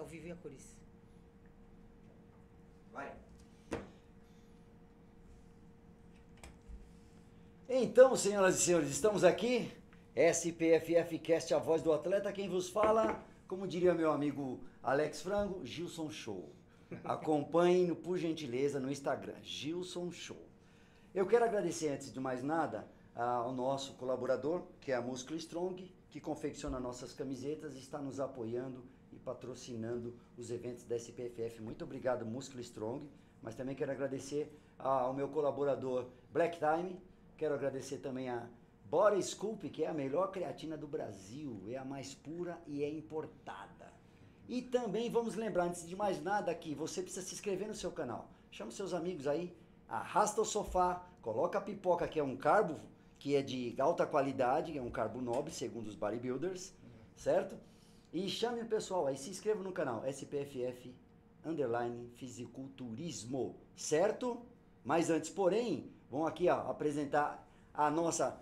ao vivo e a cores. Vai. Então, senhoras e senhores, estamos aqui, SPFF Cast, a voz do atleta, quem vos fala, como diria meu amigo Alex Frango, Gilson Show. Acompanhem, por gentileza, no Instagram, Gilson Show. Eu quero agradecer, antes de mais nada, ao nosso colaborador, que é a Muscle Strong, que confecciona nossas camisetas e está nos apoiando e patrocinando os eventos da SPFF. Muito obrigado, Muscle Strong. Mas também quero agradecer ao meu colaborador Black Time. Quero agradecer também a Body Sculpt, que é a melhor creatina do Brasil. É a mais pura e é importada. E também vamos lembrar, antes de mais nada, que você precisa se inscrever no seu canal. Chama seus amigos aí, arrasta o sofá, coloca a pipoca, que é um carbo que é de alta qualidade, é um carbo nobre, segundo os bodybuilders, certo? E chame o pessoal aí, se inscreva no canal SPFF _ Fisiculturismo, certo? Mas antes, porém, vamos aqui apresentar a nossa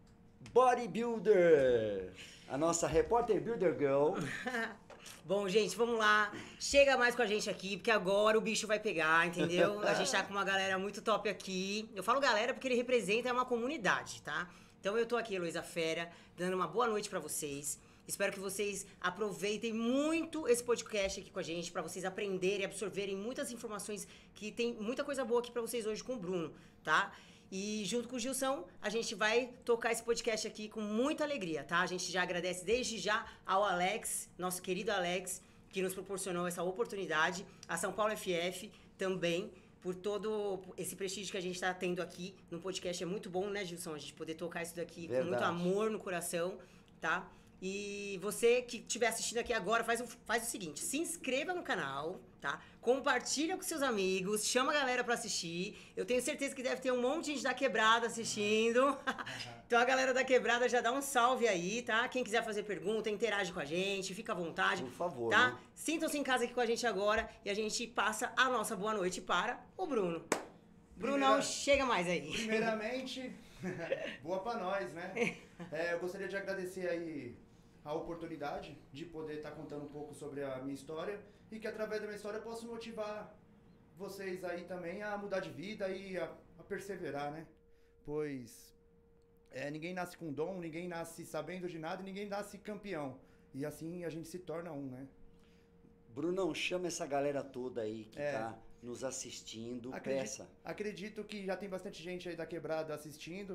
bodybuilder, a nossa repórter builder girl. Bom, gente, vamos lá. Chega mais com a gente aqui, porque agora o bicho vai pegar, entendeu? A gente tá com uma galera muito top aqui. Eu falo galera porque ele representa uma comunidade, tá? Então eu tô aqui, Heloísa Fera, dando uma boa noite pra vocês. Espero que vocês aproveitem muito esse podcast aqui com a gente, pra vocês aprenderem, absorverem muitas informações, que tem muita coisa boa aqui pra vocês hoje com o Bruno, tá? E junto com o Gilson, a gente vai tocar esse podcast aqui com muita alegria, tá? A gente já agradece desde já ao Alex, nosso querido Alex, que nos proporcionou essa oportunidade, a São Paulo FF também, por todo esse prestígio que a gente está tendo aqui no podcast. É muito bom, né, Gilson? A gente poder tocar isso daqui com muito amor no coração, tá? E você que estiver assistindo aqui agora, faz o seguinte, se inscreva no canal, tá? Compartilha com seus amigos, chama a galera pra assistir. Eu tenho certeza que deve ter um monte de gente da Quebrada assistindo. Então a galera da Quebrada já dá um salve aí, tá? Quem quiser fazer pergunta, interage com a gente, fica à vontade. Por favor, tá? né? Sintam-se em casa aqui com a gente agora e a gente passa a nossa boa noite para o Bruno. Brunão, chega mais aí. Primeiramente, boa pra nós, né? Eu gostaria de agradecer aí a oportunidade de poder estar contando um pouco sobre a minha história e que através da minha história eu posso motivar vocês aí também a mudar de vida e a perseverar, né? Pois ninguém nasce com dom, ninguém nasce sabendo de nada e ninguém nasce campeão. E assim a gente se torna um, né? Brunão, chama essa galera toda aí que tá nos assistindo, peça. Acredito que já tem bastante gente aí da Quebrada assistindo.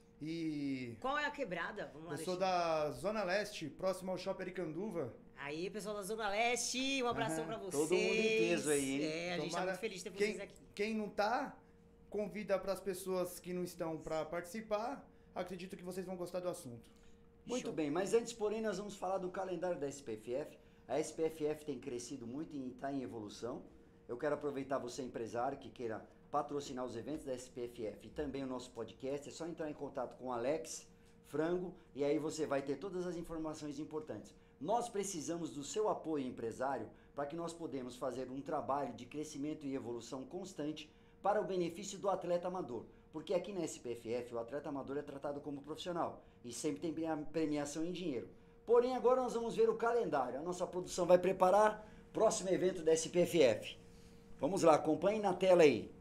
E qual é a Quebrada? Vamos lá. Eu sou da Zona Leste, próximo ao Shopping Aricanduva. Aí, pessoal da Zona Leste, um abração pra vocês. Todo mundo em peso aí, hein? A gente tá muito feliz de ter vocês aqui. Quem não tá, convida para as pessoas que não estão para participar. Acredito que vocês vão gostar do assunto. Muito bem, mas antes, porém, nós vamos falar do calendário da SPFF. A SPFF tem crescido muito e está em evolução. Eu quero aproveitar você, empresário, que queira patrocinar os eventos da SPFF e também o nosso podcast. É só entrar em contato com o Alex Frango e aí você vai ter todas as informações importantes. Nós precisamos do seu apoio, empresário, para que nós podemos fazer um trabalho de crescimento e evolução constante para o benefício do atleta amador. Porque aqui na SPFF o atleta amador é tratado como profissional e sempre tem premiação em dinheiro. Porém, agora nós vamos ver o calendário. A nossa produção vai preparar o próximo evento da SPFF. Vamos lá, acompanhem na tela aí.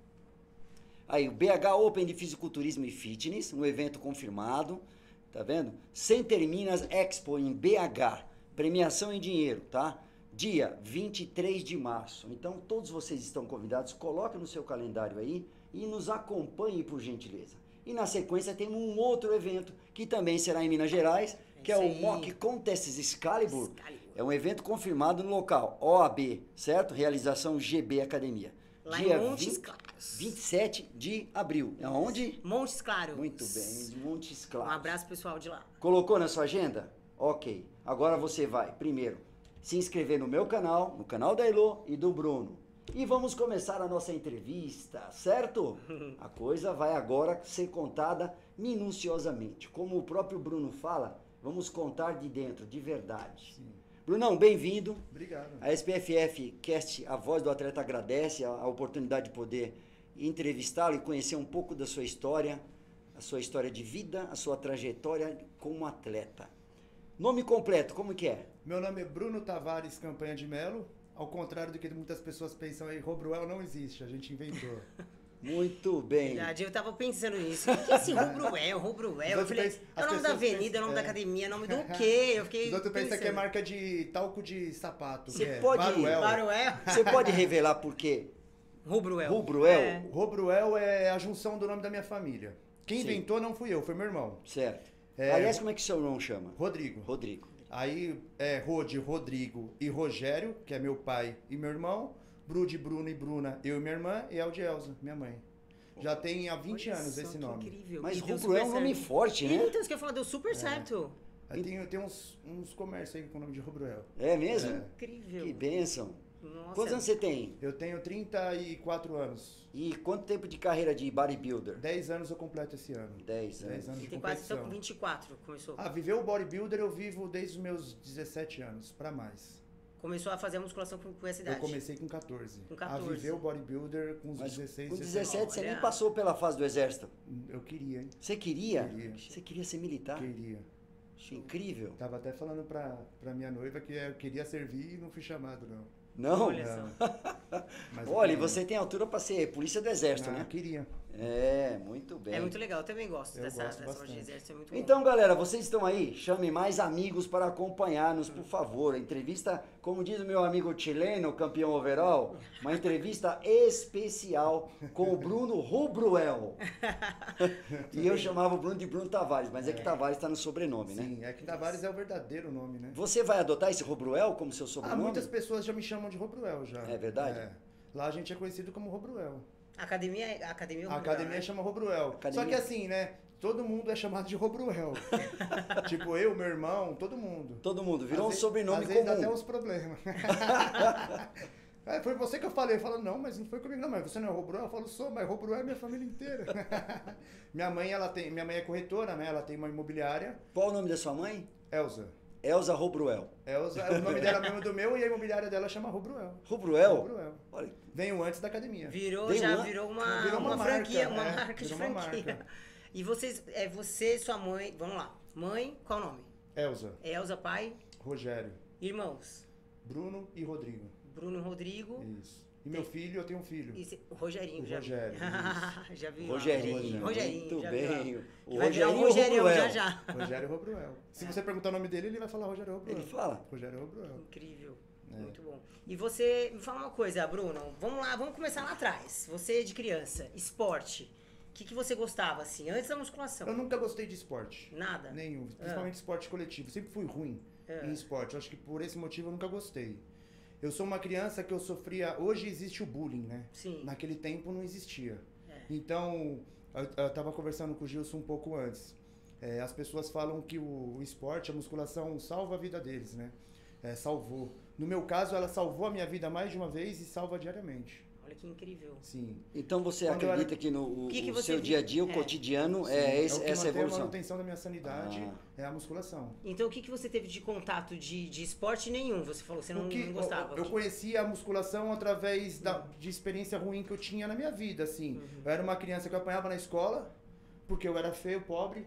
Aí, o BH Open de Fisiculturismo e Fitness, um evento confirmado, tá vendo? Center Minas Expo em BH, premiação em dinheiro, tá? Dia 23 de março. Então, todos vocês estão convidados, coloquem no seu calendário aí e nos acompanhem, por gentileza. E na sequência temos um outro evento que também será em Minas Gerais, que é o Mock Contest Excalibur. É um evento confirmado no local OAB, certo? Realização GB Academia. Lá dia em Montes Claros. 27 de abril. É onde? Montes Claros. Muito bem, Montes Claros. Um abraço pessoal de lá. Colocou na sua agenda? Ok. Agora você vai, primeiro, se inscrever no meu canal, no canal da Elo e do Bruno. E vamos começar a nossa entrevista, certo? A coisa vai agora ser contada minuciosamente. Como o próprio Bruno fala, vamos contar de dentro, de verdade. Sim. Brunão, bem-vindo. Obrigado. A SPFF Cast, a voz do atleta, agradece a oportunidade de poder entrevistá-lo e conhecer um pouco da sua história, a sua história de vida, a sua trajetória como atleta. Nome completo, como que é? Meu nome é Bruno Tavares Campanha de Melo. ao contrário do que muitas pessoas pensam aí, Robruel não existe, a gente inventou. Muito bem. Verdade, eu tava pensando nisso. O que é esse Robruel? Robruel? Eu falei, é o nome da avenida, é o nome da academia, é o nome do quê? Eu fiquei Os outros pensam que é pensando. marca de talco de sapato. Você que é pode- Baruel. Baruel? Você pode revelar por quê? Robruel. Robruel? É. Robruel é a junção do nome da minha família. Quem Sim. inventou não fui eu, foi meu irmão. Certo. É, Aliás, como é que seu irmão chama? Rodrigo. Rodrigo. Aí é Rodrigo e Rogério, que é meu pai e meu irmão. De Bruno e Bruna, eu e minha irmã. E El de Elza, minha mãe. Já tem há 20 Olha anos só, esse que nome. incrível. Mas E deu Robruel é um super nome certo. forte, né? Então, isso que eu ia falar, deu super certo. Aí tem uns comércios aí com o nome de Robruel. É mesmo? É. Incrível. Que bênção. Nossa. Quantos anos você tem? Eu tenho 34 anos. E quanto tempo de carreira de bodybuilder? 10 anos eu completo esse ano. 10 anos. 10 anos de Tem quase competição. com 24, começou. Viver o bodybuilder eu vivo desde os meus 17 anos, pra mais. Começou a fazer a musculação com essa idade. Eu comecei com 14. Com 14. A viver o bodybuilder com uns Mas 16, com 17. 17 você nem Olha. passou pela fase do exército. Eu queria, hein? Você queria? Queria. Você queria ser militar? Queria. Incrível. Tava até falando pra minha noiva que eu queria servir e não fui chamado, não. Não? Olha só. Mas eu Olha, e queria. você tem altura para ser polícia do exército, né? Queria. É, muito bem. É muito legal, eu também gosto Eu dessa gosto parte de bastante. exército, é muito bom. Então, galera, vocês estão aí? Chamem mais amigos para acompanhar-nos, por favor. A entrevista, como diz o meu amigo chileno, campeão overall, uma entrevista especial com o Bruno Robruel. E eu chamava o Bruno de Bruno Tavares, mas é que Tavares está no sobrenome, né? Sim, é que Tavares é o verdadeiro nome, né? Você vai adotar esse Robruel como seu sobrenome? Muitas pessoas já me chamam de Robruel já. É verdade? Lá a gente é conhecido como Robruel. A academia é A Robruel, academia né? chama Robruel. Academia. Só que assim, né? Todo mundo é chamado de Robruel. Tipo, eu, meu irmão, todo mundo. Todo mundo, virou um Às vezes- sobrenome às vezes dá comum. até uns problemas. Foi você que eu falei. Eu falo, não, mas não foi comigo, não. Mas você não é Robruel? Eu falo, sou, mas Robruel é minha família inteira. minha mãe é corretora, né? Ela tem uma imobiliária. Qual o nome da sua mãe? Elza. Elza Robruel. Elza, o nome dela é mesmo do meu e a imobiliária dela chama Robruel. Robruel? Robruel. Olha, Veio antes da academia. Virou, Veio já uma- virou uma, Virou uma uma franquia, marca, uma né? marca de Virou uma franquia. marca. E vocês, você, sua mãe, vamos lá. Mãe, qual o nome? Elza, Elza, pai, Rogério, irmãos. Bruno e Rodrigo. Bruno, Rodrigo Isso. E meu filho, eu tenho um filho. o Rogerinho. O já Rogério, vi. Já vi lá. Rogerinho. Rogerinho. Muito já vi lá. bem. O Que vai virar Rogerinho um Rogerião Robruel. já já. Rogério Robruel. Se você perguntar o nome dele, ele vai falar Rogério Robruel. Ele fala? Rogério Robruel. Incrível. É. Muito bom. E você, me fala uma coisa, Bruno. Vamos lá, vamos começar lá atrás. Você de criança, esporte. O que você gostava, assim, antes da musculação? Eu nunca gostei de esporte. Nada? Nenhum. Principalmente esporte coletivo. Sempre fui ruim em esporte. Eu acho que por esse motivo eu nunca gostei. Eu sou uma criança que eu sofria... Hoje existe o bullying, né? Sim. Naquele tempo não existia. É. Então, eu tava conversando com o Gilson um pouco antes. As pessoas falam que o esporte, a musculação, salva a vida deles, né? Salvou. No meu caso, ela salvou a minha vida mais de uma vez e salva diariamente. Olha que incrível. Sim. Então você Quando eu acredita era- que no que o você seu viu? dia a dia, o É. cotidiano, Sim, é o que essa mantém a evolução? manutenção da minha sanidade é a musculação. Então o que você teve de contato de esporte nenhum? Você falou que você não, não gostava. Eu conheci a musculação através de experiência ruim que eu tinha na minha vida, assim. Eu era uma criança que eu apanhava na escola, porque eu era feio, pobre,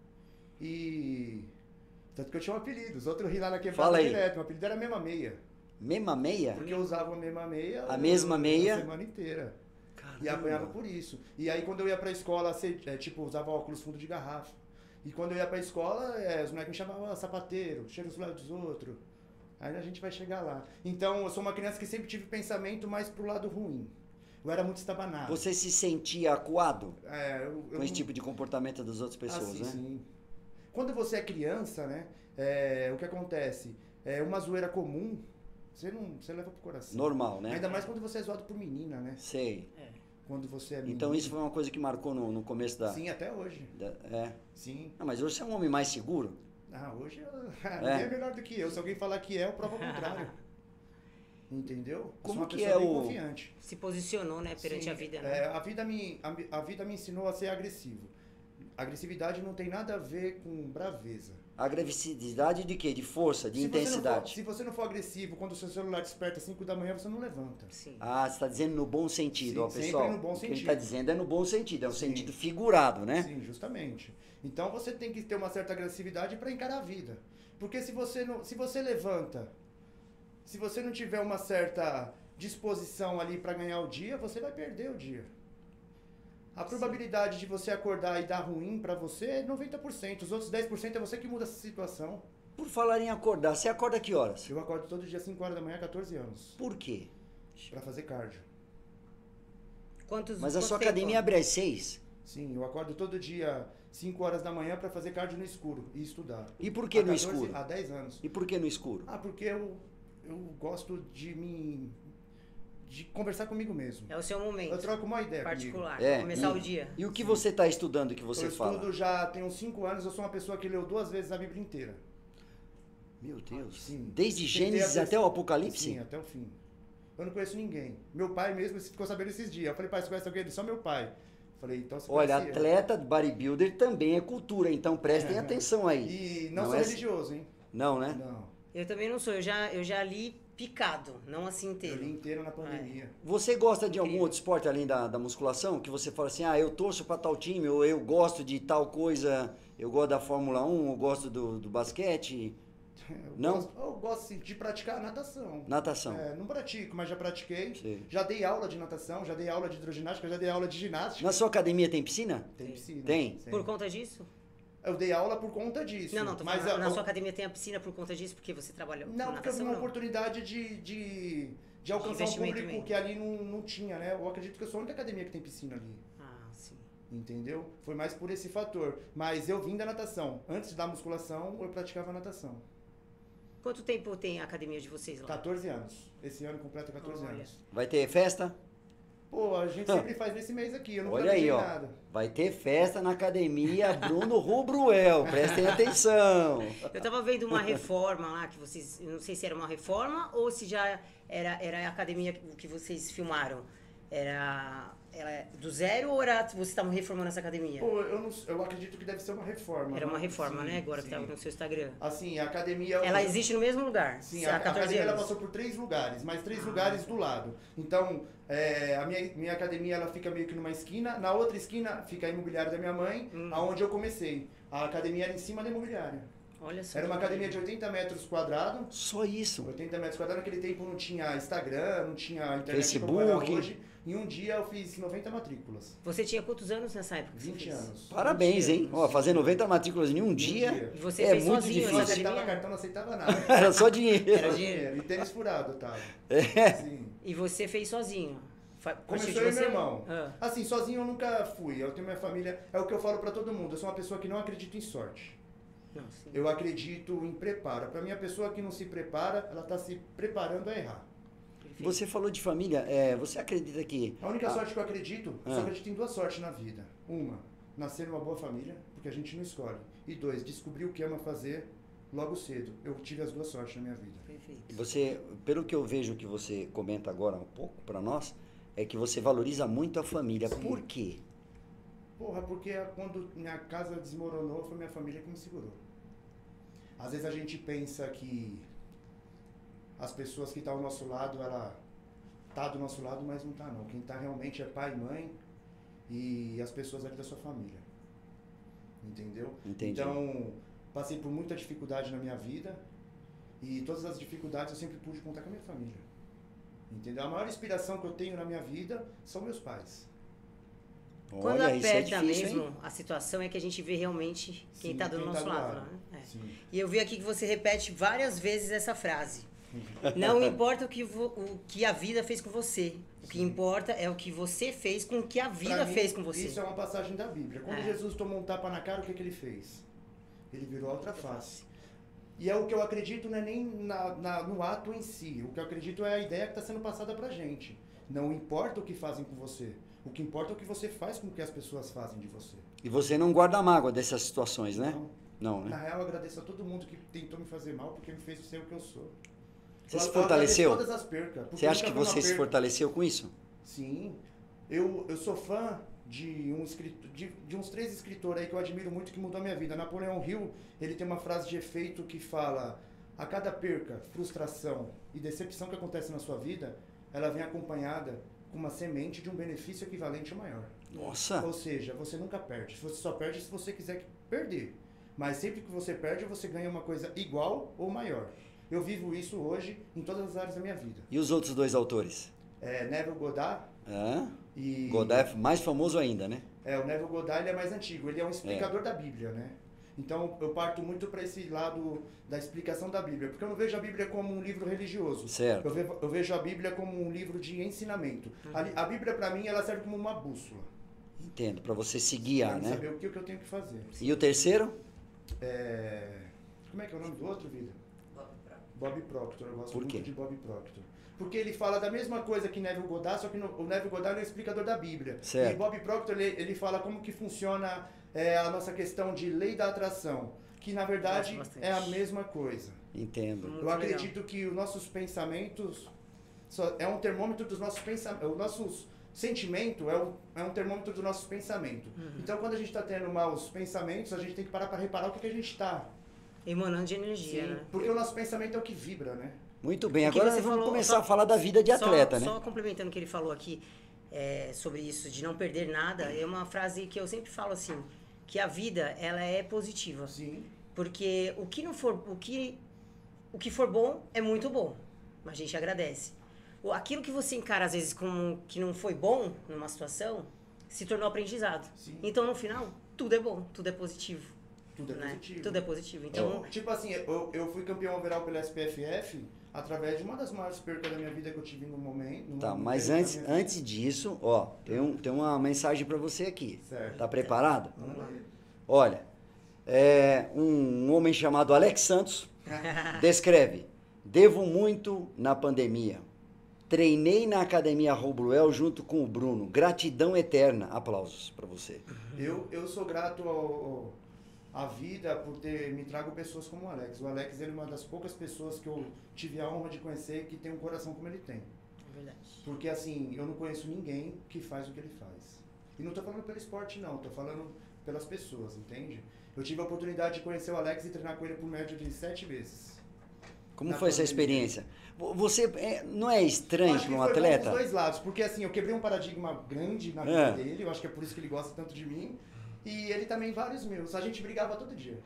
e... Tanto que eu tinha um apelido, os outros riam lá na Fala quebrada aí. direto, meu apelido era Mesma Meia. Mesma meia? Porque eu usava a mesma meia... A mesma meia? A semana inteira. E Caramba. apanhava por isso. E aí quando eu ia pra escola, tipo, usava óculos fundo de garrafa. E quando eu ia pra escola, os moleques me chamavam sapateiro, cheira os lados dos outros. Aí a gente vai chegar lá. Então, eu sou uma criança que sempre tive pensamento mais pro lado ruim. Eu era muito estabanado. Você se sentia acuado Eu com esse não- tipo de comportamento das outras pessoas, assim, né? sim. Quando você é criança, né, o que acontece? É uma zoeira comum, você leva pro coração. Normal, né? Ainda mais quando você é zoado por menina, né? Sei. Quando você é menina. Então isso foi uma coisa que marcou no começo da... Sim, até hoje. É. Sim. Ah, mas hoje você é um homem mais seguro? Hoje ninguém é melhor do que eu. Se alguém falar que eu provo o contrário. Entendeu? Eu sou Como uma que pessoa é bem o- confiante. Se posicionou, né, perante Sim, a vida, né? a vida me ensinou a ser agressivo. Agressividade não tem nada a ver com braveza. Agressividade de quê? De força, de Se você não for- intensidade. se você não for agressivo, quando o seu celular desperta às 5 da manhã, você não levanta. Sim. Ah, você está dizendo no bom sentido, Sim, ó, sempre pessoal. no bom O que ele sentido. está dizendo é no bom sentido, é um Sim. sentido figurado, né? Sim, justamente. Então você tem que ter uma certa agressividade para encarar a vida. Porque se você levanta Se você não tiver uma certa disposição ali para ganhar o dia, você vai perder o dia. A probabilidade de você acordar e dar ruim para você é 90%. Os outros 10% é você que muda essa situação. Por falar em acordar, você acorda que horas? Eu acordo todo dia 5 horas da manhã, 14 anos. Por quê? Para fazer cardio. Mas a sua tempo? academia abre às 6? Sim, eu acordo todo dia 5 horas da manhã para fazer cardio no escuro e estudar. E por que Há no 14 escuro? Há 10 anos. E por que no escuro? Porque eu gosto de conversar comigo mesmo. É o seu momento. Eu troco uma ideia particular, comigo. pra começar o dia. E o que você está estudando que você Eu fala? estudo já tem uns 5 anos, eu sou uma pessoa que leu 2 vezes a Bíblia inteira. Meu Deus. Sim. Desde Tentei Gênesis até o Apocalipse? Sim, até o fim. Eu não conheço ninguém. Meu pai mesmo ficou sabendo esses dias. Eu falei, pai, você conhece alguém? Ele, só meu pai. Eu falei, então você Olha, conhece atleta bodybuilder também é cultura, então prestem atenção aí. E não sou é... religioso, hein? Não, né? Não. Eu também não sou, eu já li picado, não assim Eu inteiro. li inteiro na pandemia. Você gosta de algum Incrível. outro esporte além da musculação? Que você fala assim, ah, eu torço para tal time, ou eu gosto de tal coisa, eu gosto da Fórmula 1, eu gosto do basquete. Não? Eu gosto assim, de praticar natação. Natação. Não pratico, mas já pratiquei. Sim. Já dei aula de natação, já dei aula de hidroginástica, já dei aula de ginástica. Na sua academia tem piscina? Tem piscina. Tem? Sim. Por conta disso? Eu dei aula por conta disso. Não, tô mas falando, na sua academia tem a piscina por conta disso, porque você trabalhou Não, com porque eu vi natação, uma não? oportunidade de alcançar um investimento público mesmo. que ali não tinha, né? Eu acredito que eu sou a única academia que tem piscina ali. Ah, sim. Entendeu? Foi mais por esse fator. Mas eu vim da natação. Antes da musculação, eu praticava natação. Quanto tempo tem a academia de vocês lá? 14 anos. Esse ano completa 14 Olha. anos. Vai ter festa? Pô, a gente sempre faz nesse mês aqui. Eu não Olha aí, ó. nada. Vai ter festa na academia Bruno Rubruel. Prestem atenção. Eu tava vendo uma reforma lá, que vocês, eu não sei se era uma reforma ou se já era a academia que vocês filmaram. Era do zero ou vocês estavam reformando essa academia? Pô, eu acredito que deve ser uma reforma. Era uma né? reforma, Sim, né? Agora que sim. tava no seu Instagram. Assim, a academia... Ela existe no mesmo lugar. Sim, há a 14 academia ela anos. passou por 3 lugares, mas 3 lugares do lado. Então, a minha academia ela fica meio que numa esquina, na outra esquina fica a imobiliária da minha mãe, aonde eu comecei. A academia era em cima da imobiliária. Olha só. Era uma academia de 80 metros quadrados. Só isso. 80 metros quadrados, naquele tempo não tinha Instagram, não tinha internet Facebook. como era hoje. Em um dia eu fiz 90 matrículas. Você tinha quantos anos nessa época? que você 20 fez? anos. Parabéns, 20 hein? anos. Ó, fazer 90 matrículas em um dia dia. E você é fez muito sozinho, Não né? difícil. aceitava Academia? cartão, não aceitava nada. Era só dinheiro. Era dinheiro. E tênis furado, Otávio. É. Sim. E você fez sozinho? Partiu Começou de eu e você? meu irmão. Ah. Assim, sozinho eu nunca fui. Eu tenho minha família. É o que eu falo pra todo mundo. Eu sou uma pessoa que não acredita em sorte. Não, sim. Eu acredito em preparo. Pra mim, a pessoa que não se prepara, ela tá se preparando a errar. Perfeito. Você falou de família, você acredita que... A única sorte que eu acredito, eu só Ah. acredito em 2 sortes na vida. Uma, nascer numa boa família, porque a gente não escolhe. E 2, descobrir o que ama fazer logo cedo. Eu tive as 2 sortes na minha vida. Perfeito. Você, pelo que eu vejo que você comenta agora um pouco para nós, é que você valoriza muito a família. Sim. Por quê? Porra, porque quando minha casa desmoronou, foi minha família que me segurou. Às vezes a gente pensa que as pessoas que estão ao nosso lado, ela tá do nosso lado, mas não tá não. Quem tá realmente é pai e mãe e as pessoas ali da sua família. Entendeu? Entendi. Então, passei por muita dificuldade na minha vida e todas as dificuldades eu sempre pude contar com a minha família. Entendeu? A maior inspiração que eu tenho na minha vida são meus pais. Quando Olha, isso é aperta difícil, mesmo hein? a situação é que a gente vê realmente quem Sim, tá do quem nosso tá do lado. lado. Né? É. Sim. E eu vi aqui que você repete várias vezes essa frase. Não importa o que a vida fez com você. O que importa é o que você fez com o que a vida Pra mim, fez com você. Isso é uma passagem da Bíblia. Quando É. Jesus tomou um tapa na cara, o que, que ele fez? Ele virou a outra face. E é o que eu acredito, não é nem no ato em si. O que eu acredito é a ideia que está sendo passada pra gente. Não importa o que fazem com você. O que importa é o que você faz com o que as pessoas fazem de você. E você não guarda mágoa dessas situações, né? Não. Não, Na né? real, eu agradeço a todo mundo que tentou me fazer mal, porque me fez ser o que eu sou. Você Eu se agradeço fortaleceu? Todas as percas. porque Você acha nunca que foi uma você se perca. fortaleceu com isso? Sim. Eu sou fã de uns 3 escritores aí que eu admiro muito que mudou a minha vida. Napoleão Hill, ele tem uma frase de efeito que fala: a cada perca, frustração e decepção que acontece na sua vida, ela vem acompanhada com uma semente de um benefício equivalente ou maior. Nossa! Ou seja, você nunca perde. Você só perde se você quiser perder. Mas sempre que você perde, você ganha uma coisa igual ou maior. eu vivo isso hoje em todas as áreas da minha vida. E os outros dois autores? Neville Goddard e... Goddard é mais famoso ainda, né? O Neville Goddard ele é mais antigo, ele é um explicador da Bíblia, né? Então eu parto muito para esse lado da explicação da Bíblia, porque eu não vejo a Bíblia como um livro religioso. Certo. Eu vejo a Bíblia como um livro de ensinamento. A Bíblia para mim ela serve como uma bússola. Entendo, para você se guiar, né? Saber o que eu tenho que fazer. E o terceiro? Como é que é o nome do outro, Vida? Bob Proctor. Eu gosto Por quê? muito de Bob Proctor. Porque ele fala da mesma coisa que Neville Goddard, só que o Neville Goddard é o explicador da Bíblia. Certo. E Bob Proctor, ele fala como que funciona a nossa questão de lei da atração, que na verdade é a mesma coisa. Entendo. Eu acredito que os nossos pensamentos é um termômetro dos nossos pensamentos. O nosso sentimento é um termômetro dos nossos pensamentos. Então, quando a gente está tendo maus pensamentos, a gente tem que parar para reparar o que a gente está emanando de energia, Sim, né? porque o nosso pensamento é o que vibra, né? Muito bem, Porque agora você nós vamos falou- começar a falar da vida de atleta, né? Só complementando o que ele falou aqui sobre isso, de não perder nada, é uma frase que eu sempre falo assim, que a vida, ela é positiva. Sim. Porque o que for bom é muito bom, mas a gente agradece. Aquilo que você encara às vezes como que não foi bom numa situação, se tornou aprendizado. Sim. Então no final, tudo é bom, tudo é positivo. Tudo é né? positivo. Tudo é positivo. Então, Tipo assim, eu fui campeão overall pela SPFF através de uma das maiores percas da minha vida que eu tive no momento. Tá, num mas período da minha vida. antes disso, ó, tem uma mensagem para você aqui. Certo. Tá preparado? Vamos lá. Olha, um homem chamado Alex Santos descreve: devo muito na pandemia. Treinei na Academia Robruel junto com o Bruno. Gratidão eterna. Aplausos para você. Eu sou grato à vida por ter me trago pessoas como o Alex. O Alex ele é uma das poucas pessoas que eu tive a honra de conhecer que tem um coração como ele tem. é verdade. Porque assim, eu não conheço ninguém que faz o que ele faz. E não tô falando pelo esporte não, tô falando pelas pessoas, entende? Eu tive a oportunidade de conhecer o Alex e treinar com ele por média de 7 vezes. Como Na foi essa pandemia. experiência? Você não é estranho Acho para que um foi bom atleta? dos dois lados, porque assim, eu quebrei um paradigma grande na vida dele, eu acho que é por isso que ele gosta tanto de mim. E ele também vários meus. A gente brigava todo dia.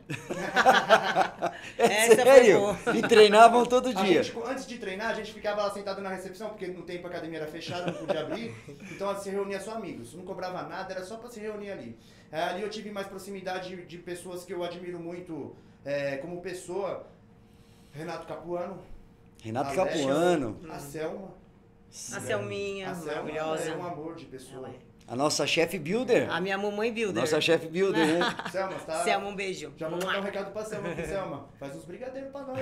Essa foi Sério? boa. E treinavam todo A dia. gente, antes de treinar, a gente ficava lá sentado na recepção, porque no tempo a academia era fechada, não podia abrir. Então assim, se reunia só amigos. Não cobrava nada, era só para se reunir ali. Ali eu tive mais proximidade de pessoas que eu admiro muito como pessoa. Renato Capuano. Renato Alex, Capuano. A Selma. A Selminha, A Selma maravilhosa. é um amor de pessoa. Ela é. A nossa chefe builder. A minha mamãe builder. Nossa chefe builder, né? Selma, tá? Selma, um beijo. Já vou mandar um recado pra Selma aqui, Selma. Faz uns brigadeiros pra nós.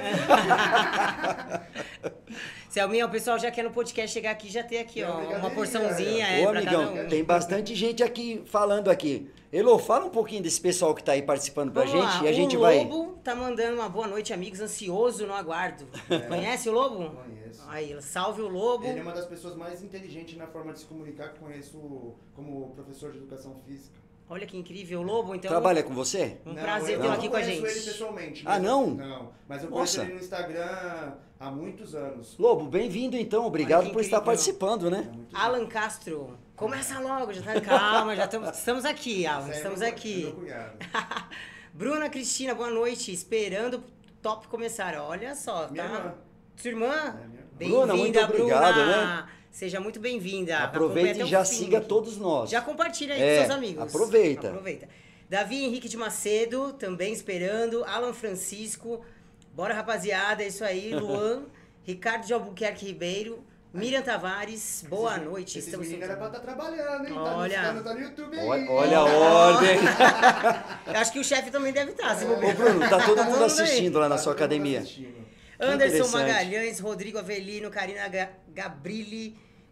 Selminha, o pessoal já quer no podcast chegar aqui já ter aqui, Tem ó, uma uma brigadeirinha, porçãozinha Ô, pra cada amigão, um. tem bastante gente aqui falando aqui. Elô, fala um pouquinho desse pessoal que tá aí participando pra Vamos gente lá, e a gente o vai... Lobo tá mandando uma boa noite, amigos, ansioso no aguardo. Conhece o Lobo? Conheço. Aí, salve o Lobo. Ele é uma das pessoas mais inteligentes na forma de se comunicar que conheço como professor de educação física. Olha que incrível, o Lobo, então. Trabalha com você? Um Não, prazer eu tê-lo não aqui com a conheço gente. ele pessoalmente. Ah, mas não? Não, mas eu Nossa. conheço ele no Instagram há muitos anos. Lobo, bem-vindo então. Obrigado que por estar incrível. participando, né? Há muitos Alan Castro, começa logo, já tá calma, já estamos aqui, Alan, anos. estamos É aqui. meu cunhado. Bruna Cristina, boa noite, esperando o top começar. Olha só, Minha tá? irmã. Sua irmã? É, minha irmã. Bruna, muito Bem-vinda, obrigado, Bruna. né? Seja muito bem-vinda. Aproveita Acompanhe e até já o fim siga aqui. todos nós. Já compartilha aí É, com seus amigos. aproveita. Davi Henrique de Macedo, também esperando. Alan Francisco. Bora, rapaziada. É isso aí. Luan. Ricardo de Albuquerque Ribeiro. Miriam Tavares. Boa noite. Esses Estamos meninos era pra estar trabalhando, hein? Olha. Tá no YouTube aí. Olha a ordem. Eu acho que o chefe também deve estar. se bobear. Ô, Bruno, tá todo mundo aí. assistindo lá na Tá sua todo mundo academia. assistindo. Anderson interessante. Magalhães, Rodrigo Avelino, Karina Gabrilli,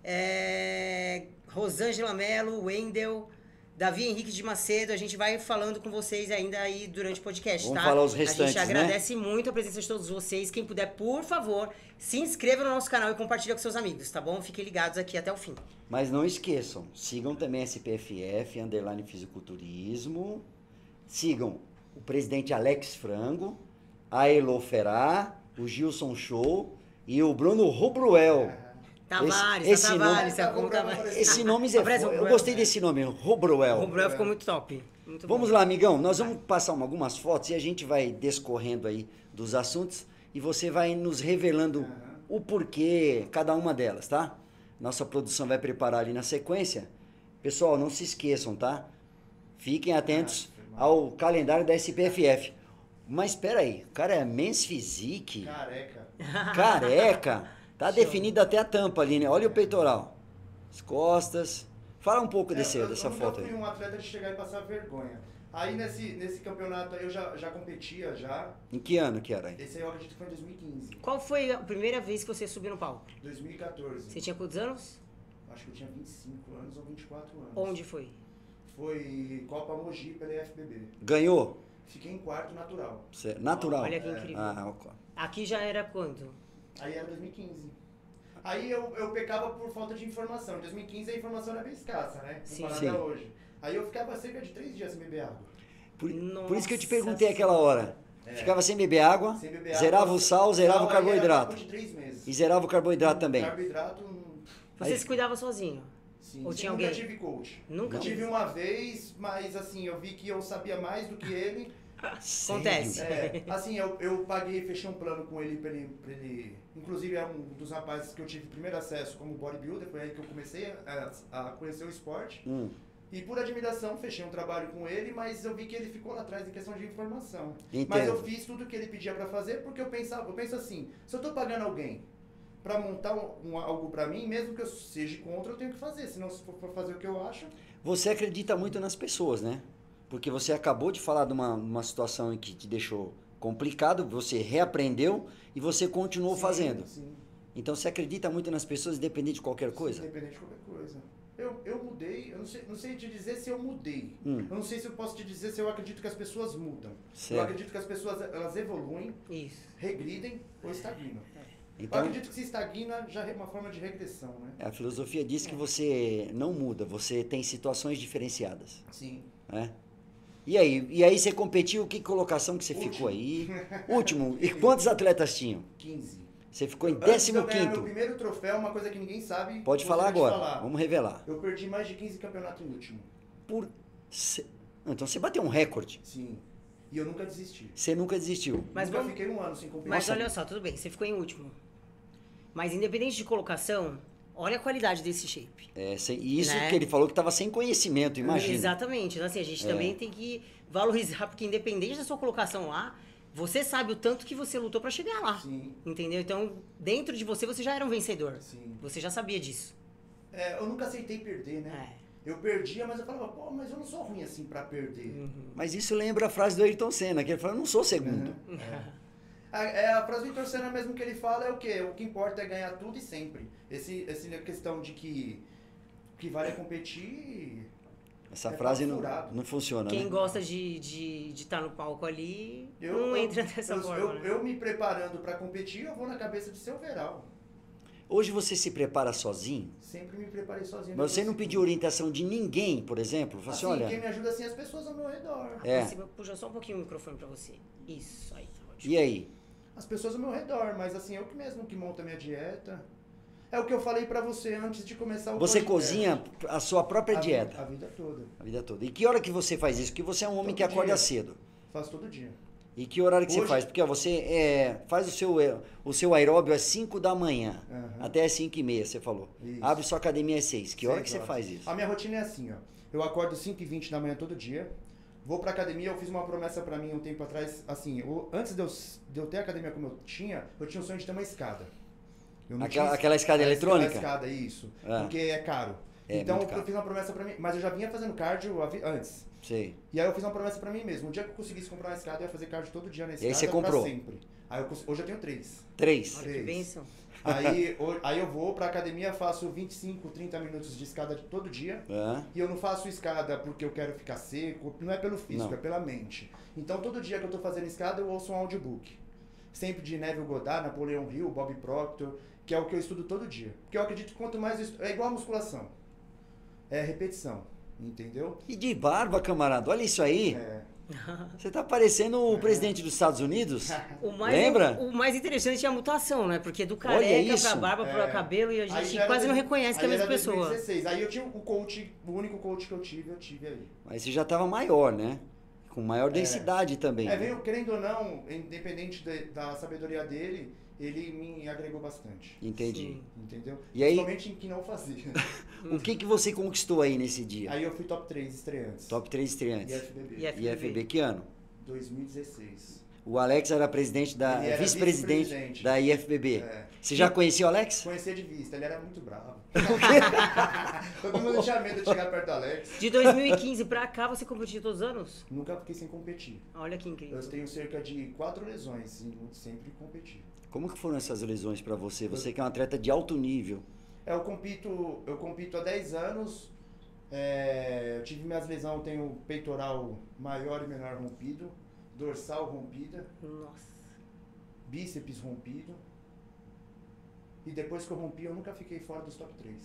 Rosângela Mello, Wendel, Davi Henrique de Macedo. A gente vai falando com vocês ainda aí durante o podcast, Vamos tá? falar os A restantes, gente agradece muito a presença de todos vocês. Quem puder, por favor, se inscreva no nosso canal e compartilha com seus amigos, tá bom? Fiquem ligados aqui até o fim. Mas não esqueçam, sigam também SPFF, _ Fisiculturismo. Sigam o presidente Alex Frango, a Elo Ferá, o Gilson Show e o Bruno Robruel. Tavares, esse Tavares, nome- como Tavares. Esse nome é Parece um eu Bruel. gostei desse nome, Robruel. O Bruel ficou muito top. Muito Vamos bom. lá, amigão, nós vamos passar algumas fotos e a gente vai descorrendo aí dos assuntos e você vai nos revelando o porquê, cada uma delas, tá? Nossa produção vai preparar ali na sequência. Pessoal, não se esqueçam, tá? Fiquem atentos ao calendário da SPFF. Mas espera aí, o cara é Men's Physique? Careca. Careca? Tá definido até a tampa ali, né? Olha o peitoral. As costas. Fala um pouco dessa foto aí. Eu fui um atleta de chegar e passar vergonha. Aí nesse campeonato aí eu já competia já. Em que ano que era aí? Esse aí eu acredito que foi em 2015. Qual foi a primeira vez que você subiu no palco? 2014. Você tinha quantos anos? Acho que eu tinha 25 anos ou 24 anos. Onde foi? Foi Copa Mogi pela IFBB. Ganhou? Fiquei em quarto natural. Natural. Olha que incrível. Aqui já era quando? Aí era 2015. Aí eu pecava por falta de informação. Em 2015 a informação era bem escassa, né? Comparada a hoje. Aí eu ficava cerca de 3 dias sem beber água. Por isso que eu te perguntei aquela hora. Ficava sem beber água, zerava água, o sal, zerava o carboidrato. De 3 meses. E zerava o carboidrato também. Carboidrato... Você se cuidava sozinho? Sim, ou tinha alguém? Nunca tive coach. Nunca? Tive uma vez, mas assim, eu vi que eu sabia mais do que ele. Acontece. Assim, eu paguei, fechei um plano com ele pra ele... Inclusive, é um dos rapazes que eu tive primeiro acesso como bodybuilder, foi aí que eu comecei a conhecer o esporte. E por admiração, fechei um trabalho com ele, mas eu vi que ele ficou lá atrás em questão de informação. Entendo. Mas eu fiz tudo que ele pedia pra fazer, porque eu penso assim, se eu tô pagando alguém pra montar algo pra mim, mesmo que eu seja contra, eu tenho que fazer, senão se for fazer o que eu acho... Você acredita muito nas pessoas, né? Porque você acabou de falar de uma situação em que te deixou complicado, você reaprendeu e você continuou fazendo. Sim. Então você acredita muito nas pessoas, independente de qualquer coisa? Sim, independente de qualquer coisa. Eu mudei, eu não sei te dizer se eu mudei. Eu não sei se eu posso te dizer se eu acredito que as pessoas mudam. Certo. Eu acredito que as pessoas elas evoluem, regridem ou estagnam. Então, eu acredito que se estagna já é uma forma de regressão, né? a filosofia diz que você não muda, você tem situações diferenciadas. Sim. Né? E aí você competiu, que colocação que você ficou aí? Último. E quantos atletas tinham? 15. Você ficou em Antes de eu ganhar 15º. meu primeiro troféu, uma coisa que ninguém sabe. Pode falar agora, vamos revelar. Eu perdi mais de 15 campeonatos em último. Então você bateu um recorde. Sim. E eu nunca desisti. Você nunca desistiu. Mas Nunca fiquei um ano sem competir. Mas olha só, tudo bem, você ficou em último. Mas independente de colocação, olha a qualidade desse shape. E isso né? que ele falou que estava sem conhecimento, imagina. Exatamente. Então assim, a gente também tem que valorizar, porque independente da sua colocação lá, você sabe o tanto que você lutou pra chegar lá. Sim. Entendeu? Então, dentro de você já era um vencedor. Sim. Você já sabia disso. Eu nunca aceitei perder, né? Eu perdia, mas eu falava, pô, mas eu não sou ruim assim pra perder. Mas isso lembra a frase do Ayrton Senna, que ele fala, eu não sou segundo. A frase do Ayrton Senna mesmo que ele fala é o quê? O que importa é ganhar tudo e sempre. Essa questão de que vale competir... Essa frase não funciona, Quem né? gosta de estar no palco ali, não entra dessa forma. Eu me preparando pra competir, eu vou na cabeça de ser overall. Hoje você se prepara sozinho? Sempre me preparei sozinho. Mas você não pediu orientação de ninguém, por exemplo? Falou assim, olha... Quem me ajuda assim é as pessoas ao meu redor. Puxa só um pouquinho o microfone pra você. Isso, aí tá ótimo. E aí? As pessoas ao meu redor, mas assim, eu que mesmo que monto a minha dieta. É o que eu falei pra você antes de começar o Você podcast. cozinha a sua própria dieta? A vida toda. A vida toda. E que hora que você faz isso? Porque você é um homem Todo que acorda dia. cedo. Faço todo dia. E que horário que você Hoje- faz? Porque ó, você faz o seu aeróbio às 5 da manhã, até às 5h30, você falou. Isso. Abre sua academia às 6. Que hora que 6 você horas. faz isso? A minha rotina é assim, ó. Eu acordo 5h20 da manhã todo dia. Vou pra academia, eu fiz uma promessa pra mim um tempo atrás, assim, antes de eu ter a academia como eu tinha o sonho de ter uma escada. Eu não tinha Aquela escada eletrônica? Aquela escada, isso. Ah. Porque é caro. É, Então muito caro. eu fiz uma promessa pra mim, mas eu já vinha fazendo cardio antes. Sei. E aí eu fiz uma promessa pra mim mesmo. Um dia que eu conseguisse comprar uma escada, eu ia fazer cardio todo dia na escada aí você comprou? pra sempre. Aí hoje eu tenho 3. 3. Olha que bênção. Aí eu vou pra academia, faço 25, 30 minutos de escada todo dia. E eu não faço escada porque eu quero ficar seco, não é pelo físico, Não. é pela mente. Então todo dia que eu tô fazendo escada, eu ouço um audiobook. Sempre de Neville Goddard, Napoleon Hill, Bob Proctor, que é o que eu estudo todo dia. Porque eu acredito que quanto mais eu estudo, é igual a musculação. É repetição, entendeu? E de barba, camarada, olha isso aí. Você tá parecendo o presidente dos Estados Unidos. Lembra? O mais interessante é a mutação, né? Porque do Olha careca isso. pra barba, pro cabelo, e a Aí gente já era quase não reconhece que é a aí mesma era pessoa. 2016. Aí eu tinha o único coach que eu tive aí. Mas você já tava maior, né? Com maior densidade também. Veio, querendo ou não, independente da sabedoria dele, ele me agregou bastante. Entendi. Sim. Entendeu? E aí- Principalmente em que não fazia. O que você conquistou aí nesse dia? Aí eu fui top 3 estreantes. Top 3 estreantes. IFBB. IFBB, que ano? 2016. O Alex era presidente da Ele era vice-presidente vice-presidente. da IFBB. É. Você já conhecia o Alex? Conhecia de vista, ele era muito bravo. Todo mundo tinha medo de chegar perto do Alex. De 2015 pra cá, você competiu todos os anos? Nunca fiquei sem competir. Olha que incrível. Eu tenho cerca de 4 lesões e sempre competi. Como que foram essas lesões pra você? Você que é um atleta de alto nível. Eu compito há 10 anos. Eu tive minhas lesões, eu tenho peitoral maior e menor rompido, dorsal rompida, Nossa. bíceps rompido. E depois que eu rompi, eu nunca fiquei fora dos top 3.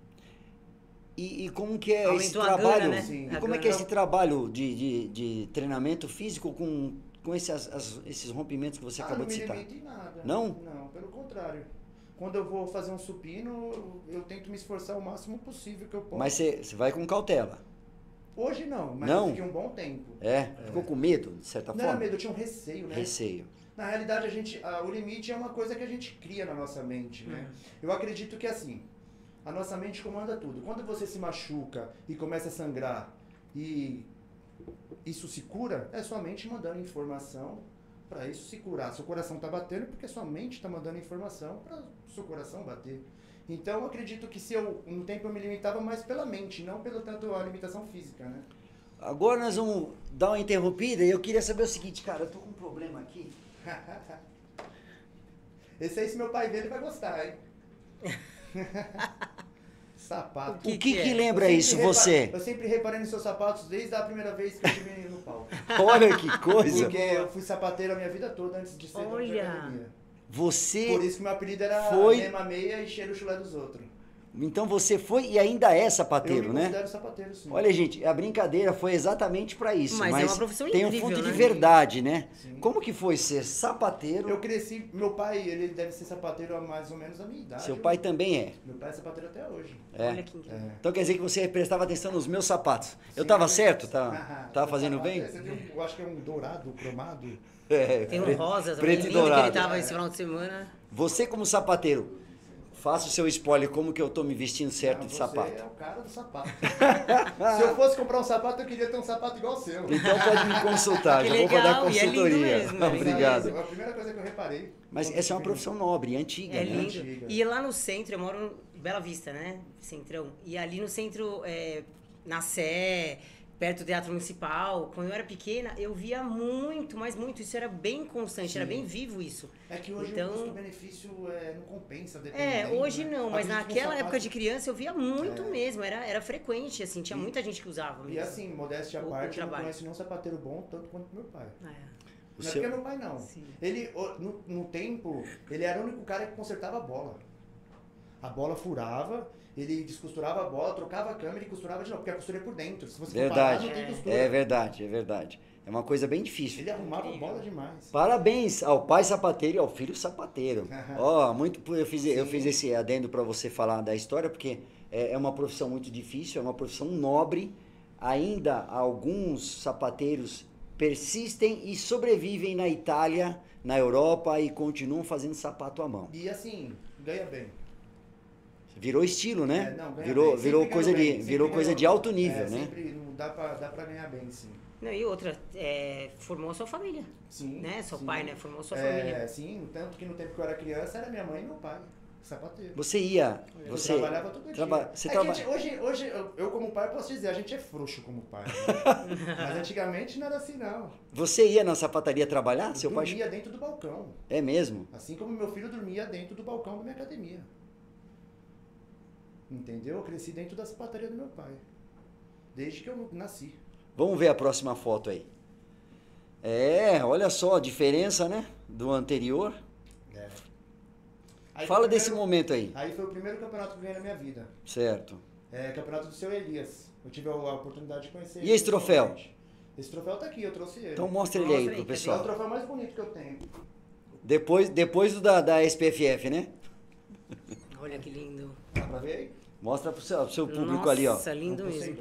E como que é esse Aumentou a trabalho? gana, né? Sim. E como é que é esse trabalho de treinamento físico com esses rompimentos que você acabou de citar? Não me limito em nada. Não? Não, pelo contrário. Quando eu vou fazer um supino, eu tento me esforçar o máximo possível que eu posso. Mas você vai com cautela. Hoje não, mas Não? eu fiquei um bom tempo. Ficou com medo, de certa Não forma? era medo, eu tinha um receio, né? Receio. Na realidade, o limite é uma coisa que a gente cria na nossa mente, né? Eu acredito que assim, a nossa mente comanda tudo. Quando você se machuca e começa a sangrar e isso se cura, é sua mente mandando informação para isso se curar. Seu coração tá batendo porque sua mente tá mandando informação para seu coração bater. Então, eu acredito que um tempo eu me limitava mais pela mente, não pelo tanto a limitação física, né? Agora nós vamos dar uma interrompida e eu queria saber o seguinte, cara, eu tô com um problema aqui. Esse aí, se meu pai ver, ele vai gostar, hein? Sapato. O que é? lembra isso, você? Eu sempre reparei nos seus sapatos desde a primeira vez que eu estive no palco. Olha que coisa. Porque eu fui sapateiro a minha vida toda antes de ser dono de Olha. academia. Você, Por isso que meu apelido era Foi- Nema Meia e Cheiro Chulé dos Outros. então você foi e ainda é Eu sapateiro, me né? considero sapateiro, sim. Olha, gente, a brincadeira foi exatamente pra isso, Mas é uma profissão tem um incrível, fundo de né? verdade, né? Sim. Como que foi ser sapateiro? Eu cresci, meu pai, ele deve ser sapateiro há mais ou menos a minha idade. Seu pai também é. Meu pai é sapateiro até hoje. Olha que incrível. Então quer dizer que você prestava atenção nos meus sapatos. Eu Sim. tava certo? Tava fazendo bem? Você viu, eu acho que é um dourado, cromado. Tem um preto- rosa também, preto e lindo que ele dourado. tava esse final de semana. Você como sapateiro, faça o seu spoiler como que eu tô me vestindo certo de Você sapato. é o cara do sapato. Se eu fosse comprar um sapato, eu queria ter um sapato igual o seu. Então pode me consultar, Que já vou dar legal, e é lindo consultoria. mesmo, é lindo Obrigado. Foi a primeira coisa que eu reparei. Mas essa é uma profissão nobre, antiga, É né? lindo. Antiga. E lá no centro, eu moro em Bela Vista, né? Centrão. E ali no centro, na Sé, perto do Teatro Municipal, quando eu era pequena, eu via muito, mas muito. Isso era bem constante, era bem vivo isso. É que hoje Então- o custo-benefício não compensa. dependendo, Hoje né? não, mas Acredito que um naquela sapato- época de criança eu via muito mesmo, era frequente, assim, tinha muita gente que usava mesmo. E assim, modéstia à O parte, eu não trabalho. conheço nenhum sapateiro bom tanto quanto meu pai. É. Não é seu- porque é meu pai, não. Sim. Ele, no tempo, ele era o único cara que consertava a bola. A bola furava, ele descosturava a bola, trocava a câmera e costurava de novo, porque a costura é por dentro. Se você for parar, Verdade, não tem costura. é verdade, é verdade. É uma coisa bem difícil. Ele arrumava a Incrível. bola demais. Parabéns ao pai sapateiro e ao filho sapateiro. Ó, eu fiz esse adendo para você falar da história, porque é uma profissão muito difícil, é uma profissão nobre. Ainda alguns sapateiros persistem e sobrevivem na Itália, na Europa e continuam fazendo sapato à mão. E assim, ganha bem. Virou estilo, né? Não, ganha Virou, bem. virou Sempre coisa ganhou de, bem, virou sempre coisa ganhou- de alto nível, né? Sempre dá pra ganhar bem, sim. Não, e outra, formou a sua família, Sim. né? Seu sim. pai, né? Formou a sua família. Sim, tanto que no tempo que eu era criança era minha mãe e meu pai, sapateiro. Você ia, Eu você trabalhava todo dia. você É que traba- a gente- hoje eu como pai posso dizer, a gente é frouxo como pai. Né? Mas antigamente não era assim não. Você ia na sapataria trabalhar? Eu Seu pai dormia dentro do balcão. é mesmo? Assim como meu filho dormia dentro do balcão da minha academia. Entendeu? Eu cresci dentro da sapataria do meu pai. Desde que eu nasci. Vamos ver a próxima foto aí. Olha só a diferença, né? Do anterior. Aí Fala foi o desse primeiro- momento aí. Aí foi o primeiro campeonato que eu ganhei na minha vida. Certo. Campeonato do seu Elias. Eu tive a oportunidade de conhecer E ele esse troféu? pessoalmente. Esse troféu tá aqui, eu trouxe ele. Então mostra ele aí Mostra aí, pro cadê? É o pessoal. troféu mais bonito que eu tenho. Depois do da SPFF, né? Olha que lindo. Dá pra ver aí? Mostra pro seu público ali, ó. Nossa, lindo Um mesmo. Poseidon.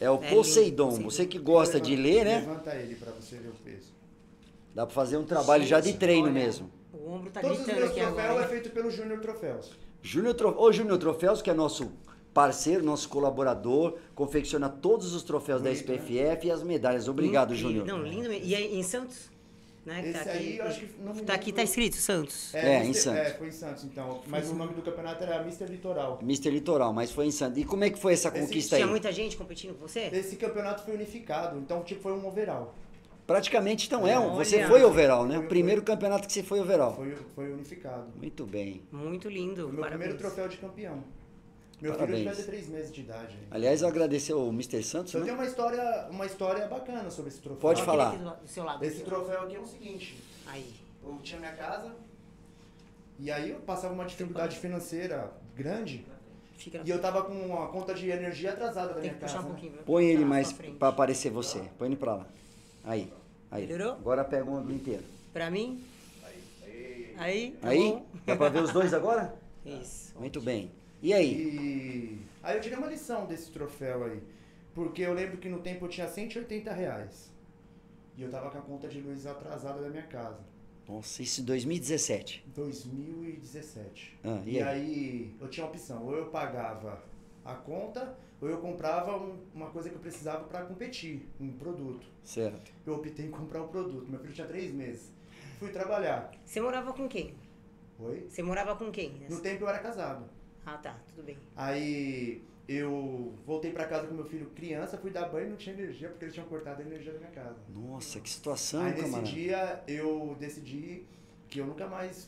É o Poseidon. lindo, Você que gosta de ler, né? Levanta ele pra você ver o peso. Dá pra fazer um trabalho já de treino olha, mesmo. O ombro tá Todos os gritando meus aqui troféus agora. é feito pelo Júnior Troféus. Ô Júnior Troféus, que é nosso parceiro, nosso colaborador, confecciona todos os troféus da Bonito, SPFF e as medalhas. Obrigado, Incrível. Júnior. Não, lindo mesmo. E aí, em Santos? Né, que Esse aí, eu acho que não me tá aqui, lembro. tá escrito Santos. Em Santos. Foi em Santos, então. Mas o nome do campeonato era Mister Litoral. Mr. Litoral, mas foi em Santos. E como é que foi essa conquista aí? Tinha muita gente competindo com você? Esse campeonato foi unificado, então tipo foi um overall. Praticamente, então, Olha. você foi overall, né? Foi, O primeiro campeonato que você foi overall. Foi unificado. Muito bem. Muito lindo. Foi meu Parabéns. primeiro troféu de campeão. Meu Parabéns. filho vai ter 3 meses de idade. Aliás, eu agradecer ao Mr. Santos, Eu tenho né? uma história bacana sobre esse troféu. Pode Ó, falar. aquele aqui do seu lado. Esse aqui, ó. troféu aqui é o seguinte. Aí. Eu tinha minha casa e aí eu passava uma dificuldade financeira grande Fica na e eu tava com uma conta de energia atrasada da Tem minha que puxar casa. um né? pouquinho. Põe ele pra mais frente. pra aparecer você. Põe ele pra lá. Aí. Melhorou? Agora pega o ângulo inteiro. Pra mim? Aí. Tá Aí? bom? Dá pra ver os dois agora? Isso. Muito bem. E aí? E aí eu tirei uma lição desse troféu aí. Porque eu lembro que no tempo eu tinha R$180. E eu tava com a conta de luz atrasada da minha casa. Nossa, isso em 2017. 2017. E E aí? aí eu tinha uma opção, ou eu pagava a conta, ou eu comprava uma coisa que eu precisava para competir, um produto. Certo. Eu optei em comprar o produto, meu filho tinha 3 meses. Fui trabalhar. Você morava com quem? Oi? Você morava com quem? No tempo eu era casado. Ah, tá. Tudo bem. Aí eu voltei para casa com meu filho criança, fui dar banho e não tinha energia, porque eles tinham cortado a energia da minha casa. Nossa, que situação, Aí nesse camarada. dia eu decidi que eu nunca mais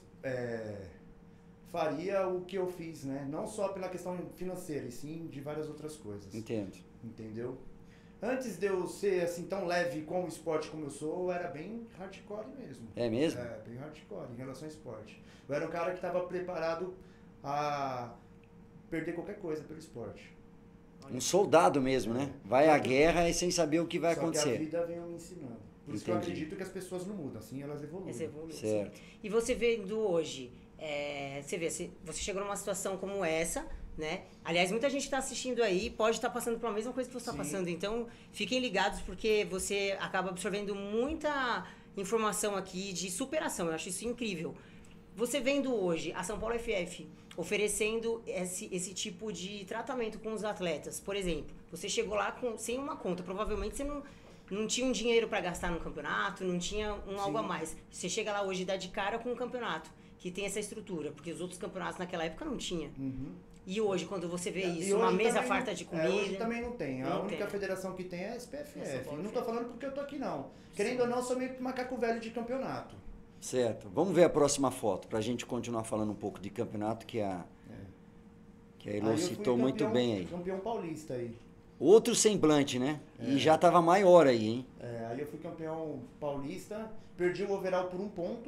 faria o que eu fiz, né? Não só pela questão financeira, e sim de várias outras coisas. Entendo. Entendeu? Antes de eu ser assim tão leve com o esporte como eu sou, eu era bem hardcore mesmo. É mesmo? É, bem hardcore em relação ao esporte. Eu era um cara que estava preparado a perder qualquer coisa pelo esporte. Um soldado mesmo, né? Vai à guerra e sem saber o que vai Só que a acontecer. vida vem me ensinando. Por isso que eu Entendi. acredito que as pessoas não mudam, assim elas evoluem. Essa evolução. Certo. E você vendo hoje, você vê, você chegou numa situação como essa, né? Aliás, muita gente está assistindo aí, pode estar passando por a mesma coisa que você está Sim. passando. Então, fiquem ligados porque você acaba absorvendo muita informação aqui de superação. Eu acho isso incrível. Você vendo hoje a São Paulo FF oferecendo esse tipo de tratamento com os atletas, por exemplo, você chegou lá sem uma conta, provavelmente você não tinha um dinheiro para gastar no campeonato, não tinha algo a mais. Você chega lá hoje e dá de cara com um campeonato que tem essa estrutura, porque os outros campeonatos naquela época não tinha. Uhum. E hoje, quando você vê E isso, uma hoje mesa também farta não- de comida... hoje também não tem. A Não única tem. federação que tem é a É São SPFF. Paulo Não tô FF. falando porque eu tô aqui, não. Querendo ou não, eu sou meio que macaco velho de campeonato. Certo. Vamos ver a próxima foto, pra gente continuar falando um pouco de campeonato que a Aí Elô eu fui citou muito campeão- bem aí. Campeão paulista aí. Outro semblante, né? E já tava maior aí, hein? Aí eu fui campeão paulista, perdi o overall por 1 ponto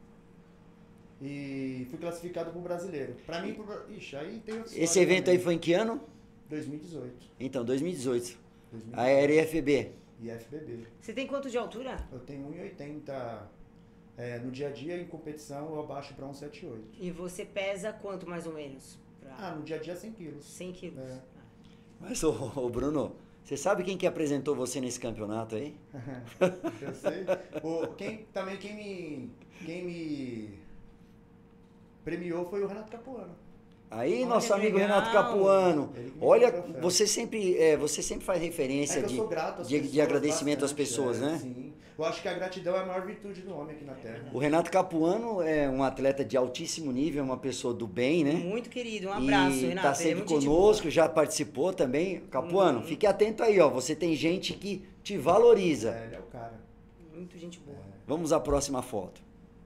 e fui classificado pro brasileiro. Pra mim, ixi, aí tem outra Esse história evento aí também. foi em que ano? 2018. Então, 2018. 2018. A RFB. E FBB. Você tem quanto de altura? Eu tenho 1,80. No dia a dia, em competição, eu abaixo pra 1,78. E você pesa quanto, mais ou menos? No dia a dia, 100 quilos. 100 quilos. É. Mas, ô Bruno, você sabe quem que apresentou você nesse campeonato aí? Eu sei. Quem me premiou foi o Renato Capuano. Aí, Olha nosso que amigo legal. Renato Capuano. Ele que me Olha, deu o troféu. você sempre faz referência É que eu sou grato às de pessoas agradecimento às bastante, pessoas, né? Sim. Eu acho que a gratidão é a maior virtude do homem aqui na Terra. O Renato Capuano é um atleta de altíssimo nível, uma pessoa do bem, né? Muito querido. Um abraço, e Renato. tá Ele é sempre muito gente conosco, já participou também. Capuano, fique atento aí, ó. Você tem gente que te valoriza. Ele é o cara. boa. Muito gente boa. Vamos à próxima foto.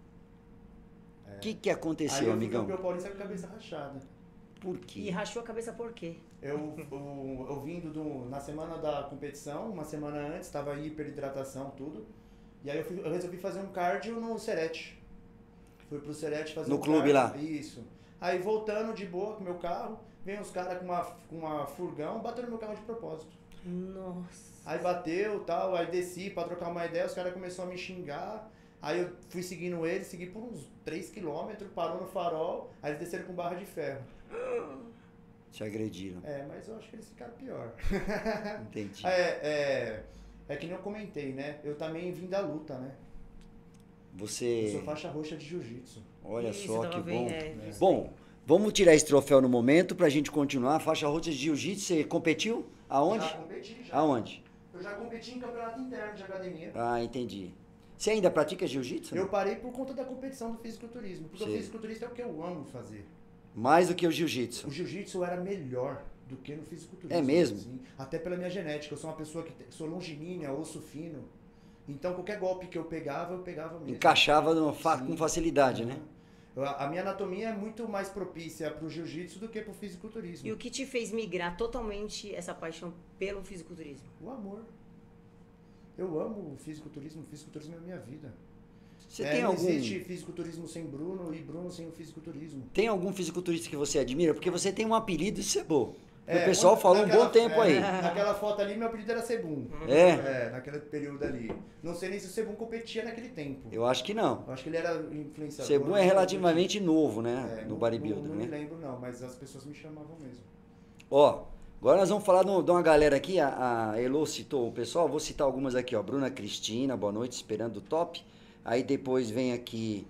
O que Aí aconteceu, eu fui amigão? campeão paulista com a cabeça rachada. Por E quê? rachou a cabeça por quê? Eu vindo na semana da competição, uma semana antes, estava em hiperidratação, tudo. E aí eu resolvi fazer um cardio no Serete. Fui pro Serete fazer No um clube lá? cardio. Isso. Aí voltando de boa com o meu carro, vem os caras com uma furgão, bateu no meu carro de propósito. Nossa. Aí bateu tal, aí desci pra trocar uma ideia, os caras começaram a me xingar. Aí eu fui seguindo eles, segui por uns 3 km, parou no farol, aí eles desceram com barra de ferro. Te agrediram. Mas eu acho que eles ficaram pior. Entendi. É que nem eu comentei, né? Eu também vim da luta, né? Eu Você... sou faixa roxa de jiu-jitsu. Olha Isso, só eu tava que bom. vendo, Bom, vamos tirar esse troféu no momento pra gente continuar. Faixa roxa de jiu-jitsu, você competiu? Aonde? Já competi, já. Aonde? Eu já competi em campeonato interno de academia. Ah, entendi. Você ainda pratica jiu-jitsu? Eu parei por conta da competição do fisiculturismo. Porque Sim. o fisiculturismo é o que eu amo fazer. Mais do que o jiu-jitsu. O jiu-jitsu era melhor do que no fisiculturismo. É mesmo? Assim. Até pela minha genética. Eu sou uma pessoa que sou longilínea, osso fino. Então qualquer golpe que eu pegava mesmo. Encaixava com facilidade, né? A minha anatomia é muito mais propícia pro jiu-jitsu do que pro fisiculturismo. E o que te fez migrar totalmente essa paixão pelo fisiculturismo? O amor. Eu amo o fisiculturismo é a minha vida. Você tem não algum... existe fisiculturismo sem Bruno e Bruno sem o fisiculturismo. Tem algum fisiculturista que você admira? Porque você tem um apelido de Cebô. O pessoal falou um bom tempo aí. Naquela foto ali, meu apelido era Sebum. Naquele período ali. Não sei nem se o Sebum competia naquele tempo. Eu acho que não. Eu acho que ele era influenciador. Sebum é relativamente novo, né? No bodybuilder, não né? me lembro não, mas as pessoas me chamavam mesmo. Ó, agora nós vamos falar de uma galera aqui. A Elo citou o pessoal. Vou citar algumas aqui, ó. Bruna Cristina, boa noite, esperando o top. Aí depois vem aqui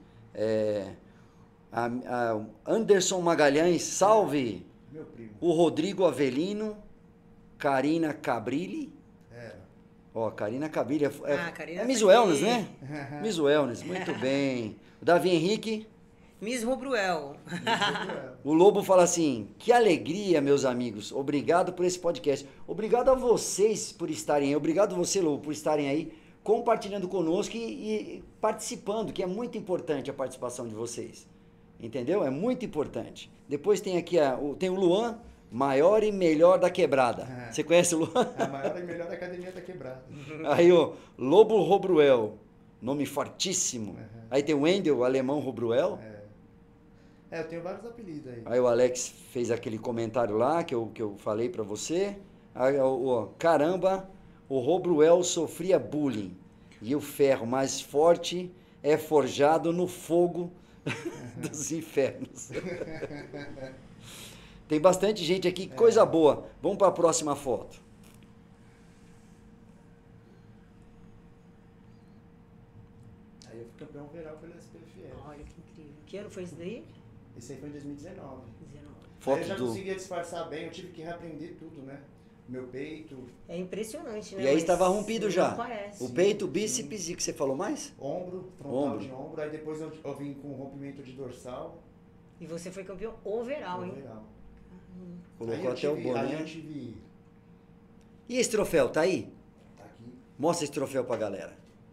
Anderson Magalhães, salve! Meu primo. O Rodrigo Avelino, Karina Cabrilli. Ó, Karina Cabrilli Karina Miss Cabrilli. Wellness, né? Miss Wellness, muito bem. O Davi Henrique. Miss Robruel. O Lobo fala assim, que alegria, meus amigos. Obrigado por esse podcast. Obrigado a vocês por estarem aí. Obrigado você, Lobo, por estarem aí compartilhando conosco e participando, que é muito importante a participação de vocês. Entendeu? É muito importante. Depois tem aqui tem o Luan, maior e melhor da quebrada. Você conhece o Luan? A maior e melhor academia da quebrada. Aí, ó, Lobo Robruel, nome fortíssimo. Aí tem o Wendel, alemão Robruel. Eu tenho vários apelidos aí. Aí o Alex fez aquele comentário lá que eu falei pra você. Aí, caramba, o Robruel sofria bullying. E o ferro mais forte é forjado no fogo dos infernos. Tem bastante gente aqui, coisa boa. Vamos para a próxima foto. Aí eu fui campeão overall pelo SPFL. Olha que incrível. Que ano foi isso daí? Esse aí foi em 2019. 19. Foto aí eu já conseguia disfarçar bem, eu tive que reaprender tudo, né? Meu peito. É impressionante, né? E aí Mas estava rompido já. Parece. O peito, o bíceps e que você falou mais? Ombro, frontal de ombro. Aí depois eu vim com rompimento de dorsal. E você foi campeão overall, hein? Colocou até o boné. Aí eu tive... E esse troféu, tá aí? Tá aqui. Mostra esse troféu pra galera.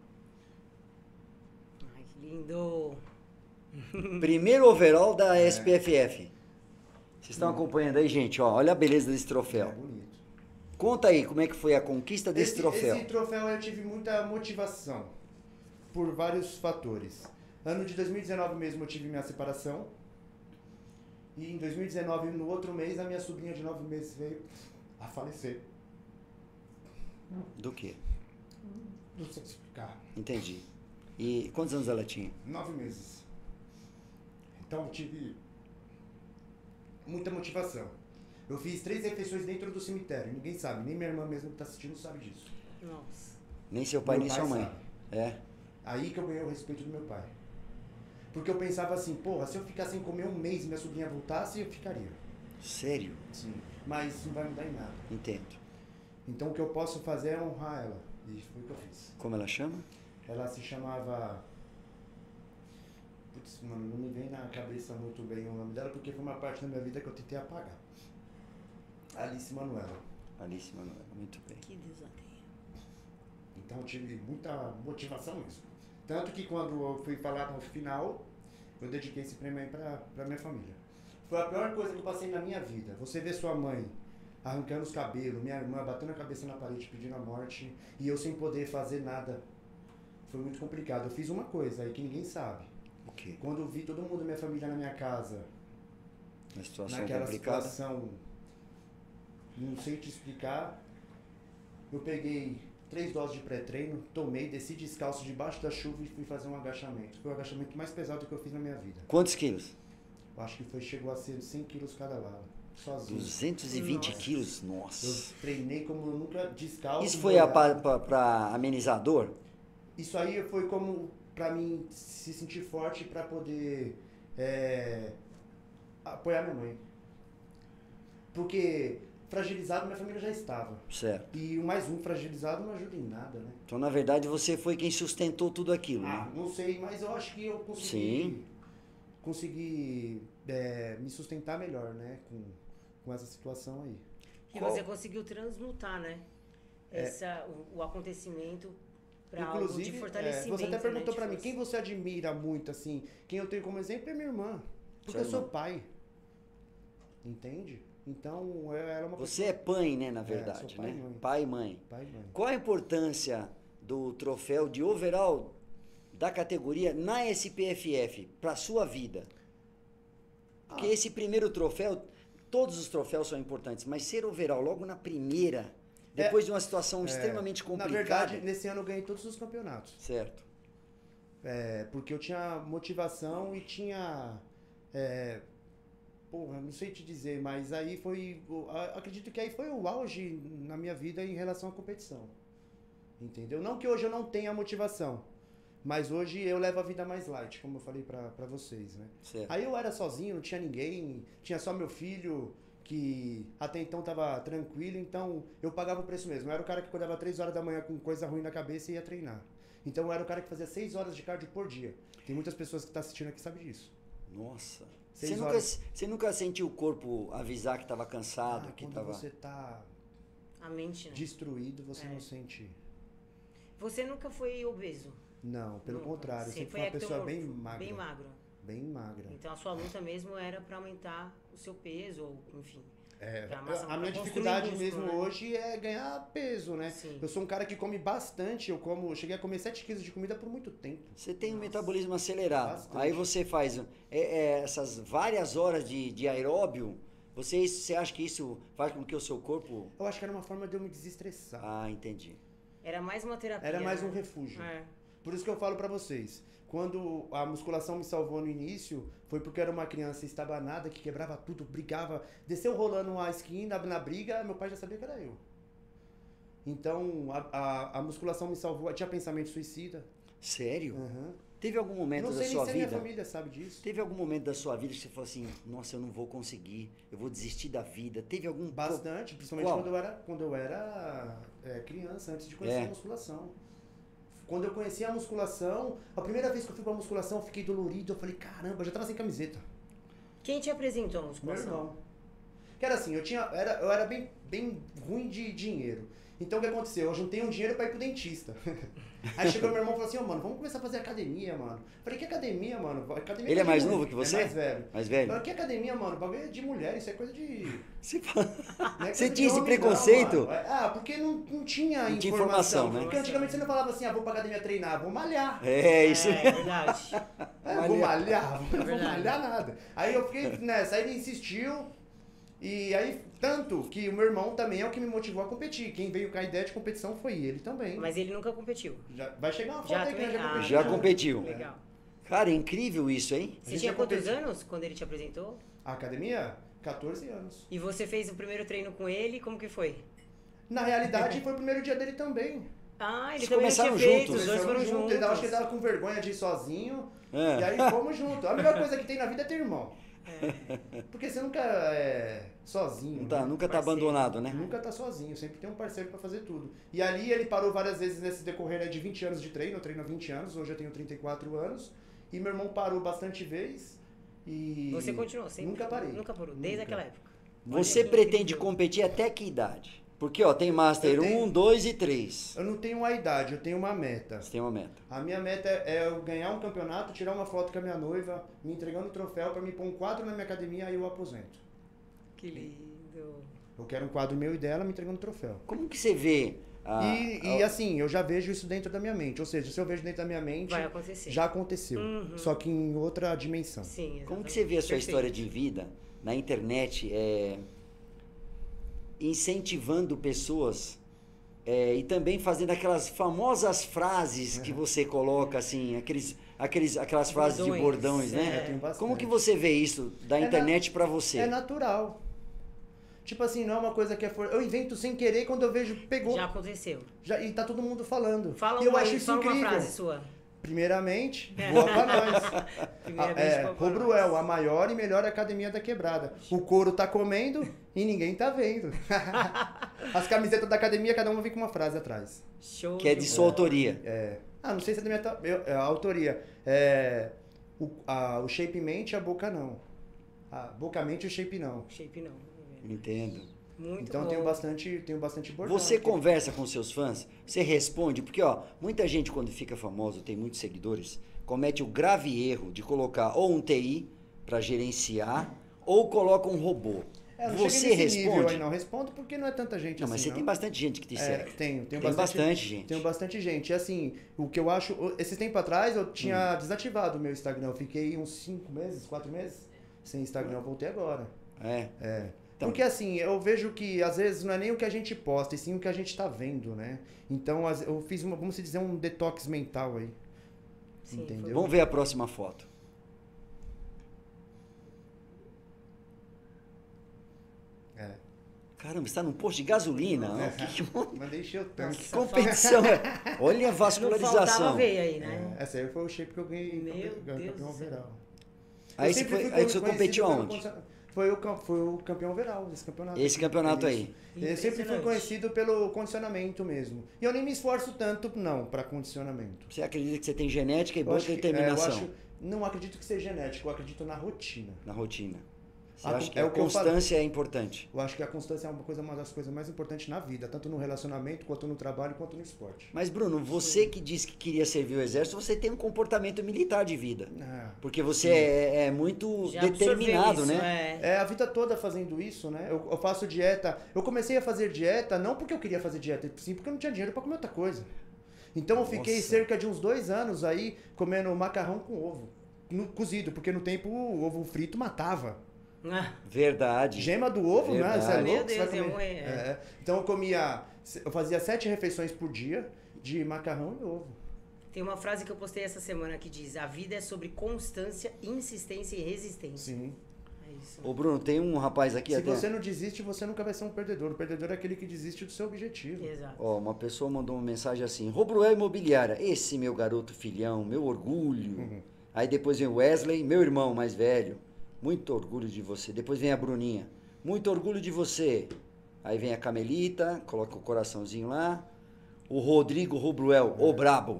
Ai, que lindo. Primeiro overall da SPFF. Vocês estão acompanhando aí, gente? Ó, olha a beleza desse troféu. É bonito. Conta aí como é que foi a conquista desse troféu. Esse troféu eu tive muita motivação. Por vários fatores. Ano de 2019 mesmo eu tive minha separação. E em 2019, no outro mês, a minha sobrinha de 9 meses veio a falecer. Do quê? Não sei explicar. Entendi. E quantos anos ela tinha? 9 meses. Então eu tive muita motivação. Eu fiz 3 refeições dentro do cemitério. Ninguém sabe, nem minha irmã mesmo que está assistindo sabe disso. Nossa. Nem seu pai, nem sua mãe. Sabe. É. Aí que eu ganhei o respeito do meu pai. Porque eu pensava assim, porra, se eu ficar sem comer um mês e minha sobrinha voltasse, eu ficaria. Sério? Sim. Mas não vai mudar em nada. Entendo. Então o que eu posso fazer é honrar ela. E foi o que eu fiz. Como ela chama? Ela se chamava... Putz, mano, não me vem na cabeça muito bem o nome dela, porque foi uma parte da minha vida que eu tentei apagar. Alice Manuela. Alice Manuela, muito bem. Que Deus a tenha. Então eu tive muita motivação nisso. Tanto que quando eu fui falar no final, eu dediquei esse prêmio aí pra minha família. Foi a pior coisa que eu passei na minha vida. Você ver sua mãe arrancando os cabelos, minha irmã batendo a cabeça na parede pedindo a morte, e eu sem poder fazer nada. Foi muito complicado. Eu fiz uma coisa aí que ninguém sabe. O quê? Quando eu vi todo mundo, minha família na minha casa, Uma situação naquela complicada. situação, não sei te explicar, eu peguei 3 doses de pré-treino, tomei, desci descalço debaixo da chuva e fui fazer um agachamento. Foi o agachamento mais pesado que eu fiz na minha vida. Quantos quilos? Eu acho que chegou a ser 100 quilos cada lado. sozinho. 220 Nossa. quilos? Eu Nossa. treinei como eu nunca, descalço. Isso foi molhado. pra amenizar a dor? Isso aí foi como pra mim se sentir forte pra poder apoiar minha mãe. Porque fragilizado minha família já estava. Certo. E o mais um fragilizado não ajuda em nada, né? Então, na verdade, você foi quem sustentou tudo aquilo, Ah, né? não sei, mas eu acho que eu consegui, Sim. consegui me sustentar melhor, né? Com essa situação aí. E Qual- você conseguiu transmutar, né? O acontecimento para algo de Inclusive, fortalecimento. você até perguntou né, pra de mim, força. quem você admira muito, assim? Quem eu tenho como exemplo é minha irmã. Porque Sua eu sou irmã. pai. Entende? Então, ela é uma Você é pai, né, na sou verdade, pai e né? mãe. Pai e mãe. pai e mãe. Qual a importância do troféu de overall da categoria na SPFF para sua vida? Porque esse primeiro troféu, todos os troféus são importantes, mas ser overall logo na primeira, depois de uma situação extremamente Na complicada. verdade, nesse ano eu ganhei todos os campeonatos. Certo. Porque eu tinha motivação e tinha... porra, não sei te dizer, mas aí foi... Acredito que aí foi o auge na minha vida em relação à competição. Entendeu? Não que hoje eu não tenha motivação, mas hoje eu levo a vida mais light, como eu falei pra vocês, né? Certo. Aí eu era sozinho, não tinha ninguém, tinha só meu filho, que até então tava tranquilo, então eu pagava o preço mesmo. Eu era o cara que acordava 3 horas da manhã com coisa ruim na cabeça e ia treinar. Então eu era o cara que fazia 6 horas de cardio por dia. Tem muitas pessoas que estão assistindo aqui que sabem disso. Nossa. 6 Você nunca sentiu o corpo avisar que estava cansado, que Quando estava... você tá A mente, né? destruído, você não sente... Você nunca foi obeso. Não, pelo Nunca. contrário, eu sempre fui foi uma pessoa bem ectomorfo, magra. Bem magro. Bem magra. Então a sua luta mesmo era pra aumentar o seu peso, ou enfim. pra A minha construir dificuldade músculo, mesmo né? hoje é ganhar peso, né? Sim. Eu sou um cara que come bastante, eu cheguei a comer 7 quilos de comida por muito tempo. Você tem um metabolismo acelerado. Bastante. Aí você faz essas várias horas de aeróbio. Você acha que isso faz com que o seu corpo... Eu acho que era uma forma de eu me desestressar. Ah, entendi. Era mais uma terapia. Era mais né? um refúgio. É. Por isso que eu falo pra vocês, quando a musculação me salvou no início, foi porque eu era uma criança estabanada, que quebrava tudo, brigava, desceu rolando a esquina na briga, meu pai já sabia que era eu. Então, a musculação me salvou, tinha pensamento suicida. Sério? Uhum. Teve algum momento Não da sei nem sua se a minha vida... família sabe disso. Teve algum momento da sua vida que você falou assim, nossa, eu não vou conseguir, eu vou desistir da vida. Teve algum... Bastante, principalmente Qual? quando eu era criança, antes de conhecer a musculação. Quando eu conheci a musculação, a primeira vez que eu fui pra musculação, eu fiquei dolorido, eu falei, caramba, eu já tava sem camiseta. Quem te apresentou a Meu musculação? irmão. Que era assim, eu era bem ruim de dinheiro. Então o que aconteceu? Eu juntei um dinheiro pra ir pro dentista. Aí chegou meu irmão e falou assim, mano, vamos começar a fazer academia, mano. Falei, que academia, mano? Academia Ele é de mais mulher. novo que você? É mais velho. Mais velho? Falei, que academia, mano? Bagulho é de mulher, isso é coisa de... Você fala- Não é Você coisa tinha de esse homem, preconceito? não, mano. Porque não tinha Não tinha informação. informação, né? Porque antigamente você não falava assim, vou pra academia treinar, vou malhar. É, isso. É verdade. Vou malhar, não vou Verdade. malhar nada. Aí eu fiquei nessa, aí ele insistiu, e aí, tanto que o meu irmão também é o que me motivou a competir. Quem veio com a ideia de competição foi ele também. Mas ele nunca competiu. Vai chegar uma foto Já aí que também? ele já Ah, competiu. Já competiu. Legal. Cara, é incrível isso, hein? Você gente tinha já quantos competiu. anos quando ele te apresentou? A academia? 14 anos. E você fez o primeiro treino com ele, como que foi? Na realidade, foi o primeiro dia dele também. Ah, ele Vocês também não tinha começaram feito, juntos? os dois foram Começamos juntos. Eu acho que ele tava com vergonha de ir sozinho. É. E aí fomos juntos. A melhor coisa que tem na vida é ter irmão. Porque você nunca é sozinho. Nunca né? tá Parceiro. abandonado, né? Nunca tá sozinho, sempre tem um parceiro pra fazer tudo. E ali ele parou várias vezes nesse decorrer aí de 20 anos de treino, eu treino há 20 anos, hoje eu tenho 34 anos. E meu irmão parou bastante vezes e... Você continuou sempre? Nunca parei. Nunca parou, desde Nunca. aquela época. Você Olha que pretende incrível. competir até que idade? Porque, ó, tem Master Eu tenho- 1, 2 e 3. Eu não tenho uma idade, eu tenho uma meta. Você tem uma meta. A minha meta é eu ganhar um campeonato, tirar uma foto com a minha noiva, me entregando o troféu pra me pôr um quadro na minha academia, aí eu aposento. Que lindo. Eu quero um quadro meu e dela me entregando o troféu. Como que você vê... E assim, eu já vejo isso dentro da minha mente. Ou seja, se eu vejo dentro da minha mente, Vai acontecer. já aconteceu. Uhum. Só que em outra dimensão. Sim, exatamente. Como que você vê a sua Perfeito. história de vida na internet incentivando pessoas e também fazendo aquelas famosas frases que você coloca, assim, aquelas frases de Bordões, bordões, É, né? eu tenho bastante. Como que você vê isso da internet pra você? É natural. Tipo assim, não é uma coisa que é... Eu invento sem querer, quando eu vejo, pegou. Já aconteceu. E tá todo mundo falando. Fala e eu uma, acho isso fala incrível. uma frase sua. Primeiramente, boa pra nós. Primeiramente, boa pra Robruel, nós. a maior e melhor academia da quebrada. O couro tá comendo e ninguém tá vendo. As camisetas da academia, cada uma vem com uma frase atrás. Show Que é de sua bola. autoria. Não sei se é da minha a autoria. O shape mente, a boca não. A boca mente, o shape não. Shape não. Entendo. Muito Então bom. tenho bastante bordão. Você aqui. conversa com seus fãs? Você responde? Porque, ó, muita gente quando fica famoso, tem muitos seguidores, comete o grave erro de colocar ou um TI para gerenciar ou coloca um robô. Eu não Você cheguei nesse nível responde? aí, não respondo porque não é tanta gente Não, mas assim. você tem bastante gente que te segue. Tenho Tem bastante gente. Tenho bastante gente. E assim, o que eu acho... Esse tempo atrás eu tinha desativado o meu Instagram. Eu fiquei uns 5 meses, 4 meses sem Instagram. Eu voltei agora. Então, Porque assim, eu vejo que às vezes não é nem o que a gente posta, e sim o que a gente tá vendo, né? Então eu fiz, vamos dizer, um detox mental aí. Sim, entendeu? vamos ver a próxima foto. Caramba, você tá num posto de gasolina? Mandei encher o tanque. Que competição. Olha a Não vascularização. faltava veia aí, né? Essa aí foi o shape que eu ganhei Meu campeão Deus do céu. overall. Aí Eu você, sempre fui aí você conhecido competiu pelo aonde? Foi o campeão overall, esse campeonato. Esse campeonato aí. Eu sempre fui Impressionante. conhecido pelo condicionamento mesmo. E eu nem me esforço tanto, não, para condicionamento. Você acredita que você tem genética e Eu boa acho que- determinação não acredito que seja genético, eu acredito na rotina. na rotina? Você Ah, acha que é a o que eu constância é importante? Eu acho que a constância é uma das coisas mais importantes na vida, tanto no relacionamento, quanto no trabalho, quanto no esporte. Mas, Bruno, você que disse que queria servir o exército, você tem um comportamento militar de vida. Porque você é muito Já determinado, absorveu isso, né? É a vida toda fazendo isso, né? Eu faço dieta. Eu comecei a fazer dieta não porque eu queria fazer dieta, sim porque eu não tinha dinheiro para comer outra coisa. Então eu fiquei Nossa. cerca de uns 2 anos aí comendo macarrão com ovo. Cozido, porque no tempo o ovo frito matava. Verdade. Gema do ovo, né? Você é Verdade. louco? Meu Você vai Deus, comer? eu morri, Então eu fazia 7 refeições por dia de macarrão e ovo. Tem uma frase que eu postei essa semana que diz: a vida é sobre constância, insistência e resistência. Sim. É isso. Ô, Bruno, tem um rapaz aqui Se até... você não desiste, você nunca vai ser um perdedor. O perdedor é aquele que desiste do seu objetivo. Exato. Ó, uma pessoa mandou uma mensagem assim: Robruel Imobiliária, esse meu garoto filhão, meu orgulho. Aí depois vem o Wesley, meu irmão mais velho. Muito orgulho de você. Depois vem a Bruninha. Muito orgulho de você. Aí vem a Camelita, coloca o coraçãozinho lá. O Rodrigo Robruel, o brabo.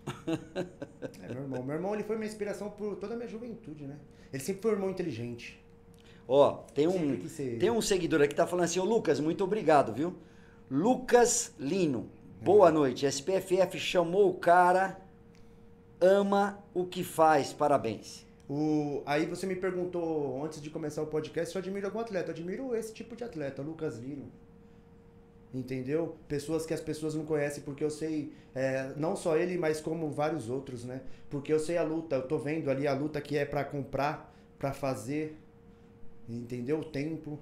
Meu irmão ele foi minha inspiração por toda a minha juventude, né? Ele sempre foi um irmão inteligente. Ó, tem Sempre quis ser. tem um seguidor aqui que tá falando assim: ô Lucas, muito obrigado, viu? Lucas Lino, boa noite. SPFF chamou o cara, ama o que faz, parabéns. Aí você me perguntou antes de começar o podcast se eu admiro algum atleta. Eu admiro esse tipo de atleta, Lucas Lino. Entendeu? Pessoas que as pessoas não conhecem, porque eu sei, não só ele, mas como vários outros, né? Porque eu sei a luta, eu tô vendo ali a luta que é pra comprar, pra fazer, entendeu? O tempo.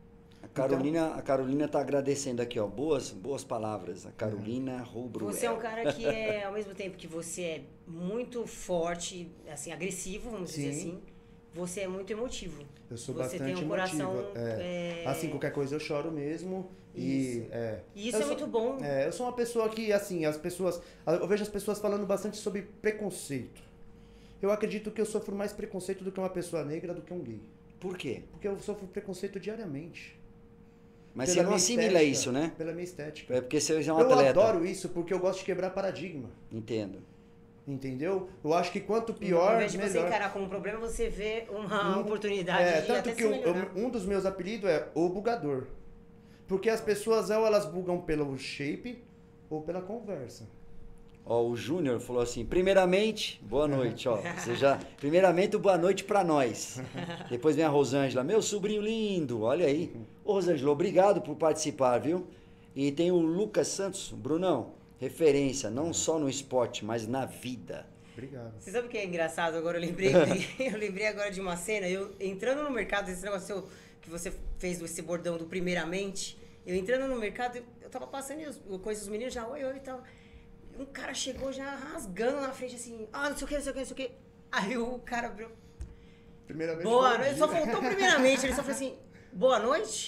A Carolina tá agradecendo aqui, ó. Boas palavras. A Carolina Robruel. Você é um cara que é, ao mesmo tempo que você é muito forte, assim, agressivo, vamos dizer Sim. assim, você é muito emotivo. Eu sou Você bastante tem um coração, emotivo. Assim, qualquer coisa eu choro mesmo. Isso. E isso Eu é muito bom. Eu sou uma pessoa que, assim, eu vejo as pessoas falando bastante sobre preconceito. Eu acredito que eu sofro mais preconceito do que uma pessoa negra do que um gay. Por quê? Porque eu sofro preconceito diariamente. Mas Pela você não minha assimila estética, isso, né? Pela minha estética. É porque você é um Eu atleta. adoro isso porque eu gosto de quebrar paradigma. Entendo. Entendeu? Eu acho que quanto Ao pior, invés de você melhor. encarar como um problema, você vê uma oportunidade de Tanto até que se melhorar. um dos meus apelidos é o bugador. Porque as pessoas, ou elas bugam pelo shape ou pela conversa. Ó, o Júnior falou assim: primeiramente, boa noite, ó. Primeiramente, boa noite pra nós. Depois vem a Rosângela, meu sobrinho lindo, olha aí. Ô, Rosângela, obrigado por participar, viu? E tem o Lucas Santos, Brunão, referência, não só no esporte, mas na vida. Obrigado. Você sabe o que é engraçado? Agora eu lembrei agora de uma cena, eu entrando no mercado, esse negócio que você fez esse bordão do primeiramente, eu entrando no mercado, eu tava passando e eu conheço os meninos já, oi e tal. Um cara chegou já rasgando na frente assim, não sei o que, não sei o que, não sei o que. Aí o cara abriu, Primeiramente, boa bom noite, dia. só faltou primeiramente, ele só falou assim, boa noite?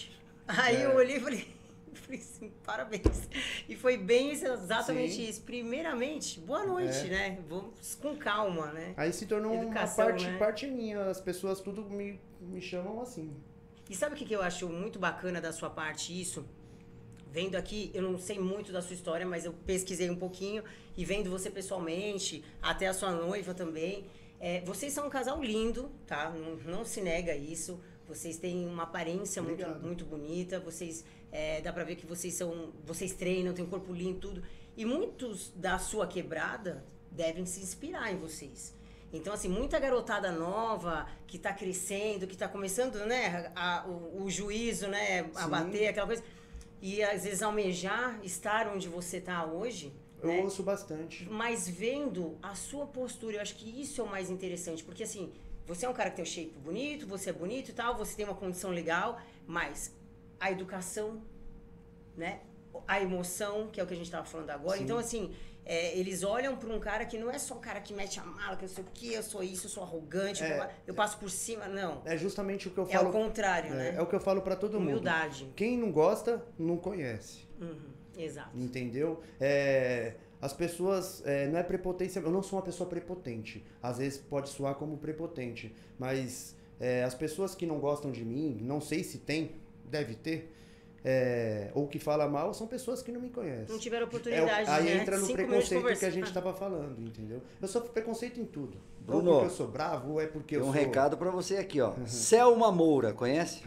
Aí eu olhei e falei assim, parabéns. E foi bem exatamente Sim. isso. Primeiramente, boa noite, né? Vamos com calma, né? Aí se tornou Educação, uma né? parte minha, as pessoas tudo me chamam assim. E sabe o que eu acho muito bacana da sua parte isso? Vendo aqui, eu não sei muito da sua história, mas eu pesquisei um pouquinho e vendo você pessoalmente, até a sua noiva também. Vocês são um casal lindo, tá? Não se nega isso. Vocês têm uma aparência muito, Obrigado. muito bonita. Vocês dá pra ver que vocês treinam, têm um corpo lindo, tudo. E muitos da sua quebrada devem se inspirar em vocês. Então, assim, muita garotada nova que tá crescendo, que tá começando, né, o juízo, né, a Sim. bater, aquela coisa. E às vezes almejar estar onde você tá hoje. Eu né? ouço bastante. Mas vendo a sua postura, eu acho que isso é o mais interessante. Porque assim, você é um cara que tem um shape bonito, você é bonito e tal, você tem uma condição legal, mas a educação, né? A emoção, que é o que a gente tava falando agora. Sim. Então, assim, eles olham pra um cara que não é só um cara que mete a mala, que eu sei o que, eu sou isso, eu sou arrogante, eu passo por cima. Não. É justamente o que eu É falo. o contrário, né? É o que eu falo pra todo mundo. Humildade. Quem não gosta, não conhece. Exato. Entendeu? As pessoas, não é prepotência, eu não sou uma pessoa prepotente. Às vezes pode soar como prepotente, mas as pessoas que não gostam de mim, não sei se tem, deve ter, ou que fala mal, são pessoas que não me conhecem. Não tiveram oportunidade, Aí né? entra no 5 minutos de preconceito que conversa. a gente estava falando, entendeu? Eu sofro preconceito em tudo. Bruno, ou porque eu sou bravo, ou é porque Tem eu um sou... recado pra você aqui, ó. Selma Moura, conhece?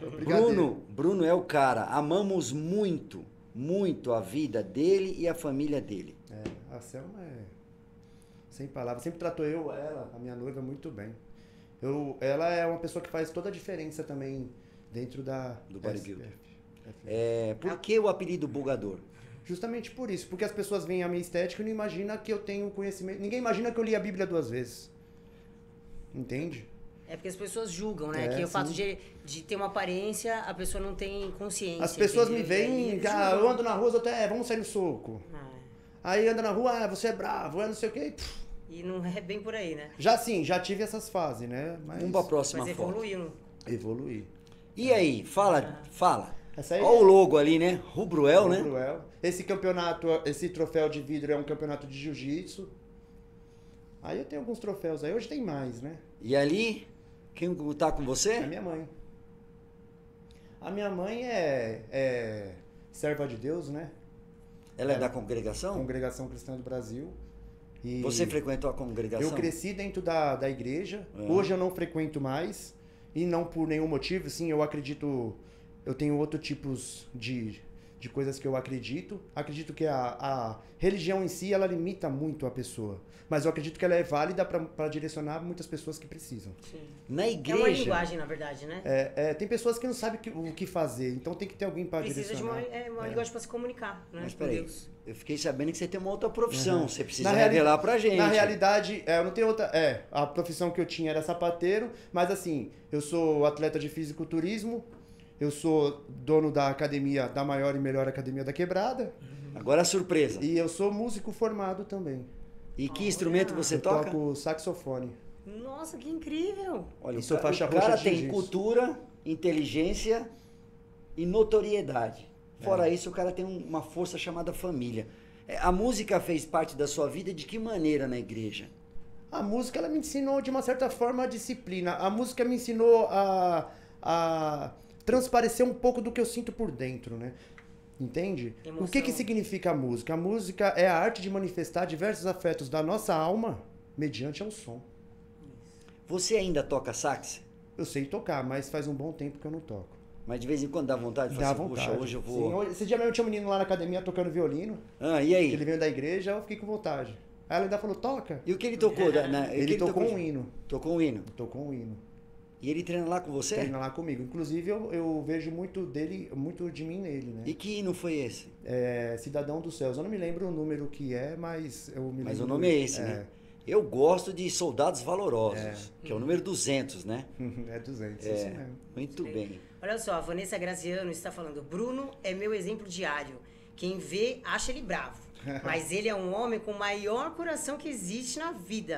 Bruno é o cara. Amamos muito, muito a vida dele e a família dele. A Selma é sem palavras. Sempre tratou ela, a minha noiva, muito bem. Ela é uma pessoa que faz toda a diferença também dentro Do bodybuilder. SPF. Por que o apelido Bugador? Justamente por isso, porque as pessoas veem a minha estética e não imaginam que eu tenho conhecimento. Ninguém imagina que eu li a Bíblia 2 vezes. Entende? É porque as pessoas julgam, né? Que o sim. fato de ter uma aparência, a pessoa não tem consciência. As pessoas me entendeu? E aí veem, eles eu julgam. ando na rua, vamos sair no soco. Aí anda na rua, você é bravo, não sei o quê. E não é bem por aí, né? Já tive essas fases, né? Mas Vamos pra próxima Mas foto. evoluiu. evoluí. E aí, fala. Essa aí Olha o logo ali, né? Rubruel, né? Cruel. Esse campeonato, esse troféu de vidro é um campeonato de jiu-jitsu. Aí eu tenho alguns troféus aí, hoje tem mais, né? E ali, quem tá com É a você? minha mãe. A minha mãe é serva de Deus, né? Ela é da congregação? Congregação Cristã do Brasil. E Você frequentou a congregação? eu cresci dentro da igreja. Hoje eu não frequento mais. E não por nenhum motivo. Sim, eu acredito... Eu tenho outros tipos de coisas que eu acredito. Acredito que a religião em si, ela limita muito a pessoa. Mas eu acredito que ela é válida para direcionar muitas pessoas que precisam. Sim. Na É uma igreja. linguagem, na verdade, né? Tem pessoas que não sabem o que fazer. Então tem que ter alguém para Precisa de direcionar. uma linguagem para se comunicar, né? Mas com peraí, Deus. eu fiquei sabendo que você tem uma outra profissão. Você precisa Na revelar pra gente. Na realidade, eu não tenho outra... a profissão que eu tinha era sapateiro, mas assim, eu sou atleta de fisiculturismo, eu sou dono da academia, da maior e melhor academia da Quebrada, Agora a surpresa. e eu sou músico formado também. E que instrumento você Eu toca? toco saxofone. Nossa, que incrível! Olha, E sou faixa o cara roxa de tem jiu-jitsu. cultura, inteligência e notoriedade. Fora isso, o cara tem uma força chamada família. A música fez parte da sua vida de que maneira na igreja? A música, ela me ensinou, de uma certa forma, a disciplina. A música me ensinou a transparecer um pouco do que eu sinto por dentro, né? Entende? Emoção. O que significa a música? A música é a arte de manifestar diversos afetos da nossa alma mediante ao som. Você ainda toca sax? Eu sei tocar, mas faz um bom tempo que eu não toco. Mas de vez em quando dá vontade de Dá falar assim, vontade. puxa, hoje eu vou... Sim, esse dia mesmo tinha um menino lá na academia tocando violino. E aí? Ele veio da igreja, eu fiquei com vontade. Aí ela ainda falou, toca. E o que ele tocou? Ele tocou um hino. Tocou um hino. Tocou um hino. E ele treina lá com você? Treina lá comigo. Inclusive, eu vejo muito de mim nele, né? E que hino foi esse? Cidadão dos Céus. Eu não me lembro o número que é, mas eu me lembro. Mas o nome é esse, né? Eu gosto de Soldados Valorosos, que é o número 200, né? É 200, isso mesmo. Muito bem. Olha só, a Vanessa Graziano está falando: Bruno é meu exemplo diário. Quem vê, acha ele bravo. Mas ele é um homem com o maior coração que existe na vida.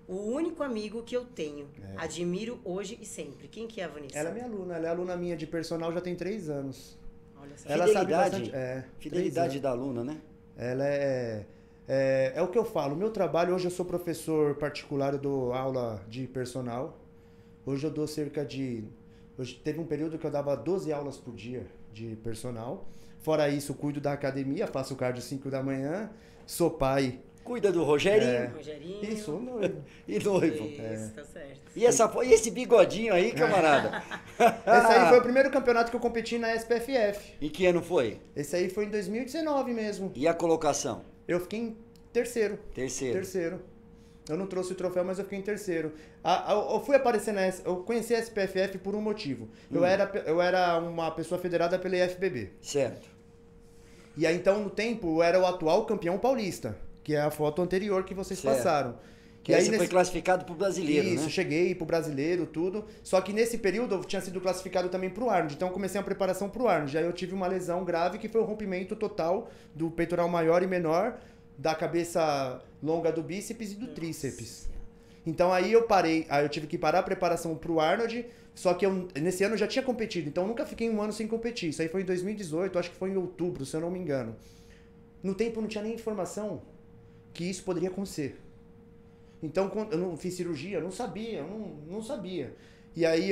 o único amigo que eu tenho. Admiro hoje e sempre. Quem que é a Vanessa? Ela é minha aluna, ela é aluna minha de personal já tem 3 anos. Olha só. Ela sabe bastante. Fidelidade da aluna, né? Ela é o que eu falo, o meu trabalho, hoje eu sou professor particular, eu dou aula de personal. Hoje eu dou hoje teve um período que eu dava 12 aulas por dia de personal. Fora isso, eu cuido da academia, faço cardio 5 da manhã, sou pai. Cuida do Rogerinho. Rogerinho. Isso, noivo. E noivo. Isso, tá certo. E esse bigodinho aí, camarada? Esse aí foi o primeiro campeonato que eu competi na SPFF. Em que ano foi? Esse aí foi em 2019 mesmo. E a colocação? Eu fiquei em terceiro. Terceiro. Eu não trouxe o troféu, mas eu fiquei em terceiro. Eu fui aparecer eu conheci a SPFF por um motivo. Eu era uma pessoa federada pela IFBB. Certo. E aí, então, no tempo, eu era o atual campeão paulista, que é a foto anterior que vocês passaram. Que aí você foi classificado pro brasileiro, Isso, né? cheguei pro brasileiro, tudo. Só que nesse período eu tinha sido classificado também pro Arnold. Então eu comecei a preparação pro Arnold. Aí eu tive uma lesão grave que foi o rompimento total do peitoral maior e menor, da cabeça longa do bíceps e do tríceps. Então aí eu parei, aí eu tive que parar a preparação pro Arnold, só que nesse ano eu já tinha competido, então eu nunca fiquei um ano sem competir. Isso aí foi em 2018, acho que foi em outubro, se eu não me engano. No tempo não tinha nem informação que isso poderia acontecer. Então quando eu não fiz cirurgia, eu não sabia. E aí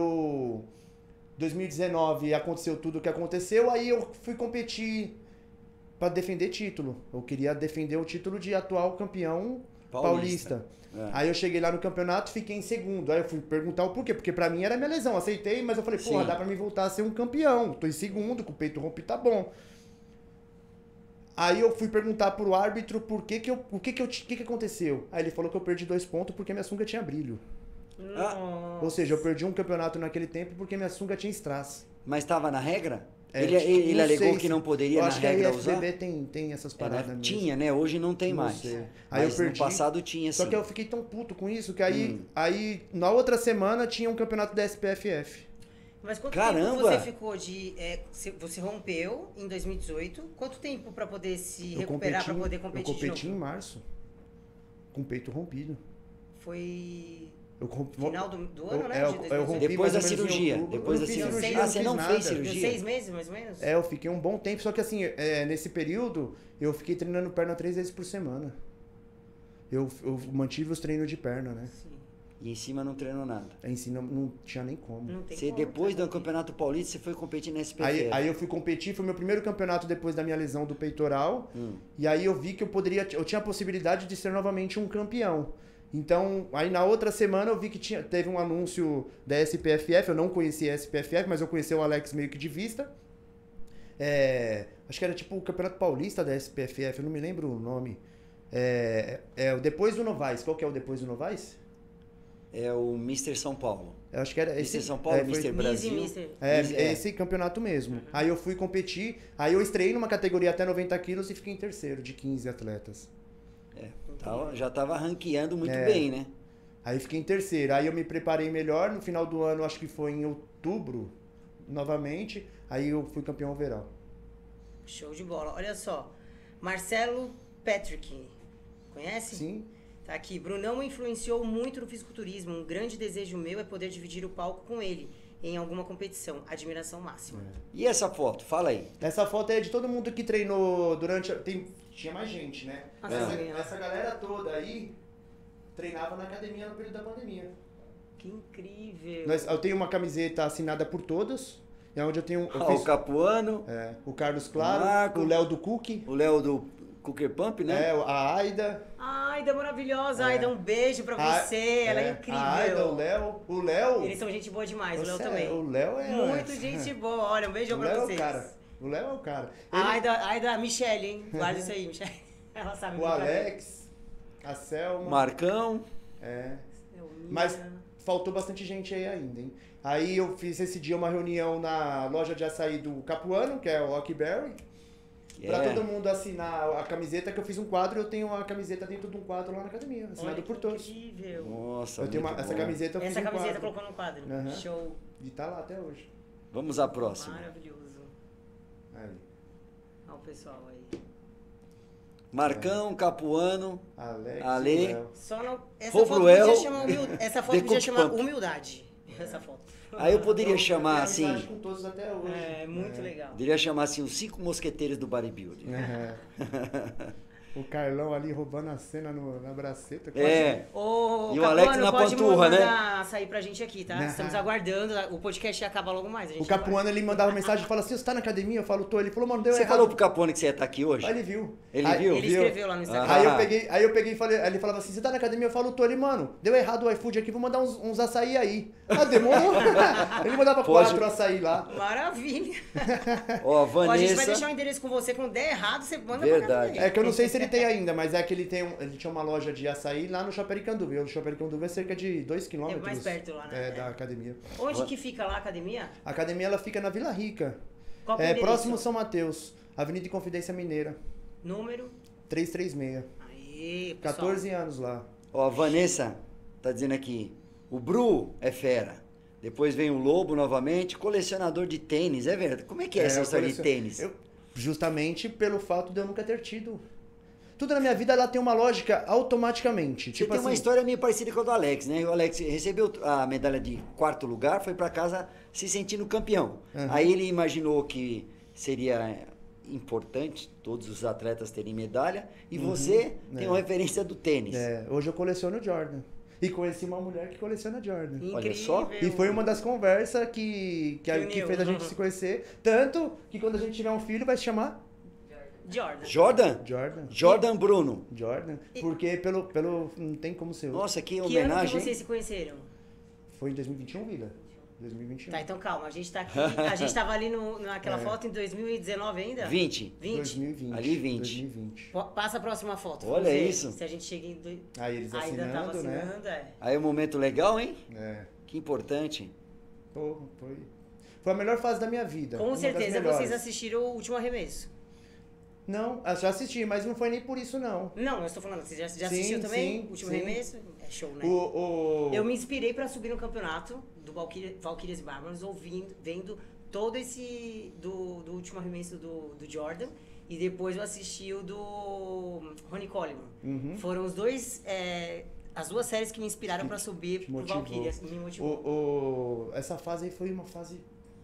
2019 aconteceu tudo o que aconteceu, aí eu fui competir para defender título. Eu queria defender o título de atual campeão paulista. Aí eu cheguei lá no campeonato, fiquei em segundo. Aí eu fui perguntar o porquê, porque pra mim era minha lesão. Aceitei, mas eu falei, porra, dá pra mim voltar a ser um campeão. Tô em segundo, com o peito rompido, tá bom. Aí eu fui perguntar pro árbitro o que aconteceu. Aí ele falou que eu perdi 2 pontos porque minha sunga tinha brilho. Ou seja, eu perdi um campeonato naquele tempo porque minha sunga tinha strass. Mas estava na regra? Ele alegou que não poderia na regra usar? Eu acho que a IFBB tem essas paradas mesmo. Tinha, né? Hoje não tem mais. Aí mas eu perdi. No passado tinha, sim. Só que eu fiquei tão puto com isso que aí na outra semana tinha um campeonato da SPFF. Mas quanto tempo você ficou você rompeu em 2018? Quanto tempo pra poder se recuperar, pra poder competir de novo? Eu competi em março. Com o peito rompido. Foi... Final do ano, né? Eu rompi depois da cirurgia. Depois da cirurgia. Você não fez cirurgia? Deu 6 meses, mais ou menos? Eu fiquei um bom tempo, só que assim, nesse período, eu fiquei treinando perna 3 vezes por semana. Eu mantive os treinos de perna, né? Sim. E em cima não treinou nada? Em cima não tinha nem como. Depois do Campeonato Paulista, você foi competir na SPFF? Aí eu fui competir, foi meu primeiro campeonato depois da minha lesão do peitoral. E aí eu vi que eu tinha a possibilidade de ser novamente um campeão. Então, aí na outra semana eu vi que teve um anúncio da SPFF, eu não conhecia a SPFF, mas eu conheci o Alex meio que de vista. Acho que era tipo o Campeonato Paulista da SPFF, eu não me lembro o nome. O Depois do Novaes, qual que é o Depois do Novaes? É o Mr. São Paulo. Eu acho que era esse. Mr. São Paulo, Mr. Brasil. Esse campeonato mesmo. Aí eu fui competir, aí eu estreiei numa categoria até 90 quilos e fiquei em terceiro, de 15 atletas. Já estava ranqueando muito bem, né? Aí fiquei em terceiro. Aí eu me preparei melhor. No final do ano, acho que foi em outubro, novamente. Aí eu fui campeão overall. Show de bola. Olha só. Marcelo Patrick. Conhece? Sim. Tá aqui. Brunão influenciou muito no fisiculturismo. Um grande desejo meu é poder dividir o palco com ele em alguma competição. Admiração máxima. E essa foto? Fala aí. Essa foto é de todo mundo que treinou durante... Tinha mais gente, né? Essa galera toda aí treinava na academia no período da pandemia. Que incrível! Eu tenho uma camiseta assinada por todos. É onde eu tenho... o Capuano. O Carlos Claro. O Léo do Cookie. O Léo do Cooker Pump, né? A Aida. A Aida maravilhosa. Aida, um beijo pra você. Ela é incrível. A Aida, o Léo... Eles são gente boa demais, o Léo também. O Léo é... Muito gente boa. Olha, um beijo pra vocês. O Léo é o cara. A Michelle, hein? Guarda isso aí, Michelle. Ela sabe. O Alex, a Selma. Marcão. Mas faltou bastante gente aí ainda, hein? Aí eu fiz esse dia uma reunião na loja de açaí do Capuano, que é o Rockberry. Pra todo mundo assinar a camiseta, que eu fiz um quadro, eu tenho a camiseta dentro de um quadro lá na academia, assinado por todos. Incrível. Nossa, eu tenho essa camiseta, eu fiz essa camiseta colocou no quadro. Show. E tá lá até hoje. Vamos à próxima. Maravilhoso. Aí. Olha o pessoal aí. Marcão, Capuano, Alex Ale. e Léo. Só não... Essa Romuel, foto podia chamar essa foto The podia Cook chamar Pump. humildade. Essa foto. Aí eu poderia Eu chamar tenho assim, amizade com todos até hoje. É, muito legal. poderia chamar assim os 5 mosqueteiros do bodybuilding. É. O Carlão ali roubando a cena na braceta. É. Ô, E o Alex na pode panturra, né? mandar sair pra gente aqui, tá? Estamos aguardando. O podcast acaba logo mais. A gente O Capuano, ele mandava mensagem e falava assim, você tá na academia? Eu falo, tô. Ele falou, mano, deu Você errado. falou pro Capuano que você ia estar aqui hoje? Aí ele viu. Ele Aí- viu? Ele escreveu lá no Instagram. Ah. Aí eu peguei e falei, aí ele falava assim, você tá na academia? Eu falo, tô. Ele, mano, deu errado o iFood aqui, vou mandar uns açaí aí. Ah, demorou. Ele mandava Pode. 4 açaí lá. Maravilha. Ó, Ó, a gente vai Vanessa. deixar o endereço com você. Quando der errado, você manda Verdade. pra casa dele. É que eu não sei se ele tem ainda, mas é que ele tinha uma loja de açaí lá no Shopping Aricanduva. E o Shopping Aricanduva é cerca de 2 km. É mais perto lá, né? Da academia. Onde que fica lá a academia? A academia, ela fica na Vila Rica. Qual que é o É endereço? próximo São Mateus. Avenida Inconfidência Mineira. Número? 336. Aí, pessoal. 14 anos lá. Ó, a Vanessa tá dizendo aqui, o Bru é fera. Depois vem o Lobo novamente, colecionador de tênis, é verdade. Como é que é essa eu história de coleciono- tênis? Justamente pelo fato de eu nunca ter tido. Tudo na minha vida, ela tem uma lógica automaticamente. Você Tipo tem uma assim, história meio parecida com a do Alex, né? O Alex recebeu a medalha de 4º lugar, foi pra casa se sentindo campeão. Uhum. Aí ele imaginou que seria importante todos os atletas terem medalha e você tem uma referência do tênis. hoje eu coleciono Jordan. E conheci uma mulher que coleciona Jordan. Incrível. Olha só. E foi uma das conversas que uniu. fez a gente se conhecer. Tanto que quando a gente tiver um filho, vai se chamar Jordan. Jordan? Jordan. Jordan Bruno. Jordan. Porque não tem como ser outro. Nossa, que Que ano que homenagem. vocês hein? se conheceram? Foi em 2021, Vila? 2021. Tá, então calma. A gente tá aqui. A gente tava ali naquela foto em 2019 ainda? 20. 20? 2020. Ali 20. 2020. Passa a próxima foto. Olha vamos ver isso. Se a gente chega em... Aí eles Ainda tava assinando, né? assinando, é. Aí um momento legal, hein? É. Que importante. Pô, foi a melhor fase da minha vida. Com uma das certeza melhores. vocês assistiram o último arremesso. Não, eu já assisti, mas não foi nem por isso, não. Não, eu estou falando, você já Sim, assistiu também? sim, O último sim. arremesso? É show, né? O... Eu me inspirei pra subir no campeonato do Valkyrias e Bárbaros, vendo todo esse do último arremesso do Jordan, e depois eu assisti o do Ronnie Coleman. Uhum. Foram os dois, as duas séries que me inspiraram pra subir pro motivou. Valkyrias, me motivou. Essa fase aí foi uma fase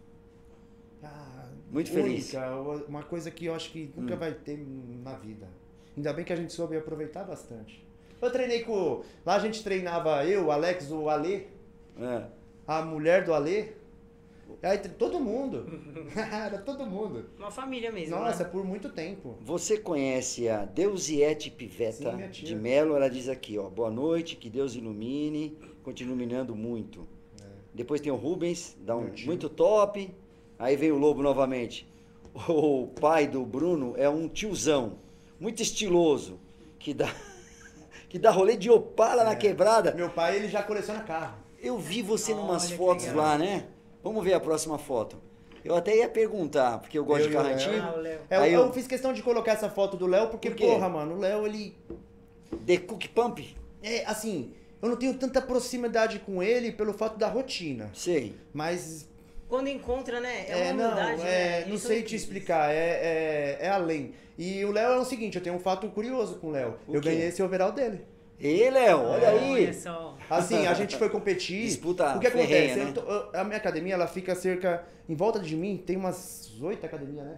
Muito única, feliz. uma coisa que eu acho que nunca vai ter na vida. Ainda bem que a gente soube aproveitar bastante. Eu treinei com... Lá a gente treinava eu, o Alex, o Ale, É. a mulher do Ale. Aí todo mundo. Era todo mundo. Uma família mesmo, Nossa, né? por muito tempo. Você conhece a Deusiette Pivetta Sim, minha tia. de Melo? Ela diz aqui, ó, boa noite, que Deus ilumine, continue iluminando muito. Depois tem o Rubens, dá um Meu tio. muito top. Aí vem o Lobo novamente. O pai do Bruno é um tiozão, muito estiloso, que dá rolê de Opala na quebrada. Meu pai, ele já coleciona carro. Eu vi você numas Olha que fotos legal. lá, né? Vamos ver a próxima foto. Eu até ia perguntar, porque eu gosto Eu de e o carro Léo. antigo. Ah, o Léo. Aí Eu fiz questão de colocar essa foto do Léo, porque, Por quê? porra, mano, o Léo, ele... The Cook Pump? É, assim, eu não tenho tanta proximidade com ele pelo fato da rotina. Sei. Mas, Quando encontra, né? É uma humildade, né? não Isso sei é te incrível. explicar, é além. E o Léo é o seguinte, eu tenho um fato curioso com o Léo. O Eu quê? ganhei esse overall dele. Ei, Léo, olha aí. Olha só. Assim, a gente foi competir. Disputa O que ferrenha, acontece? né? A minha academia, ela fica cerca... Em volta de mim, tem umas 8 academias, né?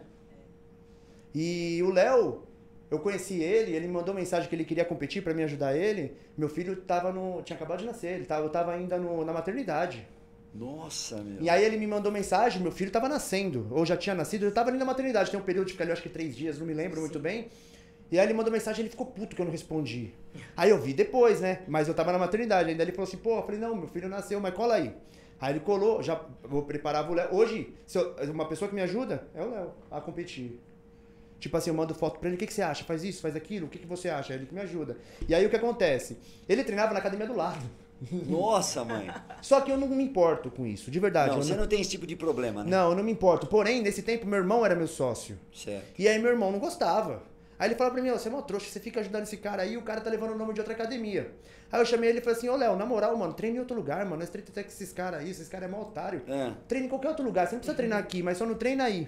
E o Léo, eu conheci ele mandou mensagem que ele queria competir pra me ajudar ele. Meu filho tinha acabado de nascer, eu tava ainda na maternidade. Nossa, meu. E aí ele me mandou mensagem, meu filho tava nascendo, ou já tinha nascido, eu tava ali na maternidade, tem um período de ficar ali, eu acho que 3 dias, não me lembro muito bem. E aí ele mandou mensagem, ele ficou puto que eu não respondi. Aí eu vi depois, né? Mas eu tava na maternidade, ainda ele falou assim, pô, eu falei, não, meu filho nasceu, mas cola aí. Aí ele colou, já vou preparar o Léo. Hoje, uma pessoa que me ajuda é o Léo a competir. Tipo assim, eu mando foto pra ele, o que você acha? Faz isso, faz aquilo, o que você acha? É ele que me ajuda. E aí o que acontece? Ele treinava na academia do lado. Nossa, mãe. Só que eu não me importo com isso, de verdade. Não, eu você não tem esse tipo de problema, né? Não, eu não me importo. Porém, nesse tempo, meu irmão era meu sócio. Certo. E aí meu irmão não gostava. Aí ele falava pra mim, ó, você é mó trouxa, você fica ajudando esse cara aí, o cara tá levando o nome de outra academia. Aí eu chamei ele e falei assim, ô Léo, na moral, mano, treina em outro lugar, mano, nós treina até com esses caras aí, esses caras é mó otário. É. Treina em qualquer outro lugar, você não precisa treinar aqui, mas só não treina aí.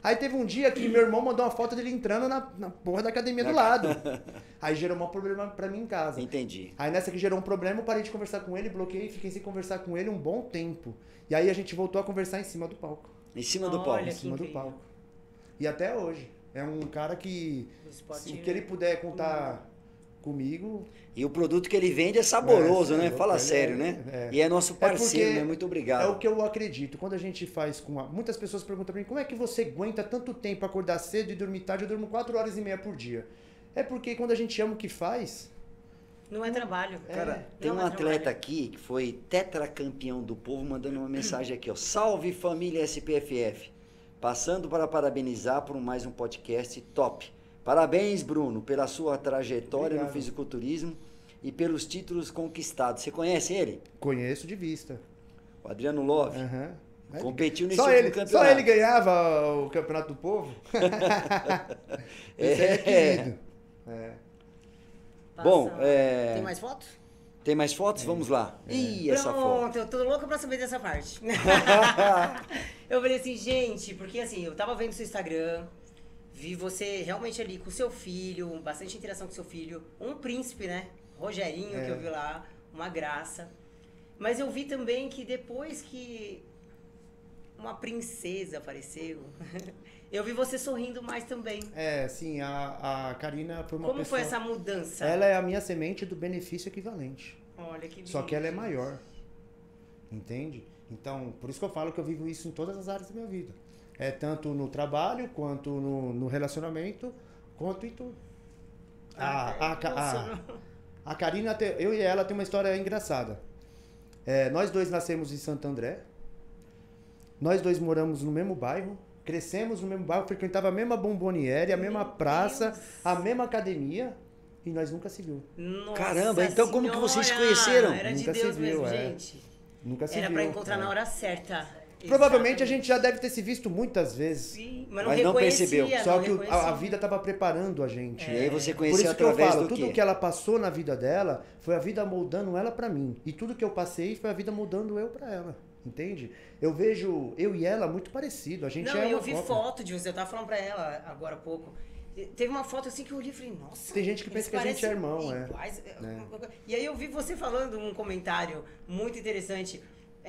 Aí teve um dia que meu irmão mandou uma foto dele entrando na porra da academia do lado. Aí gerou um problema pra mim em casa. Entendi. Aí nessa que gerou um problema, eu parei de conversar com ele, bloqueei, fiquei sem conversar com ele um bom tempo. E aí a gente voltou a conversar em cima do palco. Em cima do palco. Olha, Em cima do incrível. palco. E até hoje. É um cara que, Do se esporte, o que ele puder contar comigo... E o produto que ele vende é saboroso, né? louco, Fala ele sério, é- né? é. E é nosso parceiro, porque né? Muito É obrigado. o que eu acredito. Quando a gente faz com... Muitas pessoas perguntam pra mim, como é que você aguenta tanto tempo acordar cedo e dormir tarde? Eu durmo 4 horas e meia por dia. É porque quando a gente ama o que faz... Não é trabalho. Cara, tem Não um é atleta trabalho. aqui que foi tetracampeão do povo mandando uma mensagem aqui, ó. Salve família SPFF. Passando para parabenizar por mais um podcast top. Parabéns, Bruno, pela sua trajetória Obrigado. no fisiculturismo e pelos títulos conquistados. Você conhece ele? Conheço de vista. O Adriano Love. Aham. Competiu nesse Só último ele, campeonato. só ele ganhava o campeonato do povo? Esse aí é querido. É. Passa- Bom, Tem mais fotos? Tem mais fotos? Vamos lá. Ih, essa foto. Pronto, eu tô louca pra saber dessa parte. Eu falei assim, gente, porque assim, eu tava vendo seu Instagram, vi você realmente ali com seu filho, bastante interação com seu filho, um príncipe, né? Rogerinho, que eu vi lá, uma graça. Mas eu vi também que depois que uma princesa apareceu, eu vi você sorrindo mais também. É, sim, a Karina foi uma Como pessoa... foi essa mudança? Ela é a minha semente do benefício equivalente. Olha que lindo. Só que ela é gente. maior. Entende? Então, por isso que eu falo que eu vivo isso em todas as áreas da minha vida. É tanto no trabalho, quanto no relacionamento, quanto em tudo. A Karina, eu e ela tem uma história engraçada. Nós dois nascemos em Santo André. Nós dois moramos no mesmo bairro. Crescemos no mesmo bairro, frequentava a mesma bomboniere, a mesma praça, Deus. a mesma academia. E nós nunca se viu. Nossa Caramba, então como que vocês se Senhora! conheceram? Era de Nunca se Deus viu, mesmo, é. gente. Nunca se Era viu. pra encontrar é. na hora certa. Provavelmente a Exatamente. gente já deve ter se visto muitas vezes. Sim, mas não Mas não reconhecia. percebeu. Só não que a reconhecia. vida estava preparando a gente. E aí você Por conheceu isso que eu através falo, do tudo quê? que ela passou na vida dela foi a vida moldando ela pra mim. E tudo que eu passei foi a vida moldando eu pra ela. Entende? Eu vejo eu e ela muito parecido. A gente Não, é eu uma vi cópia. foto de você, eu tava falando pra ela agora há pouco. Teve uma foto assim que eu olhei e falei, nossa. Tem gente que eles pensa que a gente é parecem irmão, é. iguais. E aí eu vi você falando um comentário muito interessante.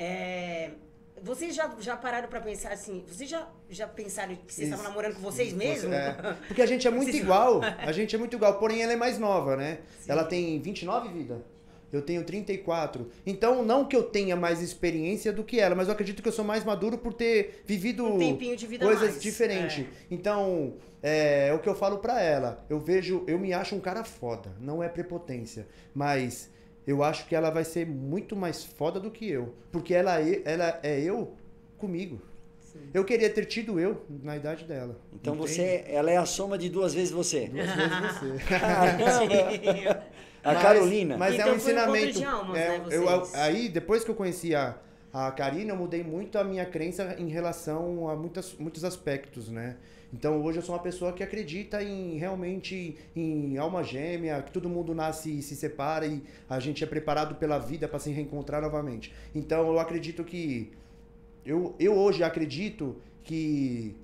Vocês já pararam pra pensar assim, vocês já pensaram que vocês estavam namorando com vocês mesmos? Porque a gente é muito Vocês- igual. A gente é muito igual. Porém, ela é mais nova, né? Ela tem 29 vida. Eu tenho 34. Então, não que eu tenha mais experiência do que ela, mas eu acredito que eu sou mais maduro por ter vivido Um tempinho de vida coisas mais, diferentes. Então, é o que eu falo pra ela. Eu me acho um cara foda. Não é prepotência. Mas eu acho que ela vai ser muito mais foda do que eu. Porque ela é eu comigo. Eu queria ter tido eu na idade dela. Então entende? ela é a soma de 2 vezes você. 2 vezes você. Caramba! A Carolina. Mas Então é um foi um encontro ensinamento. de almas, né, vocês? Aí, depois que eu conheci a Karina, eu mudei muito a minha crença em relação a muitos aspectos, né? Então hoje eu sou uma pessoa que acredita realmente em alma gêmea, que todo mundo nasce e se separa e a gente é preparado pela vida para se reencontrar novamente. Então eu acredito que. Eu hoje acredito que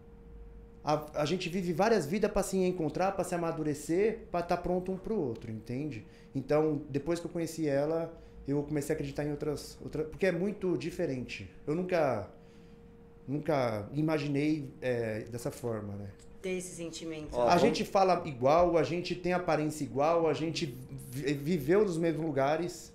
a gente vive várias vidas para se encontrar, para se amadurecer, para estar pronto um pro outro, entende? Então, depois que eu conheci ela, eu comecei a acreditar em outras porque é muito diferente. Eu nunca imaginei dessa forma, né? Ter esse sentimento. Ó, A gente fala igual, a gente tem aparência igual, a gente viveu nos mesmos lugares.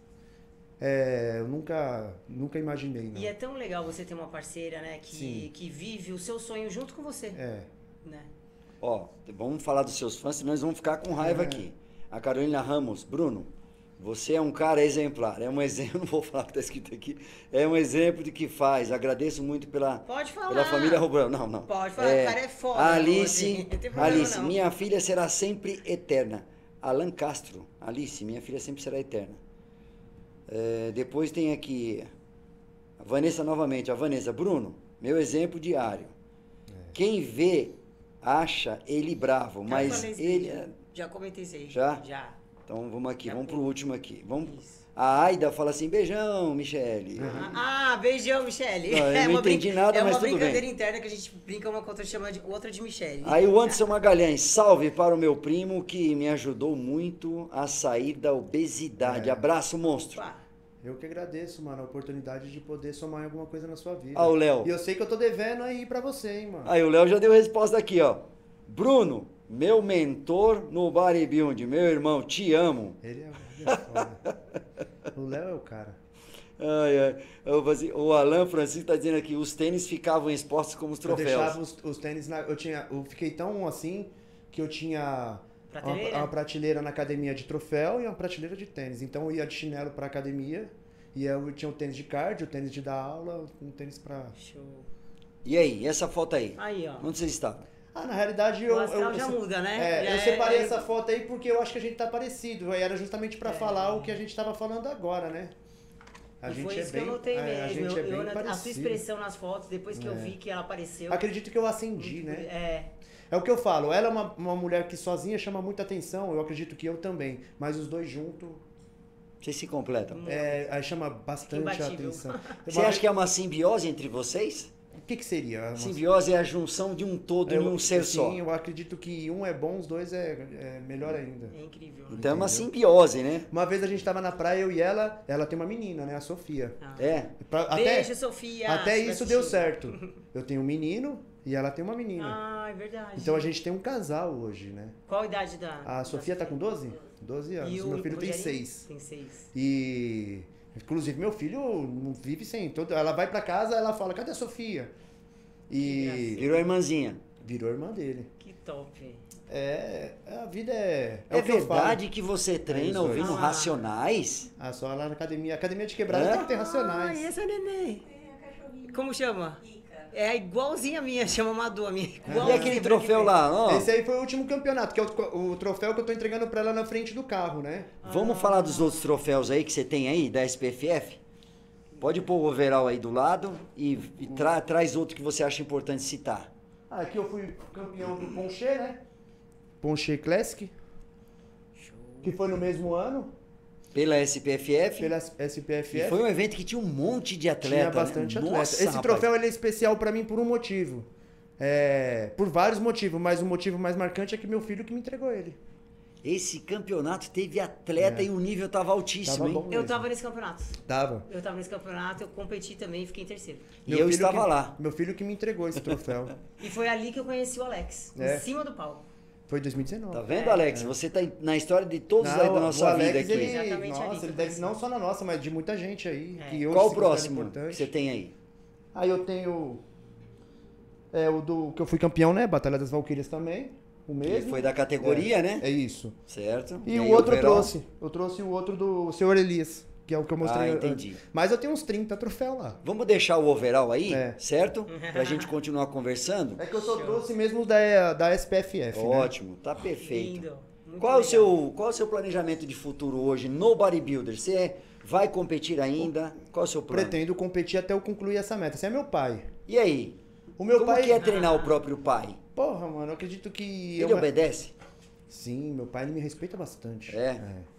Eu nunca imaginei, não. E é tão legal você ter uma parceira, né, Sim. que vive o seu sonho junto com você, né? Ó, vamos falar dos seus fãs, senão eles vão ficar com raiva aqui. A Carolina Ramos, Bruno, você é um cara exemplar. É um exemplo, não vou falar o que está escrito aqui. É um exemplo de que faz. Agradeço muito pela Pode falar. pela família Robrão. Não. Pode falar, o cara é foda. Alice, não tem problema, Alice, não. minha filha será sempre eterna. Alan Castro, Alice, minha filha sempre será eterna. Depois tem aqui a Vanessa novamente. A Vanessa, Bruno, meu exemplo diário. Quem vê acha ele bravo, Já mas falei isso ele... daí. Já comentei isso aí. Já? Já. Então vamos aqui, Tá vamos bom. pro último aqui. Vamos... Isso. A Aida fala assim, beijão, Michele. Ah, beijão, Michele. Não, eu não entendi nada, mas tudo bem. É uma brincadeira interna que a gente brinca uma com outra, chama de outra de Michele. Aí o Anderson Magalhães, salve para o meu primo que me ajudou muito a sair da obesidade. Abraço, monstro. Opa. Eu que agradeço, mano, a oportunidade de poder somar em alguma coisa na sua vida. Ah, o Léo. E eu sei que eu tô devendo aí pra você, hein, mano. Aí o Léo já deu a resposta aqui, ó. Bruno, meu mentor no bodybuilding, meu irmão, te amo. Ele é foda. O Léo é o cara. Ai, ai. Eu vou assim, o Alan Francisco tá dizendo aqui, os tênis ficavam expostos como os Eu troféus. deixava os tênis na... Eu fiquei tão assim que eu tinha uma prateleira na academia de troféu e uma prateleira de tênis. Então eu ia de chinelo pra academia e eu tinha o tênis de cardio, o tênis de dar aula, um tênis pra... Show. E aí, essa foto aí? Aí, ó. Onde vocês estavam? Ah, na realidade O astral já muda, né? Já eu separei é- essa foto aí porque eu acho que a gente tá parecido. Aí era justamente pra falar o que a gente tava falando agora, né? E foi isso que eu notei mesmo. A gente é bem a sua parecido. expressão nas fotos, depois que eu vi que ela apareceu. Acredito que eu acendi, né? É. É o que eu falo. Ela é uma mulher que sozinha chama muita atenção. Eu acredito que eu também. Mas os dois juntos, Vocês se completam. aí chama bastante Imbatível. atenção. Você acha que é uma simbiose entre vocês? O que seria? Simbiose é a junção de um todo em um ser sim, só. eu acredito que um é bom, os dois é melhor ainda. É incrível. Então é uma simbiose, né? Uma vez a gente tava na praia, eu e ela tem uma menina, né? A Sofia. Ah. É. Beijo, Sofia. Até se isso vai deu assistir. certo. Eu tenho um menino e ela tem uma menina. Ah, é verdade. Então a gente tem um casal hoje, né? Qual a idade da... A Sofia tá com 12? 12 anos. E o Meu filho tem Rogerinho? 6. Tem 6. E inclusive meu filho não vive sem. Ela vai pra casa, ela fala, cadê a Sofia? E Virou a irmãzinha. virou irmã dele. Que top. A vida é. É o que eu falo. verdade que você treina isso aí. ouvindo Ah. Racionais? Ah, só lá na academia. Academia de quebrada É? tem que ter racionais. Ah, essa neném. Tem a cachorrinha. Como chama? Ica. É igualzinha a minha, chama Madu, a minha. E Igualzinha, aquele branca troféu e lá, ó. Esse aí foi o último campeonato, que é o troféu que eu tô entregando pra ela na frente do carro, né? Vamos falar dos outros troféus aí que você tem aí, da SPFF? Pode pôr o overall aí do lado e traz outro que você acha importante citar. Ah, aqui eu fui campeão do Ponche, né? Ponche Classic, que foi no mesmo ano, Pela SPFF. pela E SPFF. foi um evento que tinha um monte de atleta. Tinha bastante né? atleta. Nossa, Esse rapaz. troféu ele é especial pra mim por um motivo. Por vários motivos, mas o motivo mais marcante é que meu filho que me entregou ele. Esse campeonato teve atleta e o nível tava altíssimo, Tava hein? bom. Eu tava nesse campeonato. Tava. Eu tava nesse campeonato, eu competi também e fiquei em terceiro. E Meu eu filho estava que- lá. Meu filho que me entregou esse troféu. E foi ali que eu conheci o Alex, É. em cima do palco. Foi em 2019. Tá vendo, Alex? Você tá na história de todos Não, aí da o nossa Alex, vida aqui. Ele, Exatamente ali que nossa, eu ele deve, conheci. não só na nossa, mas de muita gente aí. É. Que hoje Qual o se considera próximo que importante. você tem aí? Aí eu tenho o do que eu fui campeão, né? Batalha das Valquírias também. O Que mesmo. foi da categoria, É, né? É isso. Certo. E o aí, outro eu overall? trouxe. Eu trouxe o outro do Sr. Elias, que é o que eu mostrei Ah, antes. entendi. Mas eu tenho uns 30 troféus lá. Vamos deixar o overall aí, É. certo? Pra gente continuar conversando. É que eu só trouxe mesmo da SPFF, né? Ótimo, tá perfeito. Lindo. Muito Qual é legal. o seu planejamento de futuro hoje no bodybuilder? Você vai competir ainda? Qual é o seu plano? Pretendo competir até eu concluir essa meta. Esse é meu pai. E aí? O meu Como pai... que é treinar o próprio pai? Porra, mano, eu acredito que... Ele obedece? Sim, meu pai ele me respeita bastante. É?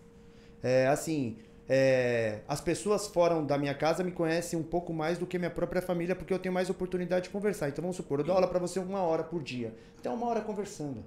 Assim, as pessoas fora da minha casa me conhecem um pouco mais do que minha própria família, porque eu tenho mais oportunidade de conversar. Então vamos supor, eu dou aula pra você 1 hora por dia. Então 1 hora conversando.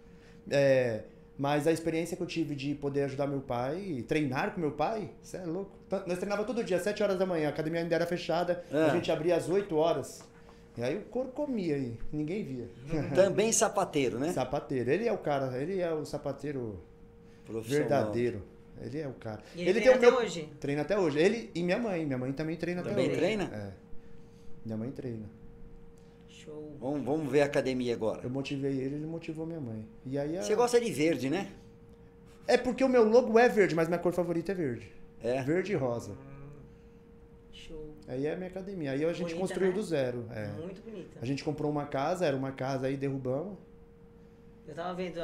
Mas a experiência que eu tive de poder ajudar meu pai, treinar com meu pai, você é louco. Nós treinava todo dia, 7 horas da manhã, a academia ainda era fechada, Ah. a gente abria às 8 horas. E aí o couro comia aí, ninguém via. Também sapateiro, né? Sapateiro, ele é o cara, ele é o sapateiro Profissional. verdadeiro. Ele é o cara. E ele treina tem o até hoje? Treina até hoje. Ele e minha mãe também treina Também até hoje. treina? É. Minha mãe treina. Show. Vamos ver a academia agora. Eu motivei ele motivou minha mãe. E aí Você gosta de verde, né? É porque o meu logo é verde, mas minha cor favorita é verde. É. Verde e rosa. Show. Aí é a minha academia. Aí a gente Bonita, construiu né? do zero. É. Muito bonita. A gente comprou uma casa, era uma casa aí, derrubamos. Eu tava vendo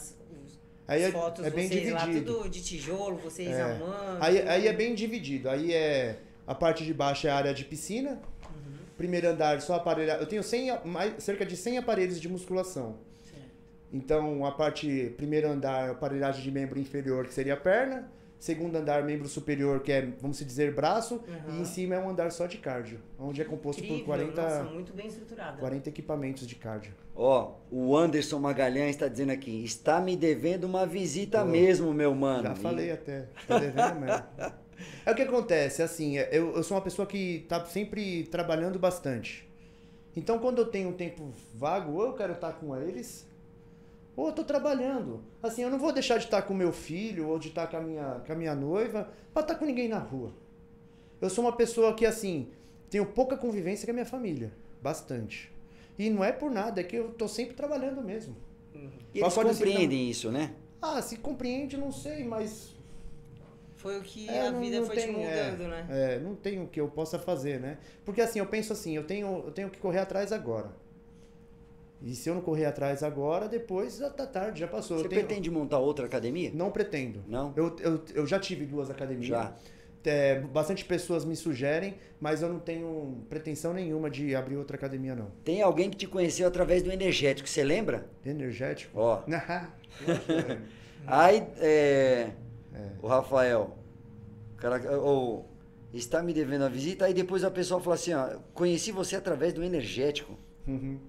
Aí as fotos é bem vocês lá, dividido. tudo de tijolo, vocês É. arrumando. Aí é bem dividido. Aí a parte de baixo é a área de piscina. Uhum. Primeiro andar só aparelhar. Eu tenho cerca de 100 aparelhos de musculação. Certo. Então, a parte, primeiro andar, aparelhagem de membro inferior, que seria a perna. Segundo andar, membro superior, que é, vamos dizer, braço. E em cima é um andar só de cardio, onde é composto por 40, nossa, muito bem estruturado. 40 equipamentos de cardio. Ó, o Anderson Magalhães está dizendo aqui, está me devendo uma visita mesmo, meu mano. Já falei até, tá devendo mesmo. É o que acontece, assim, eu sou uma pessoa que tá sempre trabalhando bastante. Então, quando eu tenho um tempo vago, ou eu quero estar com eles, ou eu tô trabalhando. Assim, eu não vou deixar de estar com meu filho, ou de estar com a minha noiva, pra estar com ninguém na rua. Eu sou uma pessoa que, assim, tenho pouca convivência com a minha família, bastante. E não é por nada, é que eu tô sempre trabalhando mesmo. E eles compreendem isso, né? Ah, se compreende, não sei, mas... Foi o que a vida foi te moldando, né? Não tem o que eu possa fazer, né? Porque assim, eu penso assim, eu tenho que correr atrás agora. E se eu não correr atrás agora, depois já tá tarde, já passou. Você pretende montar outra academia? Não pretendo. Não? Eu já tive 2 academias. Já. Bastante pessoas me sugerem, mas eu não tenho pretensão nenhuma de abrir outra academia, não. Tem alguém que te conheceu através do energético, você lembra? Energético? Ó. Eu Aí, o Rafael, o cara, está me devendo a visita, aí depois a pessoa fala assim, ó, conheci você através do energético. Uhum.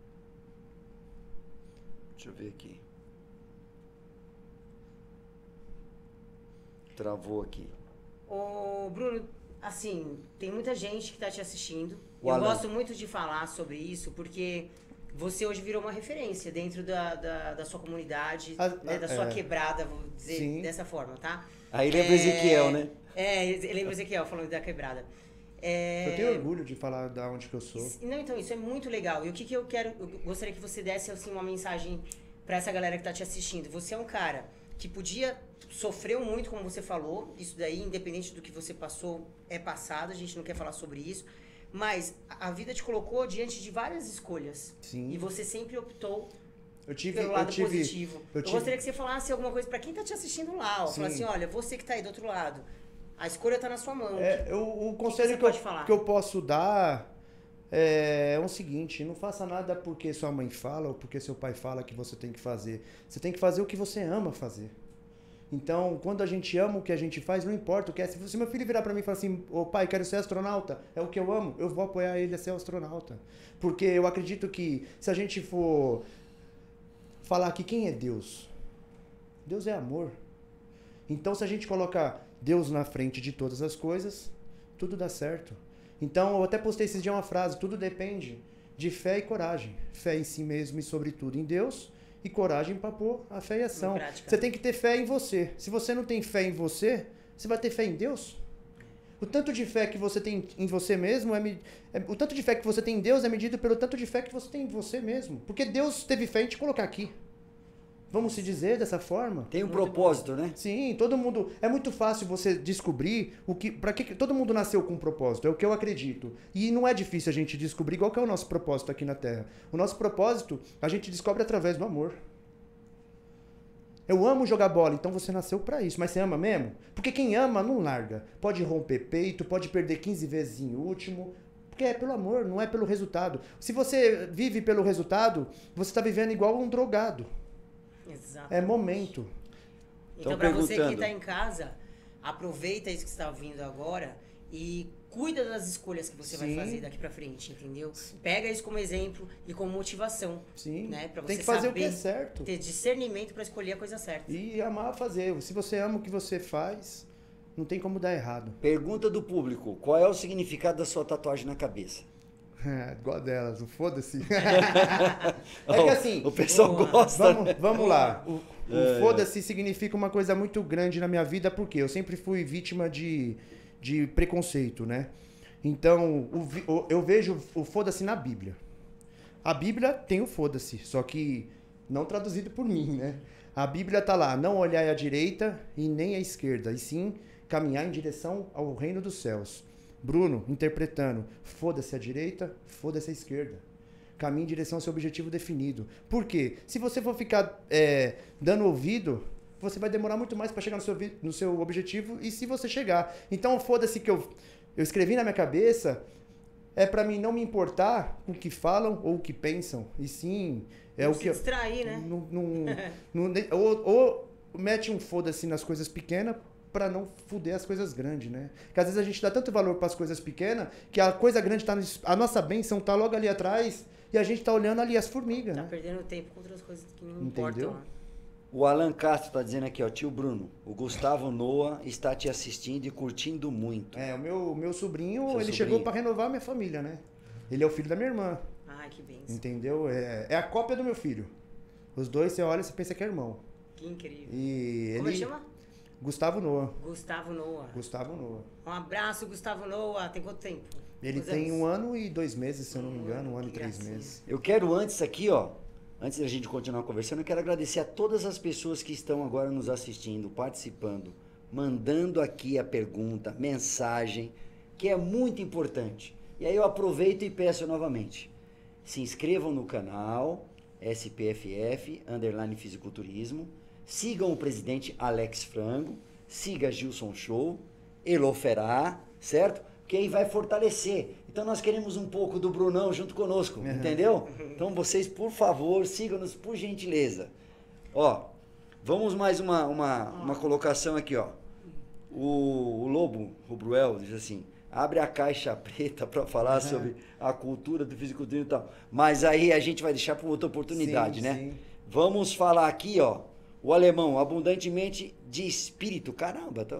Deixa eu ver aqui. Travou aqui. Ô, Bruno, assim, tem muita gente que tá te assistindo. O Eu Alan. gosto muito de falar sobre isso, porque você hoje virou uma referência dentro da sua comunidade, né, da sua quebrada, vou dizer Sim. dessa forma, tá? Aí lembra Ezequiel, né? Lembra Ezequiel falando da quebrada. Eu tenho orgulho de falar da onde que eu sou. Não, então, isso é muito legal. E o que eu quero, eu gostaria que você desse, assim, uma mensagem pra essa galera que tá te assistindo. Você é um cara que sofreu muito, como você falou, isso daí, independente do que você passou, é passado, a gente não quer falar sobre isso, mas a vida te colocou diante de várias escolhas. Sim. E você sempre optou pelo lado positivo. Eu gostaria que você falasse alguma coisa pra quem tá te assistindo lá, ó. Falar assim, olha, você que tá aí do outro lado, a escolha tá na sua mão. O conselho que eu posso dar é o seguinte, não faça nada porque sua mãe fala ou porque seu pai fala que você tem que fazer. Você tem que fazer o que você ama fazer. Então, quando a gente ama o que a gente faz, não importa o que é. Se meu filho virar pra mim e falar assim, ô pai, quero ser astronauta, é o que eu amo, eu vou apoiar ele a ser astronauta. Porque eu acredito que se a gente for falar que quem é Deus? Deus é amor. Então, se a gente colocar Deus na frente de todas as coisas, tudo dá certo. Então, eu até postei esses dias uma frase, tudo depende de fé e coragem. Fé em si mesmo e, sobretudo, em Deus, e coragem para pôr a fé em ação. Você tem que ter fé em você. Se você não tem fé em você, você vai ter fé em Deus? O tanto de fé que você tem em você mesmo, o tanto de fé que você tem em Deus é medido pelo tanto de fé que você tem em você mesmo. Porque Deus teve fé em te colocar aqui. Vamos se dizer dessa forma? Tem um propósito, né? Sim, todo mundo... É muito fácil você descobrir para que todo mundo nasceu com um propósito, é o que eu acredito. E não é difícil a gente descobrir qual que é o nosso propósito aqui na Terra. O nosso propósito a gente descobre através do amor. Eu amo jogar bola, então você nasceu pra isso. Mas você ama mesmo? Porque quem ama não larga. Pode romper peito, pode perder 15 vezes em último... Porque é pelo amor, não é pelo resultado. Se você vive pelo resultado, você está vivendo igual um drogado. Exatamente. É momento. Então, para você que está em casa, aproveita isso que você está ouvindo agora e cuida das escolhas que você vai fazer daqui para frente, entendeu? Pega isso como exemplo e como motivação. Sim. Né? Pra você tem que fazer o que é certo. Ter discernimento para escolher a coisa certa. E amar fazer. Se você ama o que você faz, não tem como dar errado. Pergunta do público: qual é o significado da sua tatuagem na cabeça? Igual delas, foda-se. É que assim... O pessoal gosta. Vamos lá. O foda-se significa uma coisa muito grande na minha vida, porque eu sempre fui vítima de preconceito, né? Então, eu vejo o foda-se na Bíblia. A Bíblia tem o foda-se, só que não traduzido por mim, né? A Bíblia tá lá, não olhar à direita e nem à esquerda, e sim caminhar em direção ao reino dos céus. Bruno, interpretando, foda-se à direita, foda-se à esquerda. Caminhe em direção ao seu objetivo definido. Por quê? Se você for ficar dando ouvido, você vai demorar muito mais para chegar no seu objetivo, e se você chegar. Então, foda-se que eu escrevi na minha cabeça, é pra mim não me importar com o que falam ou o que pensam. E sim, é Não o se que... distrair, né? Ou mete um foda-se nas coisas pequenas pra não fuder as coisas grandes, né? Porque às vezes a gente dá tanto valor pras coisas pequenas que a coisa grande tá... A nossa bênção tá logo ali atrás e a gente tá olhando ali as formigas, Tá né? perdendo tempo com outras coisas que não Entendeu? importam. O Alan Castro tá dizendo aqui, ó, tio Bruno, o Gustavo Noah está te assistindo e curtindo muito. É, o meu sobrinho, Seu ele sobrinho. chegou pra renovar a minha família, né? Ele é o filho da minha irmã, Ai, que bênção. entendeu? É a cópia do meu filho. Os dois, você olha e você pensa que é irmão. Que incrível. E Como ele chama? Gustavo Noah. Gustavo Noah. Gustavo Noah. Um abraço, Gustavo Noah. Tem quanto tempo? Ele Quantos tem anos? 1 ano e 2 meses, se eu não me engano, 1 ano e Que 3 gracinha. meses. Eu quero antes aqui, ó, antes da gente continuar conversando, eu quero agradecer a todas as pessoas que estão agora nos assistindo, participando, mandando aqui a pergunta, mensagem, que é muito importante. E aí eu aproveito e peço novamente, se inscrevam no canal SPFF, _ Fisiculturismo, sigam o presidente Alex Frango, siga Gilson Show, Eloferá, certo? Que aí vai fortalecer. Então nós queremos um pouco do Brunão junto conosco, entendeu? Então vocês, por favor, sigam-nos por gentileza. Ó, vamos mais uma colocação aqui, ó. O Lobo Rubruel diz assim, abre a caixa preta para falar sobre a cultura do fisiculturismo e tal. Mas aí a gente vai deixar para outra oportunidade, Sim, né? sim. Vamos falar aqui, ó, o alemão, abundantemente de espírito. Caramba, tá...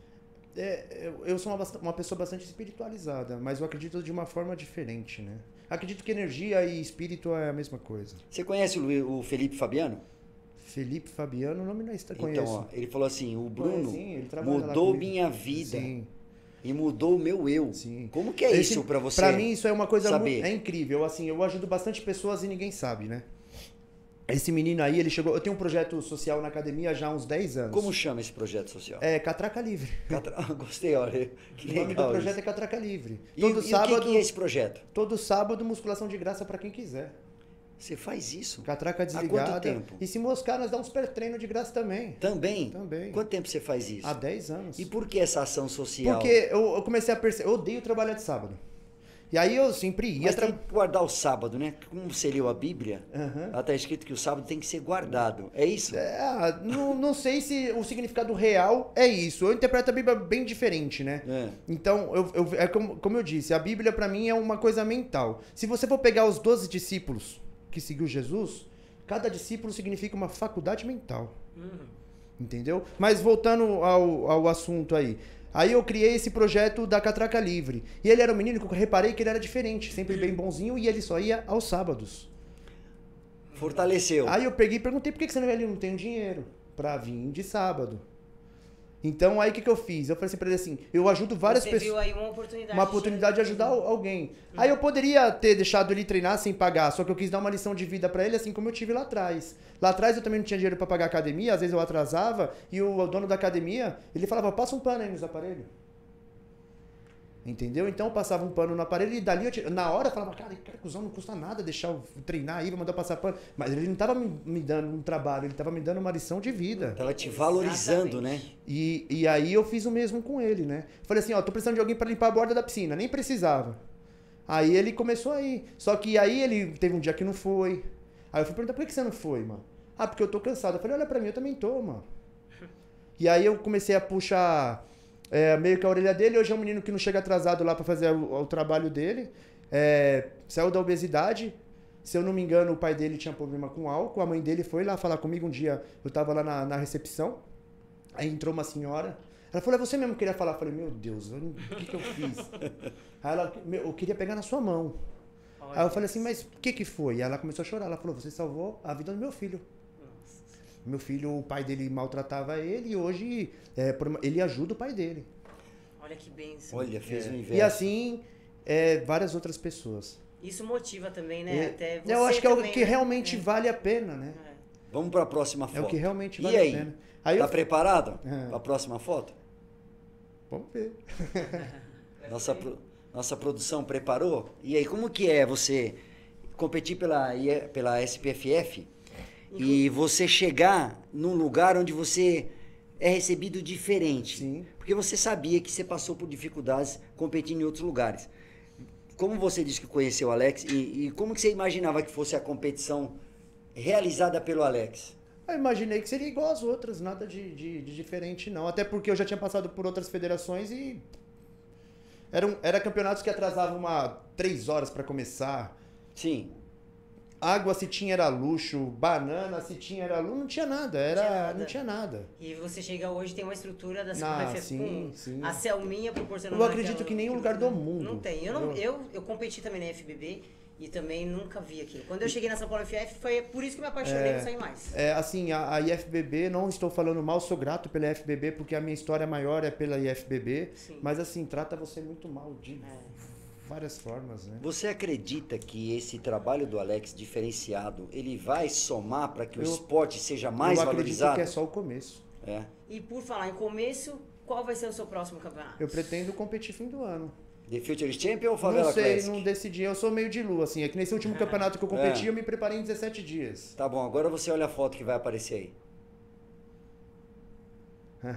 Eu sou uma pessoa bastante espiritualizada, mas eu acredito de uma forma diferente, né? Acredito que energia e espírito é a mesma coisa. Você conhece o Felipe Fabiano? Felipe Fabiano, o nome não é Então, conheço. ó, ele falou assim, o Bruno Sim, ele trabalha lá mudou comigo. minha vida Sim, e mudou o meu eu. sim. Como que é isso pra você? Pra mim isso é uma coisa saber? é incrível. Assim, eu ajudo bastante pessoas e ninguém sabe, né? Esse menino aí, ele chegou... Eu tenho um projeto social na academia já há uns 10 anos. Como chama esse projeto social? É Catraca Livre. Gostei, olha. Que O nome do legal projeto isso. é Catraca Livre. E, Todo e sábado, o que é esse projeto? todo sábado, musculação de graça pra quem quiser. Você faz isso? Catraca desligada. quanto tempo? E se moscar, nós damos pré-treino de graça também. Também? Também. Quanto tempo você faz isso? Há 10 anos. E por que essa ação social? Porque eu comecei a perceber... Eu odeio trabalhar de sábado. E aí eu sempre ia... Mas tem que guardar o sábado, né? Como você leu a Bíblia, Aham. lá está escrito que o sábado tem que ser guardado. É isso? Não sei se o significado real é isso. Eu interpreto a Bíblia bem diferente, né? É. Então, é como eu disse, a Bíblia pra mim é uma coisa mental. Se você for pegar os 12 discípulos que seguiu Jesus, cada discípulo significa uma faculdade mental. Entendeu? Mas voltando ao assunto aí. Aí eu criei esse projeto da Catraca Livre. E ele era um menino que eu reparei que ele era diferente, sempre bem bonzinho, e ele só ia aos sábados. Fortaleceu. Aí eu peguei e perguntei por que você não vai ali? Não tenho dinheiro pra vir de sábado. Então aí o que eu fiz? Eu falei assim pra ele assim, eu ajudo várias Você pessoas. viu aí uma oportunidade. Uma oportunidade de ajudar alguém. Aí eu poderia ter deixado ele treinar sem pagar, só que eu quis dar uma lição de vida pra ele, assim como eu tive lá atrás. Lá atrás eu também não tinha dinheiro pra pagar a academia, às vezes eu atrasava, e o dono da academia, ele falava, passa um pano aí nos aparelhos. Entendeu? Então eu passava um pano no aparelho e dali na hora eu falava, cara, cuzão, não custa nada deixar eu treinar aí, vou mandar passar pano. Mas ele não tava me dando um trabalho, ele tava me dando uma lição de vida. Tava te valorizando, né? E aí eu fiz o mesmo com ele, né? Falei assim, ó, tô precisando de alguém pra limpar a borda da piscina. Nem precisava. Aí ele começou a ir. Só que aí ele teve um dia que não foi. Aí eu fui perguntar, por que você não foi, mano? Ah, porque eu tô cansado. Eu falei, olha pra mim, eu também tô, mano. E aí eu comecei a puxar meio que a orelha dele. Hoje é um menino que não chega atrasado lá pra fazer o trabalho dele. Saiu da obesidade. Se eu não me engano, o pai dele tinha problema com álcool. A mãe dele foi lá falar comigo um dia. Eu tava lá na recepção. Aí entrou uma senhora. Ela falou, é você mesmo que queria falar? Eu falei, meu Deus, o que eu fiz? Aí ela, eu queria pegar na sua mão. Aí eu falei assim, mas o que foi? Aí ela começou a chorar. Ela falou, você salvou a vida do meu filho. Meu filho, o pai dele maltratava ele e hoje ele ajuda o pai dele. Olha que bênção. Olha, fez o inverso. E assim, várias outras pessoas. Isso motiva também, né? Até você Eu acho que é o também, que né? realmente vale a pena, né? Vamos para a próxima É foto. o que realmente E vale aí? a pena. Aí Tá eu... preparado É. para a próxima foto? Vamos ver. Nossa produção preparou? E aí, como que é você competir pela SPFF e você chegar num lugar onde você é recebido diferente? Sim. Porque você sabia que você passou por dificuldades competindo em outros lugares. como você disse que conheceu o Alex, e como que você imaginava que fosse a competição realizada pelo Alex? Eu imaginei que seria igual às outras, nada de diferente não. Até porque eu já tinha passado por outras federações e era campeonatos que atrasavam 3 horas para começar. Sim. Água se tinha era luxo, banana se tinha era luxo, não tinha nada, não tinha nada. E você chega hoje tem uma estrutura da sim, com sim. a Selminha proporcionando. Eu acredito que em nenhum lugar do mundo. Não tem. Eu competi também na FBB e também nunca vi aquilo. Quando eu cheguei na São Paulo FF, foi por isso que me apaixonei por sair mais. Assim, a IFBB, não estou falando mal, sou grato pela IFBB, porque a minha história maior é pela IFBB, Sim. mas assim, trata você muito mal de várias formas, né? Você acredita que esse trabalho do Alex diferenciado, ele vai somar para que o esporte seja mais eu valorizado? acredito que é só o começo. E por falar em começo, qual vai ser o seu próximo campeonato? Eu pretendo competir fim do ano. The Future Champion ou Favela Não sei, Classic? não decidi. Eu sou meio de lua, assim. É que nesse último campeonato que eu competi, eu me preparei em 17 dias. Tá bom, agora você olha a foto que vai aparecer aí.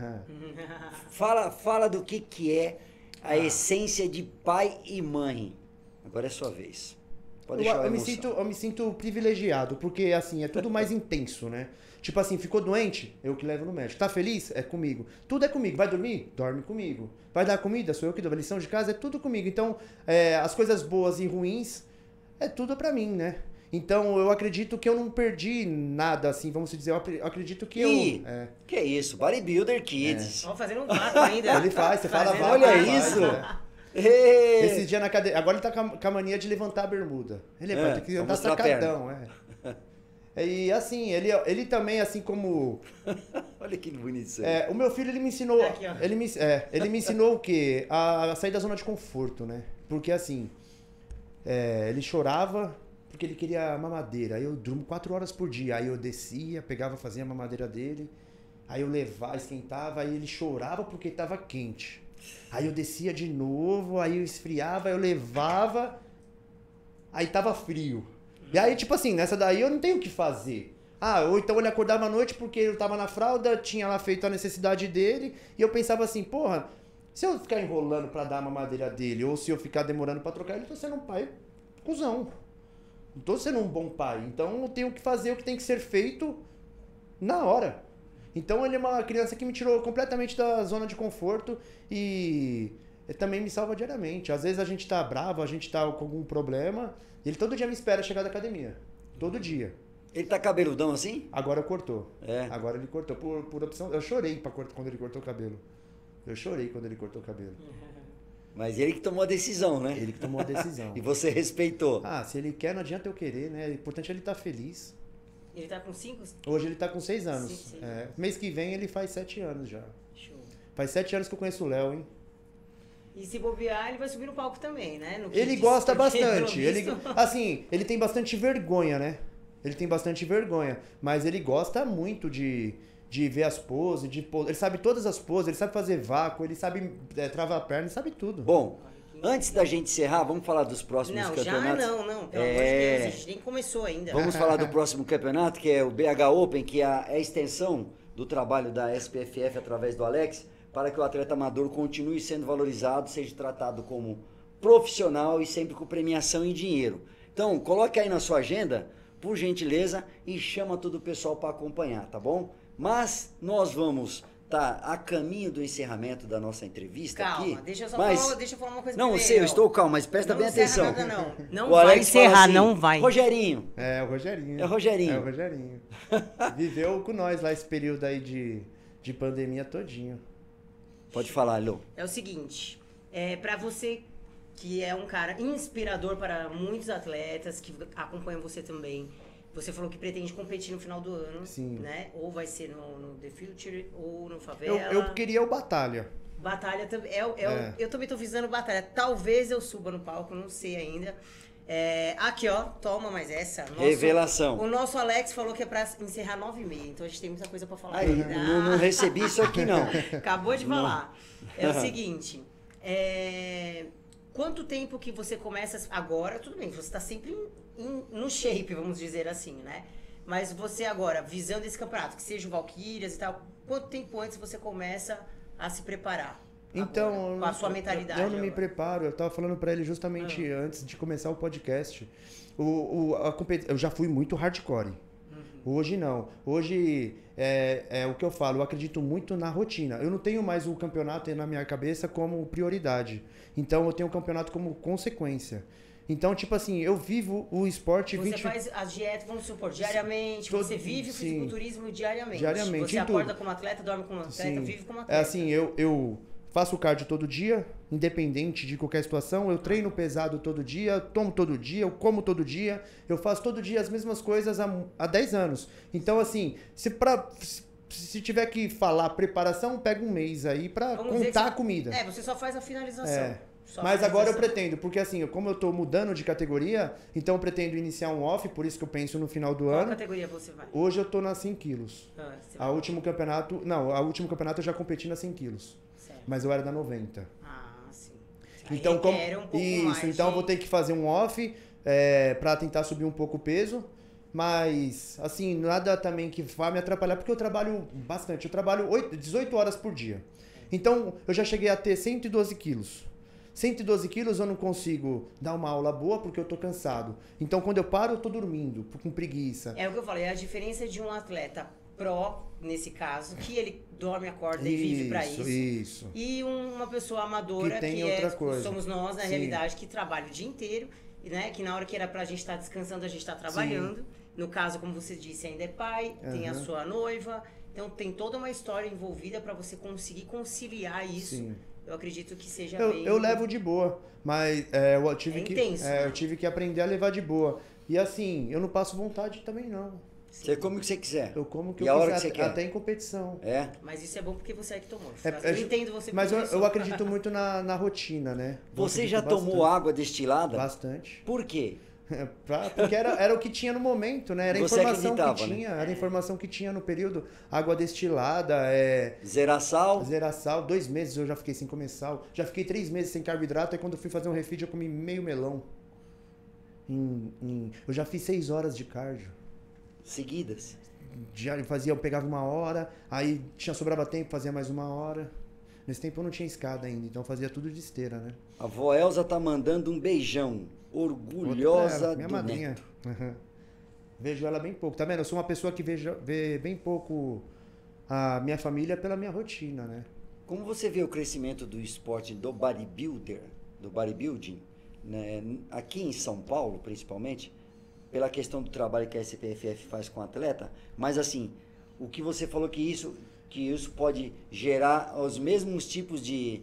Fala do que é a essência de pai e mãe. Agora é sua vez. Pode deixar eu me sinto privilegiado, porque assim, é tudo mais intenso, né? Tipo assim, ficou doente? Eu que levo no médico. Tá feliz? É comigo. Tudo é comigo. Vai dormir? Dorme comigo. Vai dar comida? Sou eu que dou. Lição de casa? É tudo comigo. Então, as coisas boas e ruins, é tudo pra mim, né? Então, eu acredito que eu não perdi nada, assim, vamos dizer. Eu acredito que Que é isso? Bodybuilder Kids. Vamos fazendo um vato ainda. Ele faz, você fala, Fazendo Olha vato. isso! Esse dia na academia. Agora ele tá com a mania de levantar a bermuda. Ele tem que andar mostrar a perna. sacadão, E assim, ele também, assim como. Olha que bonito isso aí. O meu filho, ele me ensinou. Aqui, ó. Ele me ensinou o quê? A sair da zona de conforto, né? Porque assim, ele chorava porque ele queria mamadeira. Aí eu durmo 4 horas por dia. Aí eu descia, pegava, fazia a mamadeira dele. Aí eu levava, esquentava, aí ele chorava porque estava quente. Aí eu descia de novo, aí eu esfriava, eu levava, aí tava frio. E aí, tipo assim, nessa daí eu não tenho o que fazer. Ou então ele acordava à noite porque eu tava na fralda, tinha lá feito a necessidade dele, e eu pensava assim, porra, se eu ficar enrolando pra dar a mamadeira dele, ou se eu ficar demorando pra trocar ele, eu tô sendo um pai cuzão. Não tô sendo um bom pai. Então eu tenho que fazer o que tem que ser feito na hora. Então ele é uma criança que me tirou completamente da zona de conforto e ele também me salva diariamente. Às vezes a gente tá bravo, a gente tá com algum problema, e ele todo dia me espera chegar da academia. Todo dia. Ele tá cabeludão assim? Agora cortou. É. Agora ele cortou. Por opção. Eu chorei quando ele cortou o cabelo. Eu chorei quando ele cortou o cabelo. Mas ele que tomou a decisão, né? Ele que tomou a decisão. E você respeitou. Se ele quer, não adianta eu querer, né? O importante é ele estar feliz. Ele tá com 5? Hoje ele tá com 6 anos. Sim. Mês que vem ele faz 7 anos já. Show. Faz 7 anos que eu conheço o Léo, hein? E se bobear, ele vai subir no palco também, né? No Ele Kids, gosta porque, bastante. pelo visto, Ele tem bastante vergonha, né? Ele tem bastante vergonha. Mas ele gosta muito de ver as poses, ele sabe todas as poses, ele sabe fazer vácuo, ele sabe travar a perna, ele sabe tudo. Bom, antes da gente encerrar, vamos falar dos próximos Não, campeonatos? já não. Pelo amor de Deus, a gente nem começou ainda. Vamos falar do próximo campeonato, que é o BH Open, que é a extensão do trabalho da SPFF através do Alex, para que o atleta amador continue sendo valorizado, seja tratado como profissional e sempre com premiação em dinheiro. Então, coloque aí na sua agenda, por gentileza, e chama todo o pessoal para acompanhar, tá bom? Mas nós vamos estar a caminho do encerramento da nossa entrevista aqui. Deixa eu falar uma coisa Não, primeiro. sei, eu estou calmo, mas presta bem atenção. Nada, não. Não O vai Alex fala encerrar, assim, não vai. Rogerinho. É o Rogerinho. É o Rogerinho. É o Rogerinho. Viveu com nós lá esse período aí de pandemia todinho. Pode falar, Lô. É o seguinte, pra você que é um cara inspirador para muitos atletas que acompanham você também, você falou que pretende competir no final do ano, Sim. né? Ou vai ser no The Future ou no Favela. Eu queria o Batalha. Batalha também. Eu também tô visando batalha. Talvez eu suba no palco, não sei ainda. Aqui, ó, toma mais essa. Revelação. O nosso Alex falou que é pra encerrar 9h30, então a gente tem muita coisa pra falar. Aí, não recebi isso aqui, não. Acabou de falar. É o seguinte, quanto tempo que você começa agora? Tudo bem, você tá sempre no shape, vamos dizer assim, né? Mas você agora, visando esse campeonato, que seja o Valkyrias e tal, quanto tempo antes você começa a se preparar? Então, com a sua mentalidade. eu não me preparo. Eu tava falando pra ele justamente antes de começar o podcast. Eu já fui muito hardcore. Hoje não. Hoje é o que eu falo. Eu acredito muito na rotina. Eu não tenho mais o campeonato na minha cabeça como prioridade. Então eu tenho o campeonato como consequência. Então, tipo assim, eu vivo o esporte... Você faz as dietas, vamos supor, diariamente, você vive o fisiculturismo diariamente. Diariamente, você acorda como atleta, dorme como atleta, vive como atleta. É assim, eu faço cardio todo dia, independente de qualquer situação, eu treino pesado todo dia, tomo todo dia, eu como todo dia, eu faço todo dia as mesmas coisas há 10 anos. Então, assim, se tiver que falar preparação, pega um mês aí pra contar a comida. Você só faz a finalização. Mas agora eu pretendo, porque assim, como eu tô mudando de categoria, então eu pretendo iniciar um off, por isso que eu penso no final do ano. Qual categoria você vai? Hoje eu tô na 100 quilos. A último campeonato eu já competi na 100 quilos. Certo. Mas eu era da 90. Sim. Então, eu vou ter que fazer um off pra tentar subir um pouco o peso. Mas, assim, nada também que vá me atrapalhar, porque eu trabalho bastante. Eu trabalho 18 horas por dia. Então, eu já cheguei a ter 112 quilos. 112 quilos eu não consigo dar uma aula boa porque eu tô cansado. Então, quando eu paro, eu tô dormindo, com preguiça. É o que eu falei, a diferença de um atleta pró, nesse caso, que ele dorme, acorda e vive pra isso. Isso. E uma pessoa amadora, que tem outra coisa. Somos nós, na realidade, que trabalha o dia inteiro, né? Que na hora que era pra gente estar descansando, a gente tá trabalhando. Sim. No caso, como você disse, ainda é pai, tem a sua noiva. Então, tem toda uma história envolvida pra você conseguir conciliar isso. Sim. Eu acredito que seja bem... Eu levo de boa, mas eu tive intenso, né? Eu tive que aprender a levar de boa. E assim, eu não passo vontade também, não. Você come o que você quiser. Eu como o que eu quiser, hora que você quer. Até em competição. Mas isso é bom porque você é ectomorfo. Eu entendo você. Mas eu acredito muito na rotina, né? Você já tomou água destilada? Bastante. Por quê? Porque era o que tinha no momento, né? Era a informação que tinha, né? Era a informação que tinha no período. Água destilada, zerar sal. 2 meses eu já fiquei sem comer sal. Já fiquei 3 meses sem carboidrato, aí quando eu fui fazer um refeed eu comi meio melão. Eu já fiz 6 horas de cardio. Seguidas? Eu pegava 1 hora, aí sobrava tempo, fazia mais 1 hora. Nesse tempo eu não tinha escada ainda, então eu fazia tudo de esteira, né? A vó Elza tá mandando um beijão. Orgulhosa minha do madrinha. neto. Vejo ela bem pouco. Tá vendo? Eu sou uma pessoa que vê bem pouco a minha família pela minha rotina, né? Como você vê o crescimento do esporte do bodybuilding, né? Aqui em São Paulo, principalmente, pela questão do trabalho que a SPFF faz com o atleta, mas assim, o que você falou que isso pode gerar os mesmos tipos de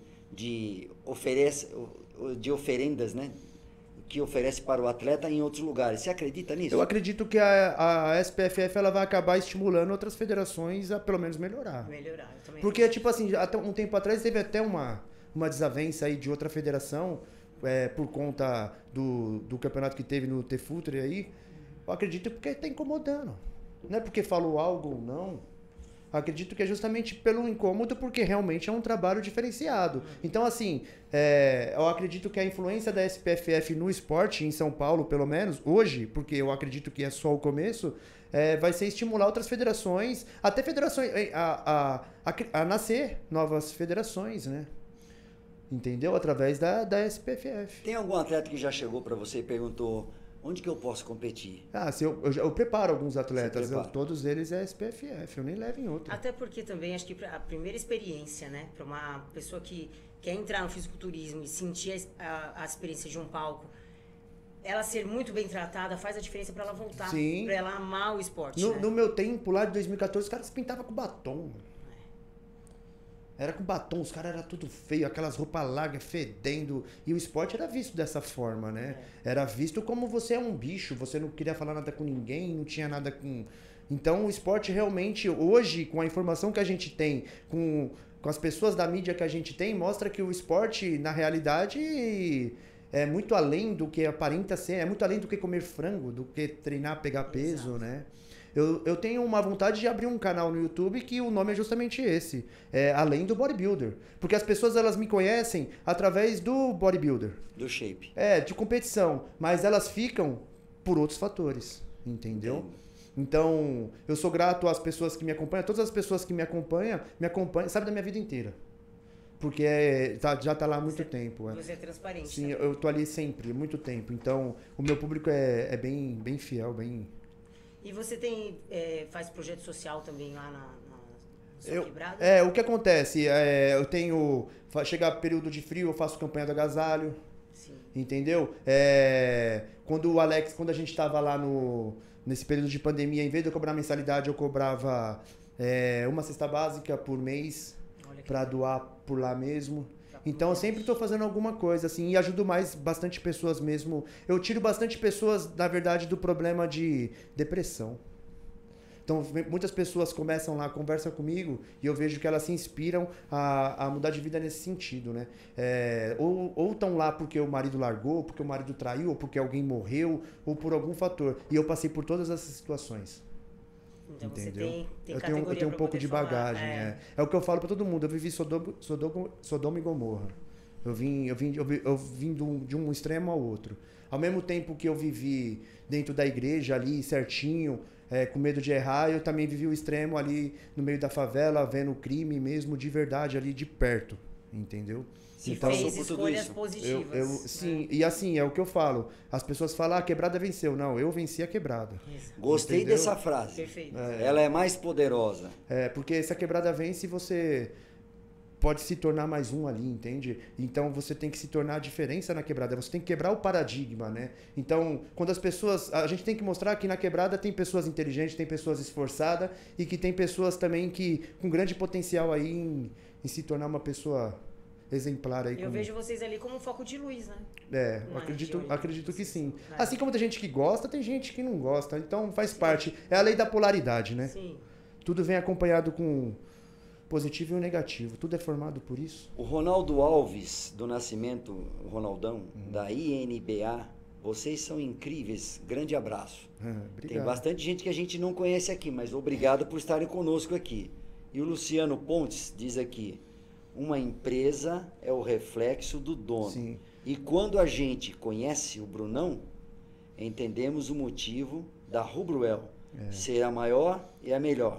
oferendas, né? Que oferece para o atleta em outros lugares. Você acredita nisso? Eu acredito que a SPFF ela vai acabar estimulando outras federações a pelo menos melhorar. Eu também. Porque, tipo assim, até um tempo atrás teve até uma desavença aí de outra federação por conta do campeonato que teve no T-Futre aí. Eu acredito porque tá incomodando. Não é porque falou algo ou não. Eu acredito que é justamente pelo incômodo, porque realmente é um trabalho diferenciado. Então, assim, eu acredito que a influência da SPFF no esporte, em São Paulo, pelo menos, hoje, porque eu acredito que é só o começo, vai ser estimular outras federações, até federações, a nascer novas federações, né? Entendeu? Através da SPFF. Tem algum atleta que já chegou para você e perguntou: onde que eu posso competir? Eu preparo alguns atletas, todos eles é SPFF, eu nem levo em outro. Até porque também acho que a primeira experiência, né, para uma pessoa que quer entrar no fisiculturismo e sentir a experiência de um palco, ela ser muito bem tratada faz a diferença para ela voltar, para ela amar o esporte. No meu tempo, lá de 2014, os caras pintavam com batom. Era com batom, os caras eram tudo feio, aquelas roupas largas, fedendo. E o esporte era visto dessa forma, né? Era visto como você é um bicho, você não queria falar nada com ninguém, não tinha nada com... Então o esporte realmente, hoje, com a informação que a gente tem, com as pessoas da mídia que a gente tem, mostra que o esporte, na realidade, é muito além do que aparenta ser, é muito além do que comer frango, do que treinar, pegar peso, né? Eu tenho uma vontade de abrir um canal no YouTube que o nome é justamente esse, Além do Bodybuilder. Porque as pessoas, elas me conhecem através do bodybuilder. Do shape. De competição. Mas elas ficam por outros fatores, entendeu? Então, eu sou grato às pessoas que me acompanham. Todas as pessoas que me acompanham, sabem da minha vida inteira. Porque já tá lá há muito tempo. Você é transparente. Sim, também. eu tô ali sempre, muito tempo. Então, o meu público é bem fiel, bem... E você faz projeto social também lá na sua quebrada? O que acontece? Eu tenho... Chega período de frio, eu faço campanha do agasalho. Sim. Entendeu? Quando a gente tava lá nesse período de pandemia, em vez de eu cobrar mensalidade, eu cobrava uma cesta básica por mês para doar por lá mesmo. Então eu sempre estou fazendo alguma coisa assim e ajudo bastante pessoas mesmo. Eu tiro bastante pessoas, na verdade, do problema de depressão. Então, muitas pessoas começam lá, conversam comigo e eu vejo que elas se inspiram a mudar de vida nesse sentido, né? Ou estão lá porque o marido largou, porque o marido traiu, ou porque alguém morreu, ou por algum fator. E eu passei por todas essas situações. Então entendeu? Você tem eu tenho um pouco de bagagem. falar. É o que eu falo para todo mundo. Eu vivi Sodoma e Gomorra. Eu vim de um extremo ao outro. Ao mesmo tempo que eu vivi dentro da igreja ali, certinho, com medo de errar, eu também vivi o extremo ali no meio da favela, vendo o crime mesmo de verdade ali de perto, entendeu? Então, fez escolhas positivas. Sim, e assim, é o que eu falo. As pessoas falam, a quebrada venceu. Não, eu venci a quebrada. Isso. Gostei Entendeu? dessa frase. Perfeito. Ela é mais poderosa. Porque se a quebrada vence, você pode se tornar mais um ali, entende? Então você tem que se tornar a diferença na quebrada, você tem que quebrar o paradigma, né? Então, quando a gente tem que mostrar que na quebrada tem pessoas inteligentes, tem pessoas esforçadas e que tem pessoas também com grande potencial aí em se tornar uma pessoa exemplar aí. Eu vejo vocês ali como um foco de luz, né? Acredito que sim. Assim como tem gente que gosta, tem gente que não gosta, então faz parte. É a lei da polaridade, né? Sim. Tudo vem acompanhado com positivo e o negativo. Tudo é formado por isso. O Ronaldo Alves, do Nascimento, o Ronaldão, da INBA, vocês são incríveis. Grande abraço. Obrigado. Tem bastante gente que a gente não conhece aqui, mas obrigado por estarem conosco aqui. E o Luciano Pontes diz aqui, uma empresa é o reflexo do dono. Sim. E quando a gente conhece o Brunão, entendemos o motivo da Rubruel ser a maior e a melhor.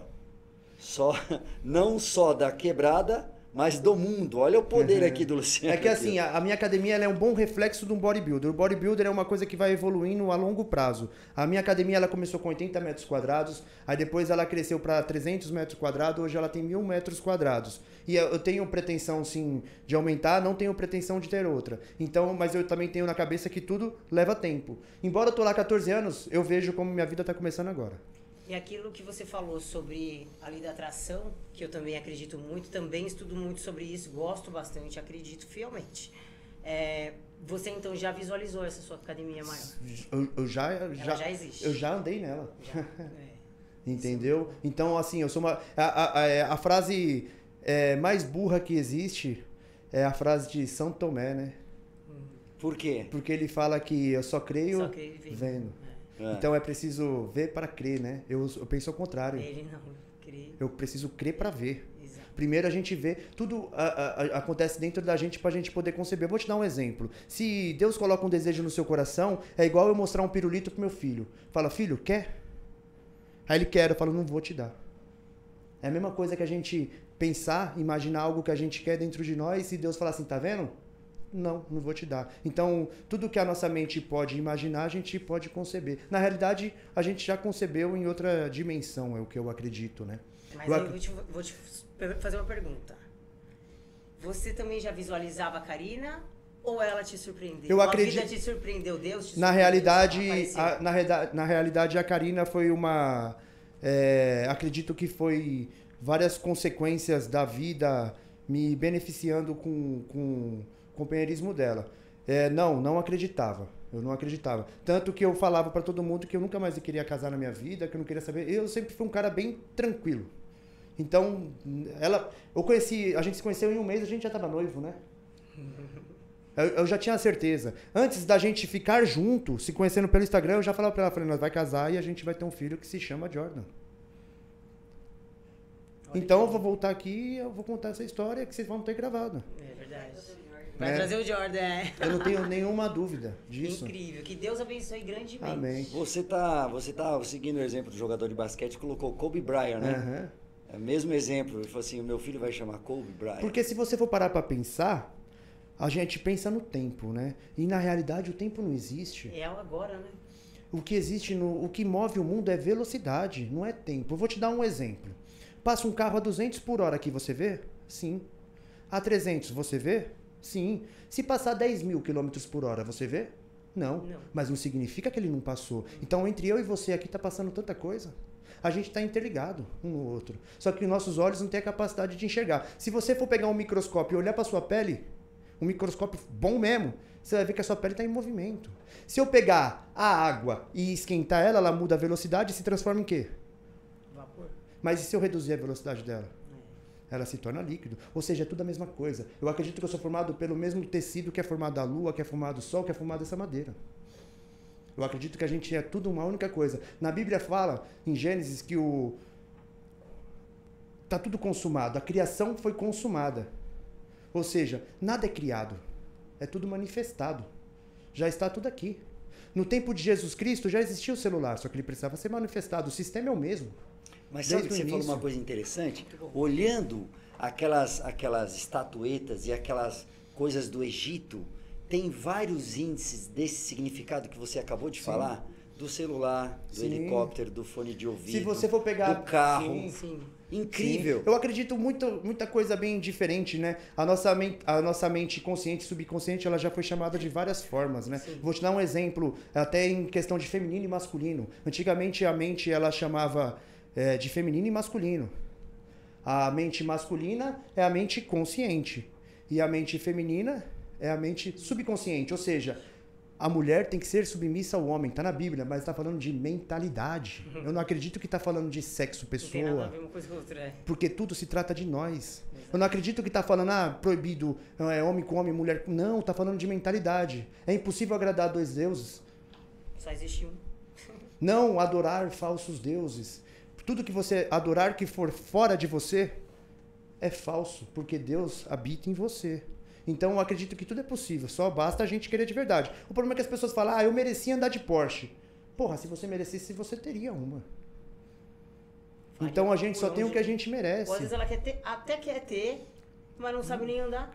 Não só da quebrada, mas do mundo. Olha o poder aqui do Luciano. É que assim, a minha academia ela é um bom reflexo de um bodybuilder. O bodybuilder é uma coisa que vai evoluindo a longo prazo. A minha academia ela começou com 80 metros quadrados, aí depois ela cresceu para 300 metros quadrados, hoje ela tem 1000 metros quadrados. E eu tenho pretensão, sim, de aumentar, não tenho pretensão de ter outra. Então, mas eu também tenho na cabeça que tudo leva tempo. Embora eu tô lá há 14 anos, eu vejo como minha vida tá começando agora. E aquilo que você falou sobre a lei da atração, que eu também acredito muito, também estudo muito sobre isso, gosto bastante, acredito fielmente. Você então já visualizou essa sua academia maior? Ela já existe. Eu já andei nela. Já, Entendeu? Então, assim, eu sou a frase mais burra que existe é a frase de São Tomé, né? Por quê? Porque ele fala que eu só creio vendo. É. Então é preciso ver para crer, né? Eu penso ao contrário. Ele não crê. Eu preciso crer para ver. Exato. Primeiro a gente vê, tudo acontece dentro da gente pra gente poder conceber. Eu vou te dar um exemplo. Se Deus coloca um desejo no seu coração, é igual eu mostrar um pirulito pro meu filho. Fala, filho, quer? Aí ele quer, eu falo, não vou te dar. É a mesma coisa que a gente pensar, imaginar algo que a gente quer dentro de nós e Deus falar assim, tá vendo? Não vou te dar. Então, tudo que a nossa mente pode imaginar, a gente pode conceber. Na realidade, a gente já concebeu em outra dimensão, é o que eu acredito, né? Mas aí eu vou te fazer uma pergunta. Você também já visualizava a Karina ou ela te surpreendeu? A vida te surpreendeu, Deus te surpreendeu? Na realidade, a Karina foi uma... acredito que foi várias consequências da vida me beneficiando com o companheirismo dela. Não acreditava. Eu não acreditava. Tanto que eu falava pra todo mundo que eu nunca mais queria casar na minha vida, que eu não queria saber. Eu sempre fui um cara bem tranquilo. Então, a gente se conheceu em um mês, a gente já tava noivo, né? Eu já tinha certeza. Antes da gente ficar junto, se conhecendo pelo Instagram, eu já falava pra ela, falei, nós vai casar e a gente vai ter um filho que se chama Jordan. Então eu vou voltar aqui e eu vou contar essa história que vocês vão ter gravado. É verdade. Vai trazer o Jordan, Eu não tenho nenhuma dúvida disso. Incrível. Que Deus abençoe grandemente. Amém. Você tá seguindo o exemplo do jogador de basquete, colocou Kobe Bryant, né? É o mesmo exemplo. Ele falou assim, o meu filho vai chamar Kobe Bryant. Porque se você for parar pra pensar, a gente pensa no tempo, né? E na realidade o tempo não existe. É agora, né? O que existe, o que move o mundo é velocidade, não é tempo. Eu vou te dar um exemplo. Passa um carro a 200 por hora aqui, você vê? Sim. A 300, você vê? Sim. Se passar 10 mil quilômetros por hora, você vê? Não. Mas não significa que ele não passou. Então, entre eu e você aqui tá passando tanta coisa. A gente está interligado um no outro. Só que nossos olhos não têm a capacidade de enxergar. Se você for pegar um microscópio e olhar para sua pele, um microscópio bom mesmo, você vai ver que a sua pele está em movimento. Se eu pegar a água e esquentar ela, ela muda a velocidade e se transforma em quê? Vapor. Mas e se eu reduzir a velocidade dela? Ela se torna líquido. Ou seja, é tudo a mesma coisa. Eu acredito que eu sou formado pelo mesmo tecido que é formado a lua, que é formado o sol, que é formado essa madeira. Eu acredito que a gente é tudo uma única coisa. Na Bíblia fala, em Gênesis, que tá tudo consumado. A criação foi consumada. Ou seja, nada é criado. É tudo manifestado. Já está tudo aqui. No tempo de Jesus Cristo já existia o celular, só que ele precisava ser manifestado. O sistema é o mesmo. Mas sabe que você falou uma coisa interessante? Olhando aquelas estatuetas e aquelas coisas do Egito, tem vários índices desse significado que você acabou de falar, do celular, do helicóptero, do fone de ouvido, se você for pegar do carro. Incrível. Sim. Eu acredito muita coisa bem diferente, né? A nossa mente consciente e subconsciente, ela já foi chamada de várias formas, né? Vou te dar um exemplo, até em questão de feminino e masculino. Antigamente a mente, ela chamava de feminino e masculino. A mente masculina é a mente consciente. E a mente feminina é a mente subconsciente. Ou seja, a mulher tem que ser submissa ao homem. Tá na Bíblia, mas tá falando de mentalidade. Eu não acredito que tá falando de sexo, pessoa. Não tem nada a ver uma coisa com outra, Porque tudo se trata de nós. Eu não acredito que tá falando, proibido, homem com homem, mulher com... Não, tá falando de mentalidade. É impossível agradar dois deuses. Só existe um. Não adorar falsos deuses. Tudo que você adorar que for fora de você é falso, porque Deus habita em você. Então eu acredito que tudo é possível, só basta a gente querer de verdade. O problema é que as pessoas falam, eu merecia andar de Porsche. Porra, se você merecesse, você teria uma. Então a gente só tem o que a gente merece. Ou às vezes ela até quer ter, mas não sabe nem andar.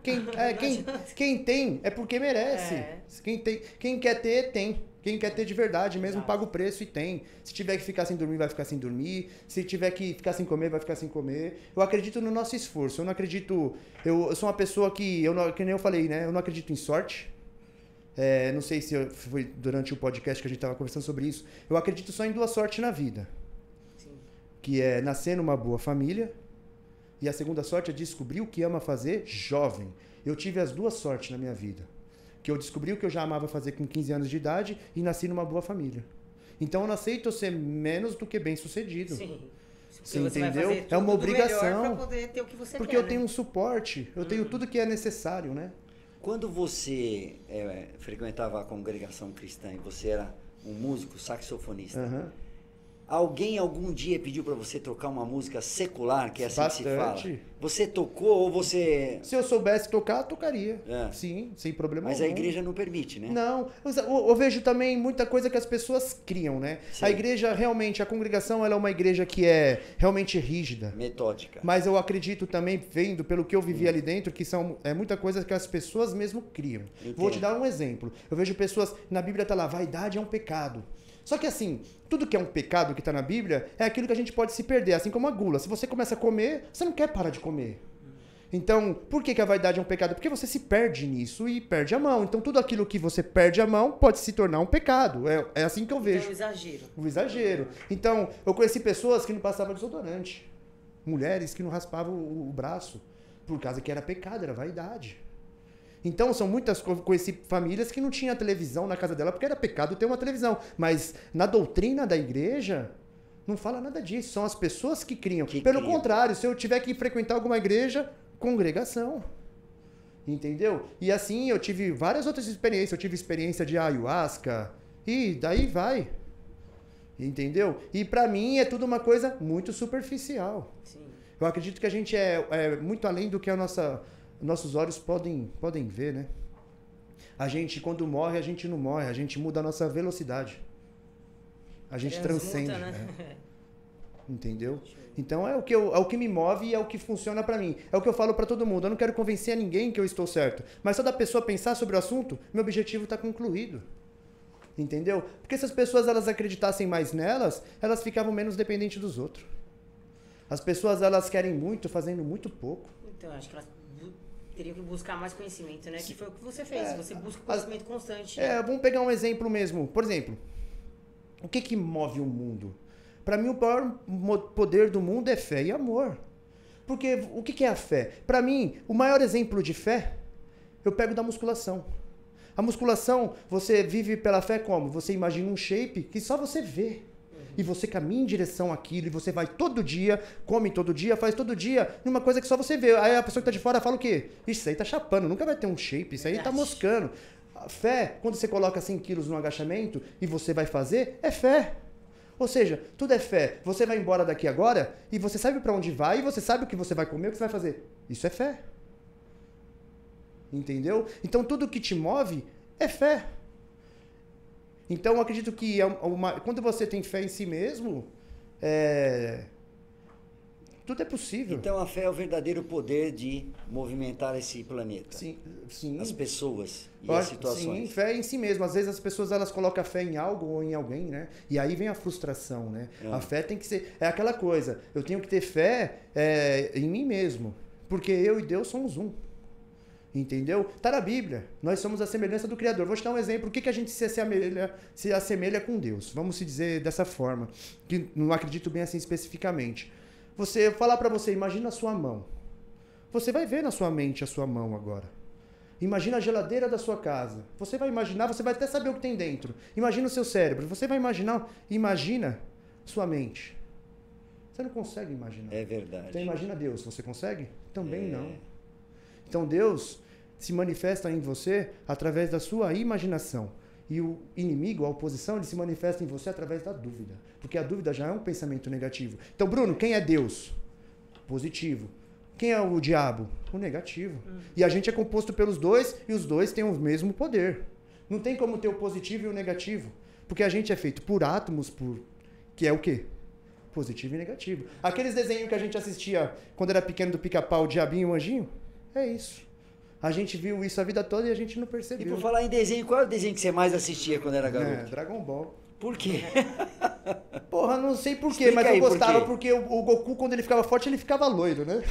Quem tem é porque merece. Quem quer ter, tem. Quem quer ter de verdade mesmo, paga o preço e tem. Se tiver que ficar sem dormir, vai ficar sem dormir. Se tiver que ficar sem comer, vai ficar sem comer. Eu acredito no nosso esforço. Eu não acredito... Eu sou uma pessoa que nem eu falei, né? Eu não acredito em sorte. Não sei se foi durante o podcast que a gente estava conversando sobre isso. Eu acredito só em duas sortes na vida. Sim. Que é nascer numa boa família. E a segunda sorte é descobrir o que ama fazer jovem. Eu tive as duas sortes na minha vida. Que eu descobri o que eu já amava fazer com 15 anos de idade e nasci numa boa família. Então eu não aceito ser menos do que bem sucedido. Sim. Você entendeu? É uma obrigação. Pra poder ter o que você porque quer, eu tenho um suporte, eu tenho tudo que é necessário, né? Quando você frequentava a congregação cristã e você era um músico, saxofonista, alguém algum dia pediu pra você tocar uma música secular, que é assim que se fala? Você tocou ou você... Se eu soubesse tocar, tocaria. Sim, sem problema Mas algum. a igreja não permite, né? Não. Eu vejo também muita coisa que as pessoas criam, né? Sim. A igreja, realmente, a congregação, ela é uma igreja que é realmente rígida. Metódica. Mas eu acredito também, vendo pelo que eu vivi ali dentro, que é muita coisa que as pessoas mesmo criam. Entendo. Vou te dar um exemplo. Eu vejo pessoas... Na Bíblia tá lá, vaidade é um pecado. Só que assim, tudo que é um pecado que está na Bíblia é aquilo que a gente pode se perder, assim como a gula. Se você começa a comer, você não quer parar de comer. Então, por que a vaidade é um pecado? Porque você se perde nisso e perde a mão. Então, tudo aquilo que você perde a mão pode se tornar um pecado. É assim que eu vejo. Então, o exagero. O exagero. Então, eu conheci pessoas que não passavam desodorante. Mulheres que não raspavam o braço. Por causa que era pecado, era vaidade. Então, são muitas coisas. Conheci famílias que não tinham televisão na casa dela porque era pecado ter uma televisão. Mas na doutrina da igreja, não fala nada disso. São as pessoas que criam. Pelo contrário, se eu tiver que frequentar alguma igreja, congregação. Entendeu? E assim, eu tive várias outras experiências. Eu tive experiência de ayahuasca. E daí vai. Entendeu? E pra mim é tudo uma coisa muito superficial. Sim. Eu acredito que a gente é muito além do que nossos olhos podem ver, né? A gente, quando morre, a gente não morre. A gente muda a nossa velocidade. A gente transcende. Né? Entendeu? Então é o que me move e é o que funciona pra mim. É o que eu falo pra todo mundo. Eu não quero convencer a ninguém que eu estou certo. Mas só da pessoa pensar sobre o assunto, meu objetivo tá concluído. Entendeu? Porque se as pessoas elas acreditassem mais nelas, elas ficavam menos dependentes dos outros. As pessoas elas querem muito, fazendo muito pouco. Então, acho que elas teriam que buscar mais conhecimento, né? Que foi o que você fez. Você busca conhecimento constante. Vamos pegar um exemplo mesmo. Por exemplo, o que move o mundo? Para mim, o maior poder do mundo é fé e amor. Porque o que é a fé? Para mim, o maior exemplo de fé, eu pego da musculação. A musculação, você vive pela fé como? Você imagina um shape que só você vê. E você caminha em direção àquilo, e você vai todo dia, come todo dia, faz todo dia, numa coisa que só você vê. Aí a pessoa que tá de fora fala o quê? Isso aí tá chapando, nunca vai ter um shape, isso aí tá moscando. A fé, quando você coloca 100 quilos no agachamento e você vai fazer, é fé. Ou seja, tudo é fé. Você vai embora daqui agora e você sabe para onde vai e você sabe o que você vai comer, o que você vai fazer. Isso é fé. Entendeu? Então tudo que te move é fé. Então eu acredito que quando você tem fé em si mesmo, tudo é possível. Então a fé é o verdadeiro poder de movimentar esse planeta. Sim, sim. As pessoas e as situações. Sim, fé em si mesmo. Às vezes as pessoas elas colocam a fé em algo ou em alguém, né? E aí vem a frustração, né? A fé tem que ser... É aquela coisa, eu tenho que ter fé em mim mesmo. Porque eu e Deus somos um. Entendeu? Tá na Bíblia. Nós somos a semelhança do Criador. Vou te dar um exemplo. O que a gente se assemelha com Deus? Vamos se dizer dessa forma. Que não acredito bem assim especificamente. Você falar para você, imagina a sua mão. Você vai ver na sua mente a sua mão agora. Imagina a geladeira da sua casa. Você vai imaginar, você vai até saber o que tem dentro. Imagina o seu cérebro. Você vai imaginar, imagina sua mente. Você não consegue imaginar. É verdade. Então imagina Deus. Você consegue? Também não. Então Deus se manifesta em você através da sua imaginação. E o inimigo, a oposição, ele se manifesta em você através da dúvida. Porque a dúvida já é um pensamento negativo. Então, Bruno, quem é Deus? Positivo. Quem é o diabo? O negativo. E a gente é composto pelos dois e os dois têm o mesmo poder. Não tem como ter o positivo e o negativo. Porque a gente é feito por átomos, que é o quê? Positivo e negativo. Aqueles desenhos que a gente assistia quando era pequeno do Pica-Pau, o Diabinho e o Anjinho, é isso. A gente viu isso a vida toda e a gente não percebeu. E por falar em desenho, qual era o desenho que você mais assistia quando era garoto? Dragon Ball. Por quê? Porra, não sei por quê, Explica mas aí, eu gostava por porque o Goku, quando ele ficava forte, ele ficava loiro, né?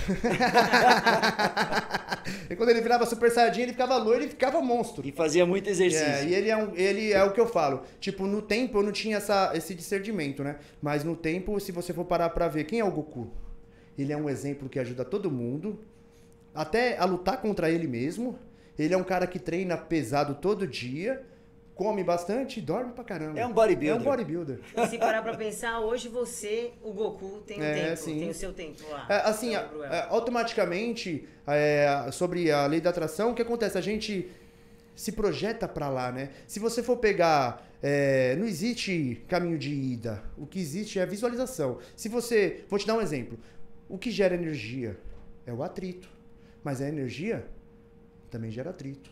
E quando ele virava Super Saiyajin, ele ficava loiro e ficava monstro. E fazia muito exercício. E ele é o que eu falo. Tipo, no tempo eu não tinha esse discernimento, né? Mas no tempo, se você for parar pra ver, quem é o Goku? Ele é um exemplo que ajuda todo mundo, até a lutar contra ele mesmo. Ele é um cara que treina pesado todo dia, come bastante e dorme pra caramba. É um bodybuilder. É um bodybuilder. E se parar pra pensar, hoje você, o Goku, tem um tempo, sim. tem o seu tempo lá. Assim, automaticamente, sobre a lei da atração, o que acontece? A gente se projeta pra lá, né? Se você for pegar, não existe caminho de ida. O que existe é a visualização. Vou te dar um exemplo. O que gera energia é o atrito. Mas a energia também gera atrito.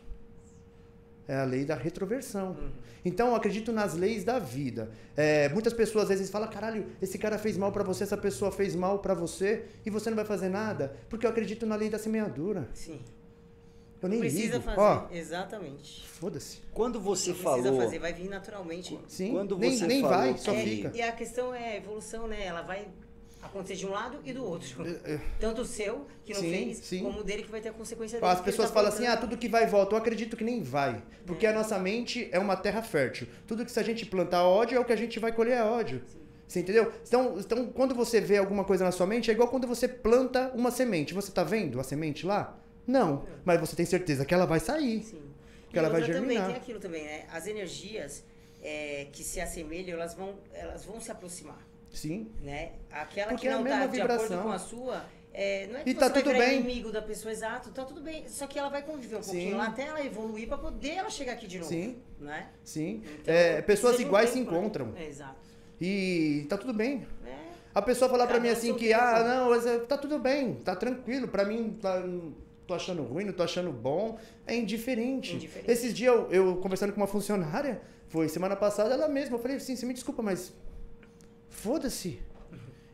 É a lei da retroversão. Então, eu acredito nas leis da vida. Muitas pessoas às vezes falam, caralho, esse cara fez mal pra você, essa pessoa fez mal pra você, e você não vai fazer nada, porque eu acredito na lei da semeadura. Sim. Eu nem Precisa ligo. fazer, exatamente. Foda-se. Quando você Não falou... precisa fazer, vai vir naturalmente. Sim, Quando nem você falou vai, só que- fica. E a questão é a evolução, né? Ela vai acontecer de um lado e do outro. Tanto o seu, que não Sim, fez, sim. como o dele, que vai ter a consequência dele. As porque ele pessoas tá falam assim, plantando. tudo que vai e volta. Eu acredito que nem vai. Porque a nossa mente é uma terra fértil. Tudo que se a gente plantar ódio, é o que a gente vai colher ódio. Você entendeu? Então, quando você vê alguma coisa na sua mente, é igual quando você planta uma semente. Você tá vendo a semente lá? Não. Mas você tem certeza que ela vai sair. Sim. Que E ela vai outra também, germinar. tem aquilo também, né? As energias que se assemelham, elas vão se aproximar, Sim. né? Aquela Porque que é a não tá mesma de acordo vibração. com a sua, não é que E você tá vai tudo virar bem. inimigo da pessoa, exato, tá tudo bem. Só que ela vai conviver um pouquinho Sim. lá até ela evoluir pra poder ela chegar aqui de novo, Sim. né? Sim. Então, Pessoas precisa de um iguais se tempo, né? encontram. Exato. E tá tudo bem. É, A pessoa falar pra Cada mim um assim seu que, tempo. não, mas tá tudo bem, tá tranquilo, pra mim não tô achando ruim, não tô achando bom, é indiferente. Indiferente. Esses dias eu conversando com uma funcionária, foi semana passada, ela mesma, eu falei assim, você me desculpa, mas foda-se.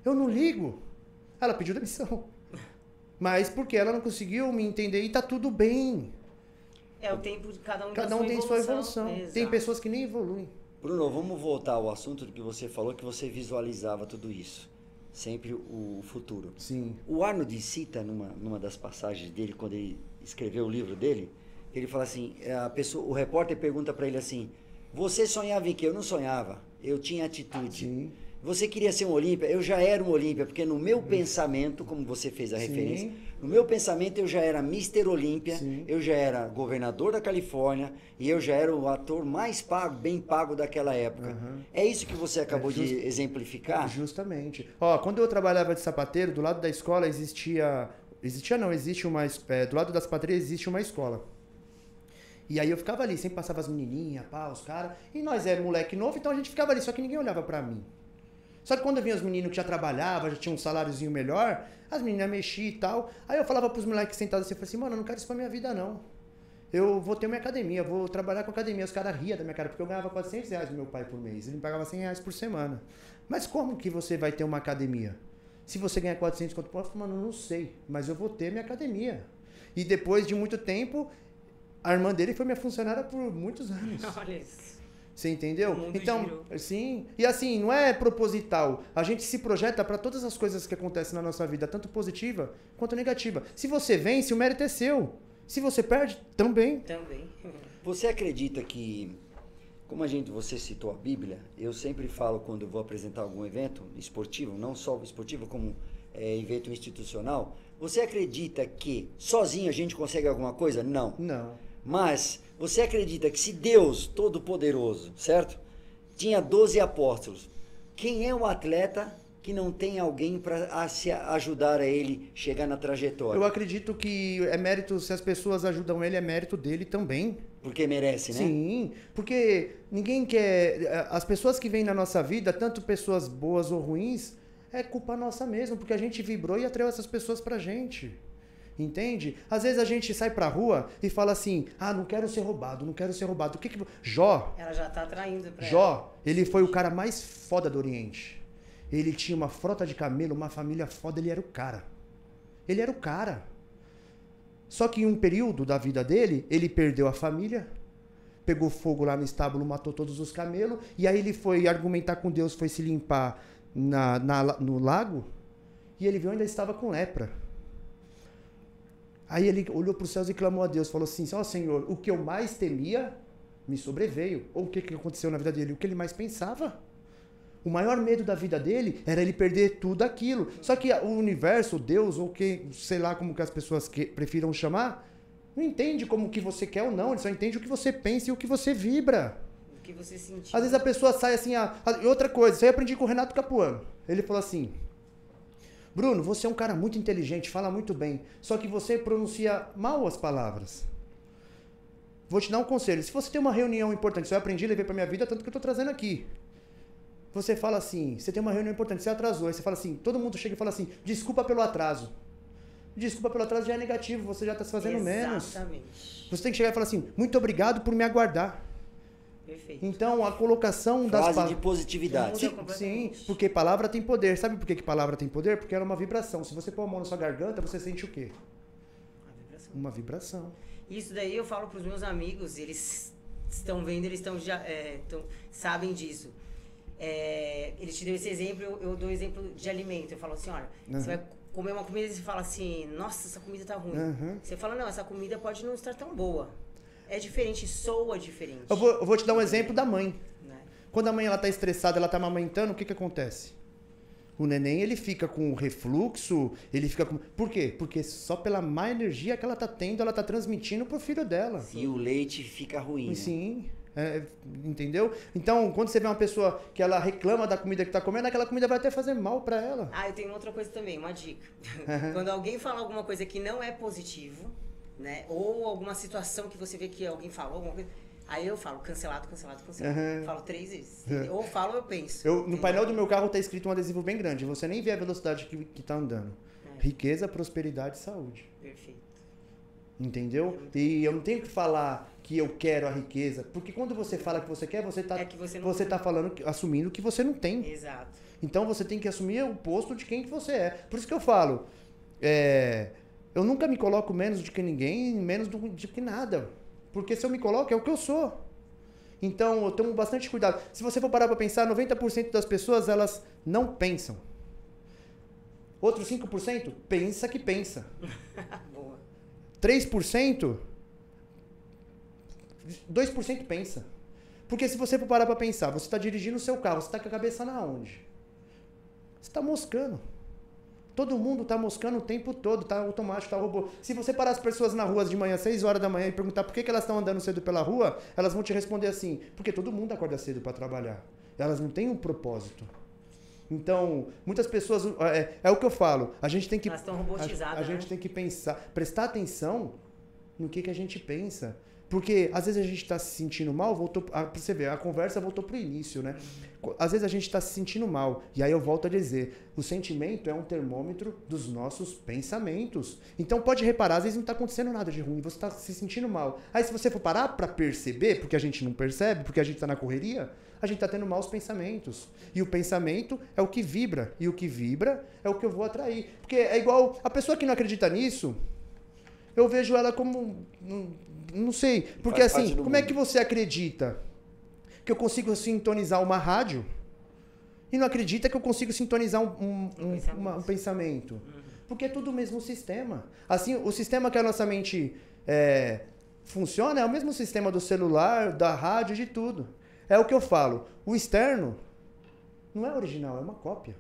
Eu não ligo. Ela pediu demissão. Mas porque ela não conseguiu me entender e tá tudo bem. É o tempo de cada um. Cada um tem sua evolução. Exato. Tem pessoas que nem evoluem. Bruno, vamos voltar ao assunto que você falou, que você visualizava tudo isso. Sempre o futuro. Sim. O Arnold cita numa das passagens dele, quando ele escreveu o livro dele, ele fala assim, o repórter pergunta para ele assim, você sonhava em quê? Eu não sonhava, eu tinha atitude. Sim. Você queria ser um Olímpia? Eu já era um Olímpia, porque no meu pensamento, como você fez a Sim. referência, no meu pensamento eu já era Mr. Olímpia, Sim. eu já era governador da Califórnia e eu já era o ator mais pago, bem pago daquela época. Uhum. É isso que você acabou de exemplificar? Justamente. Ó, quando eu trabalhava de sapateiro, do lado da escola existe uma... do lado das sapateiras existe uma escola. E aí eu ficava ali, sempre passava as menininhas, pá, os caras. E nós era moleque novo, então a gente ficava ali, só que ninguém olhava pra mim. Só que quando vinha os meninos que já trabalhavam, já tinham um saláriozinho melhor, as meninas mexiam e tal. Aí eu falava pros moleques sentados assim, eu falei assim, mano, eu não quero isso pra minha vida não. Eu vou ter minha academia, vou trabalhar com academia. Os caras riam da minha cara, porque eu ganhava R$400 do meu pai por mês. Ele me pagava R$100 por semana. Mas como que você vai ter uma academia? Se você ganha 400 quanto por mês, eu falei, mano, não sei, mas eu vou ter minha academia. E depois de muito tempo, a irmã dele foi minha funcionária por muitos anos. Olha isso. Você entendeu? O mundo Então, girou. sim. E assim, não é proposital. A gente se projeta para todas as coisas que acontecem na nossa vida, tanto positiva quanto negativa. Se você vence, o mérito é seu. Se você perde, também. Também. Você acredita que, como você citou a Bíblia, eu sempre falo quando eu vou apresentar algum evento esportivo, não só esportivo, como evento institucional, você acredita que sozinho a gente consegue alguma coisa? Não. Não. Mas você acredita que se Deus Todo-Poderoso, certo? Tinha 12 apóstolos, quem é o atleta que não tem alguém para se ajudar a ele chegar na trajetória? Eu acredito que é mérito, se as pessoas ajudam ele, é mérito dele também. Porque merece, né? Sim, porque ninguém quer... As pessoas que vêm na nossa vida, tanto pessoas boas ou ruins, é culpa nossa mesmo, porque a gente vibrou e atraiu essas pessoas pra gente. Entende? Às vezes a gente sai pra rua e fala assim, não quero ser roubado, não quero ser roubado. O que que... Jó, Ela já tá atraindo pra ela. Jó, ele foi o cara mais foda do Oriente. Ele tinha uma frota de camelo, uma família foda, ele era o cara. Ele era o cara. Só que em um período da vida dele, ele perdeu a família, pegou fogo lá no estábulo, matou todos os camelos, e aí ele foi argumentar com Deus, foi se limpar no lago, e ele viu ainda estava com lepra. Aí ele olhou para os céus e clamou a Deus, falou assim, Senhor, o que eu mais temia me sobreveio. Ou o que aconteceu na vida dele? O que ele mais pensava. O maior medo da vida dele era ele perder tudo aquilo. Só que o universo, Deus, ou que, sei lá como que as pessoas prefiram chamar, não entende como que você quer ou não, ele só entende o que você pensa e o que você vibra. O que você sentiu. Às vezes a pessoa sai assim, e outra coisa, isso aí eu aprendi com o Renato Capuano. Ele falou assim, Bruno, você é um cara muito inteligente, fala muito bem, só que você pronuncia mal as palavras. Vou te dar um conselho, se você tem uma reunião importante, isso eu aprendi e levei pra minha vida, tanto que eu tô trazendo aqui. Você fala assim, você tem uma reunião importante, você atrasou, aí você fala assim, todo mundo chega e fala assim, desculpa pelo atraso. Desculpa pelo atraso já é negativo, você já tá se fazendo menos. Exatamente. Você tem que chegar e falar assim, muito obrigado por me aguardar. Perfeito. Então, a colocação das Frase palavras... de positividade. Sim. Sim, completamente. porque palavra tem poder. Sabe por que palavra tem poder? Porque ela é uma vibração. Se você pôr a mão na sua garganta, você sente o quê? A vibração. Uma vibração. Isso daí eu falo pros meus amigos, eles estão vendo, eles sabem disso. Eles te deu esse exemplo, eu dou exemplo de alimento. Eu falo assim, olha, você vai comer uma comida e você fala assim, nossa, essa comida tá ruim. Você fala, não, essa comida pode não estar tão boa. É diferente, soa diferente. Eu vou te dar um exemplo da mãe. Né? Quando a mãe ela tá estressada, ela tá amamentando, o que acontece? O neném, ele fica com refluxo, ele fica com... Por quê? Porque só pela má energia que ela tá tendo, ela tá transmitindo pro filho dela. E o leite fica ruim. Né? Sim, entendeu? Então, quando você vê uma pessoa que ela reclama da comida que tá comendo, aquela comida vai até fazer mal pra ela. Eu tenho outra coisa também, uma dica. Quando alguém fala alguma coisa que não é positivo, né? Ou alguma situação que você vê que alguém falou, alguma coisa... Aí eu falo, cancelado. Falo 3 vezes. Ou falo ou eu penso. No painel do meu carro tá escrito um adesivo bem grande. Você nem vê a velocidade que tá andando. Riqueza, prosperidade e saúde. Perfeito. Entendeu? E eu não tenho que falar que eu quero a riqueza, porque quando você fala que você quer, você tá, É que você não- você tá falando, assumindo que você não tem. Exato. Então você tem que assumir o posto de quem que você é. Por isso que eu falo, eu nunca me coloco menos do que ninguém, menos do que nada. Porque se eu me coloco, é o que eu sou. Então eu tomo bastante cuidado. Se você for parar pra pensar, 90% das pessoas, elas não pensam. Outros 5% pensa que pensa. Boa. 3%, 2% pensa. Porque se você for parar pra pensar, você está dirigindo o seu carro, você está com a cabeça na onde? Você está moscando. Todo mundo está moscando o tempo todo, tá automático, tá robô. Se você parar as pessoas na rua de manhã, 6 horas da manhã, e perguntar por que elas estão andando cedo pela rua, elas vão te responder assim, porque todo mundo acorda cedo para trabalhar. Elas não têm um propósito. Então, muitas pessoas, é o que eu falo, a gente tem que... Elas estão robotizadas, A gente né? tem que pensar, prestar atenção no que a gente pensa. Porque às vezes a gente está se sentindo mal, pra você ver, a conversa voltou pro início, né? Às vezes a gente está se sentindo mal, e aí eu volto a dizer, o sentimento é um termômetro dos nossos pensamentos. Então pode reparar, às vezes não está acontecendo nada de ruim, você está se sentindo mal. Aí se você for parar para perceber, porque a gente não percebe, porque a gente está na correria, a gente está tendo maus pensamentos. E o pensamento é o que vibra, e o que vibra é o que eu vou atrair. Porque é igual, a pessoa que não acredita nisso, eu vejo ela como... Não sei, porque Faz parte assim, do como é mundo. que você acredita que eu consigo sintonizar uma rádio e não acredita que eu consigo sintonizar um pensamento? Porque é tudo o mesmo sistema. Assim, o sistema que a nossa mente funciona é o mesmo sistema do celular, da rádio, de tudo. É o que eu falo, o externo não é original, é uma cópia.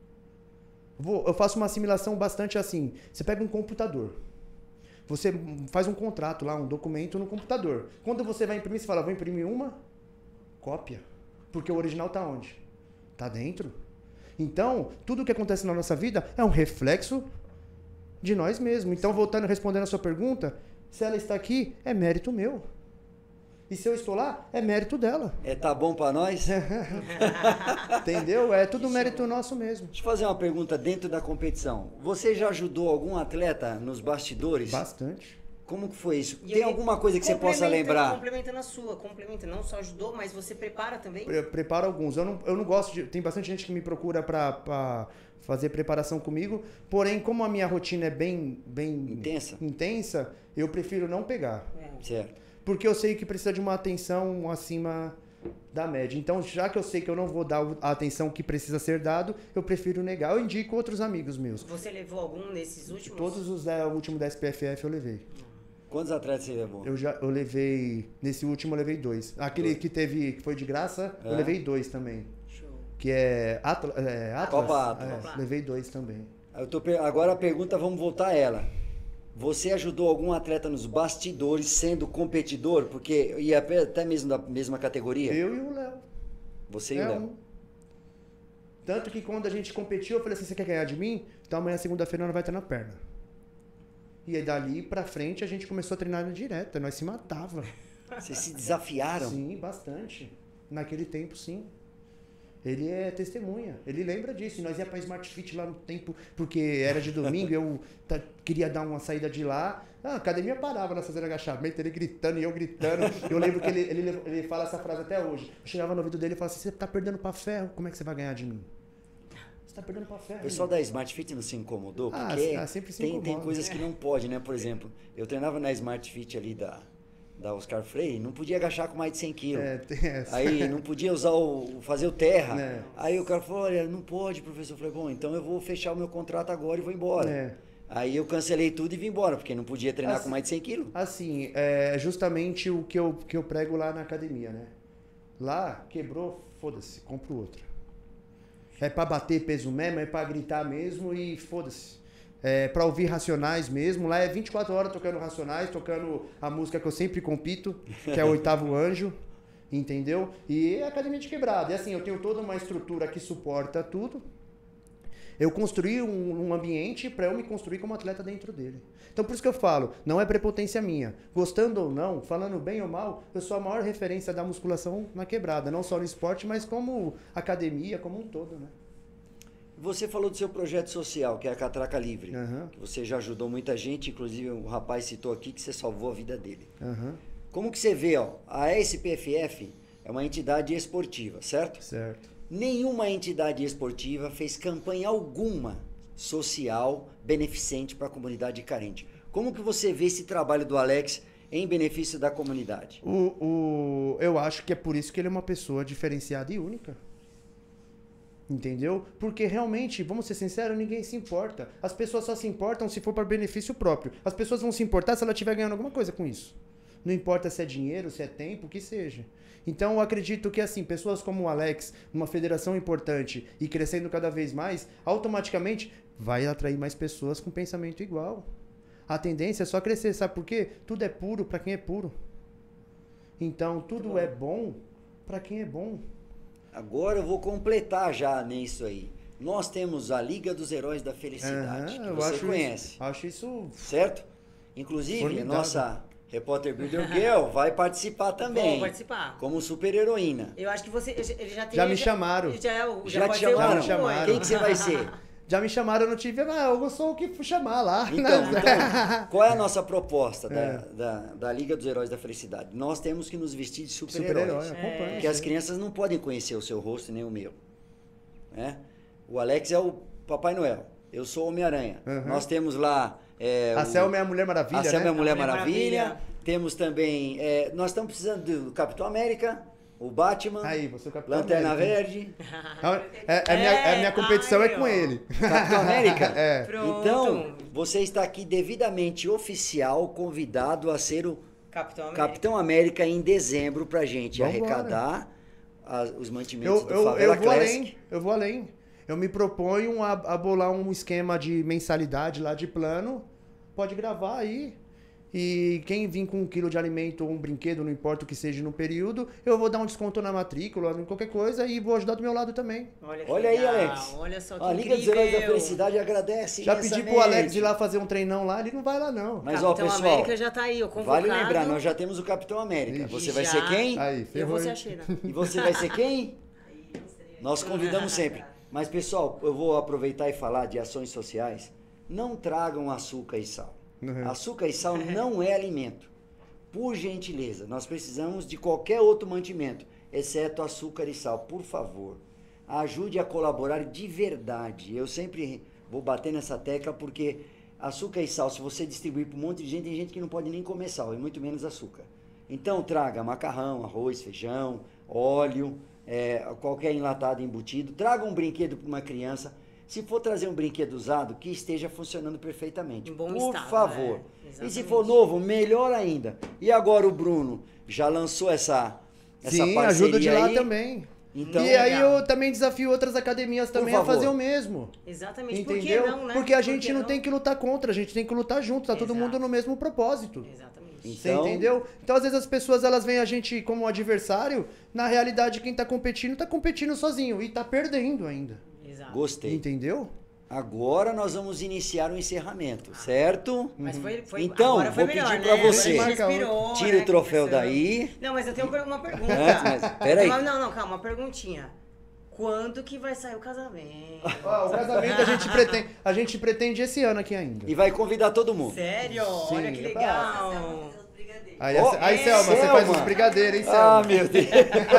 Eu faço uma assimilação bastante assim, você pega um computador, você faz um contrato lá, um documento no computador. Quando você vai imprimir, você fala, vou imprimir uma cópia. Porque o original tá onde? Tá dentro. Então, tudo que acontece na nossa vida é um reflexo de nós mesmos. Então, voltando, respondendo a sua pergunta, se ela está aqui, é mérito meu. E se eu estou lá, é mérito dela. Tá bom pra nós? Entendeu? É tudo mérito nosso mesmo. Deixa eu fazer uma pergunta dentro da competição. Você já ajudou algum atleta nos bastidores? Bastante. Como que foi isso? E Tem aí, alguma coisa que você possa lembrar? Complementando a sua, não só ajudou, mas você prepara também? Preparo alguns. Eu não gosto de... Tem bastante gente que me procura pra fazer preparação comigo, porém, como a minha rotina é bem intensa, eu prefiro não pegar. Certo. Porque eu sei que precisa de uma atenção acima da média. Então, já que eu sei que eu não vou dar a atenção que precisa ser dado, eu prefiro negar. Eu indico outros amigos meus. Você levou algum nesses últimos? Todos os últimos da SPFF eu levei. Quantos atletas você levou? Eu levei... Nesse último eu levei 2. Aquele que foi de graça, eu levei 2 também. Show. Que é Atlas. Copa Atlas. Levei 2 também. Agora a pergunta, vamos voltar a ela. Você ajudou algum atleta nos bastidores sendo competidor? Porque ia até mesmo da mesma categoria? Eu e o Léo. Você e o Léo? Tanto que quando a gente competiu, eu falei assim, você quer ganhar de mim? Então amanhã, segunda-feira, nós vai ter na perna. E aí dali pra frente a gente começou a treinar direta, nós se matava. Vocês se desafiaram? Sim, bastante. Naquele tempo, sim. Ele é testemunha, ele lembra disso. E nós ia pra Smart Fit lá no tempo, porque era de domingo, eu queria dar uma saída de lá. A academia parava nós fazendo agachamento, ele gritando e eu gritando. Eu lembro que ele fala essa frase até hoje. Eu chegava no ouvido dele e falava assim, você tá perdendo pra ferro, como é que você vai ganhar de mim? Você tá perdendo pra ferro. O pessoal da Smart Fit não se incomodou? Porque sempre se tem incomoda. coisas que não pode, né? Por exemplo, eu treinava na Smart Fit ali da Oscar Freire, não podia agachar com mais de 100 quilos. Tem essa. Aí não podia fazer o terra. É. Aí o cara falou, olha, não pode, professor. Eu falei, bom, então eu vou fechar o meu contrato agora e vou embora. É. Aí eu cancelei tudo e vim embora, porque não podia treinar com mais de 100 quilos. Assim, é justamente o que eu prego lá na academia, né? Lá, quebrou, foda-se, compro outra. É pra bater peso mesmo, é pra gritar mesmo e foda-se. É pra ouvir Racionais mesmo. Lá é 24 horas tocando Racionais, tocando a música que eu sempre compito, que é o Oitavo Anjo, entendeu? E é academia de quebrada. E assim, eu tenho toda uma estrutura que suporta tudo. Eu construí um ambiente para eu me construir como atleta dentro dele. Então por isso que eu falo, não é prepotência minha. Gostando ou não, falando bem ou mal, eu sou a maior referência da musculação na quebrada. Não só no esporte, mas como academia, como um todo, né? Você falou do seu projeto social, que é a Catraca Livre. Aham. Que você já ajudou muita gente, inclusive o rapaz citou aqui que você salvou a vida dele. Aham. Como que você vê, ó, a SPFF é uma entidade esportiva, certo? Certo. Nenhuma entidade esportiva fez campanha alguma social beneficente para a comunidade carente. Como que você vê esse trabalho do Alex em benefício da comunidade? Eu acho que é por isso que ele é uma pessoa diferenciada e única. Entendeu? Porque realmente, vamos ser sinceros, ninguém se importa. As pessoas só se importam se for para benefício próprio. As pessoas vão se importar se ela estiver ganhando alguma coisa com isso. Não importa se é dinheiro, se é tempo, o que seja. Então eu acredito que assim, pessoas como o Alex, numa federação importante e crescendo cada vez mais, automaticamente vai atrair mais pessoas com pensamento igual. A tendência é só crescer, sabe por quê? Tudo é puro para quem é puro. Então tudo é bom para quem é bom. Agora eu vou completar já nisso aí. Nós temos a Liga dos Heróis da Felicidade, que você conhece. Acho isso certo? Inclusive, a formidável. nossa repórter Builder Girl vai participar também. Vou participar. Como super heroína. Eu acho que você. Ele já tem. Já me chamaram. Já pode te ter um chamaram? apoio. Quem que você vai ser? Já me chamaram, eu não tive. Eu sou o que fui chamar lá. Então, qual é a nossa proposta da Liga dos Heróis da Felicidade? Nós temos que nos vestir de Super-herói, super-heróis. acompanha. Porque as crianças não podem conhecer o seu rosto nem o meu. Né? O Alex é o Papai Noel. Eu sou o Homem-Aranha. Uhum. Nós temos lá... A Selma é a Mulher Maravilha, A Selma é a né? Mulher Mulher Maravilha. Maravilha. Temos também... nós estamos precisando do Capitão América, o Batman, Aí, você é o Capitão Lanterna América. Verde. A minha competição é com ó. ele. Capitão América? É. Pronto. Então, você está aqui devidamente oficial, convidado a ser o Capitão América. Capitão América em dezembro pra gente Vambora. arrecadar os mantimentos do Eu Favela vou Classic. além, eu vou além. Eu me proponho a bolar um esquema de mensalidade lá de plano. Pode gravar aí. E quem vir com 1 quilo de alimento ou um brinquedo, não importa o que seja no período, eu vou dar um desconto na matrícula, em qualquer coisa, e vou ajudar do meu lado também. Que Olha aí, legal. Alex. Olha só que A Liga dos Heróis da incrível. Felicidade agradece Já imensamente. pedi pro Alex ir lá fazer um treinão lá, ele não vai lá não. Mas, ó, Capitão pessoal, América já tá aí, ó, convocado. vale lembrar, nós já temos o Capitão América. Ixi. Você vai Já. ser quem? Aí, Eu ferrou. vou ser hein? a Sheila. E você vai ser quem? Nós convidamos sempre. Mas, pessoal, eu vou aproveitar e falar de ações sociais. Não tragam açúcar e sal. Uhum. Açúcar e sal não é alimento. Por gentileza, nós precisamos de qualquer outro mantimento, exceto açúcar e sal. Por favor, ajude a colaborar de verdade. Eu sempre vou bater nessa tecla porque açúcar e sal, se você distribuir para um monte de gente, tem gente que não pode nem comer sal, e muito menos açúcar. Então traga macarrão, arroz, feijão, óleo, qualquer enlatado embutido. Traga um brinquedo para uma criança. Se for trazer um brinquedo usado, que esteja funcionando perfeitamente. Em bom Por estado, favor. né? E se Exatamente. for novo, melhor ainda. E agora o Bruno já lançou essa Sim, parceria ajudo de lá aí. também. Então, E aí legal. eu também desafio outras academias também a favor. fazer o mesmo. Exatamente. Entendeu? Por que não, né? Porque a Por gente que não tem que lutar contra, a gente tem que lutar junto, tá todo Exato. mundo no mesmo propósito. Exatamente. Você Então- entendeu? Então, às vezes, as pessoas elas veem a gente como adversário. Na realidade, quem tá competindo sozinho e tá perdendo ainda. Exato. Gostei. Entendeu? Agora nós vamos iniciar o encerramento, certo? Mas foi Então, agora foi vou melhor, pedir né? pra Agora você. a gente respirou, Tira né, o troféu conversando. daí. Não, mas eu tenho uma pergunta. Antes, mas peraí. Não, calma, uma perguntinha. Quando que vai sair o casamento? Ó, o casamento a gente pretende esse ano aqui ainda. E vai convidar todo mundo. Sério? Sim. Olha que legal. Aí, Ó, Selma, você Selma. faz os brigadeiros, hein, Selma? Ah, meu Deus.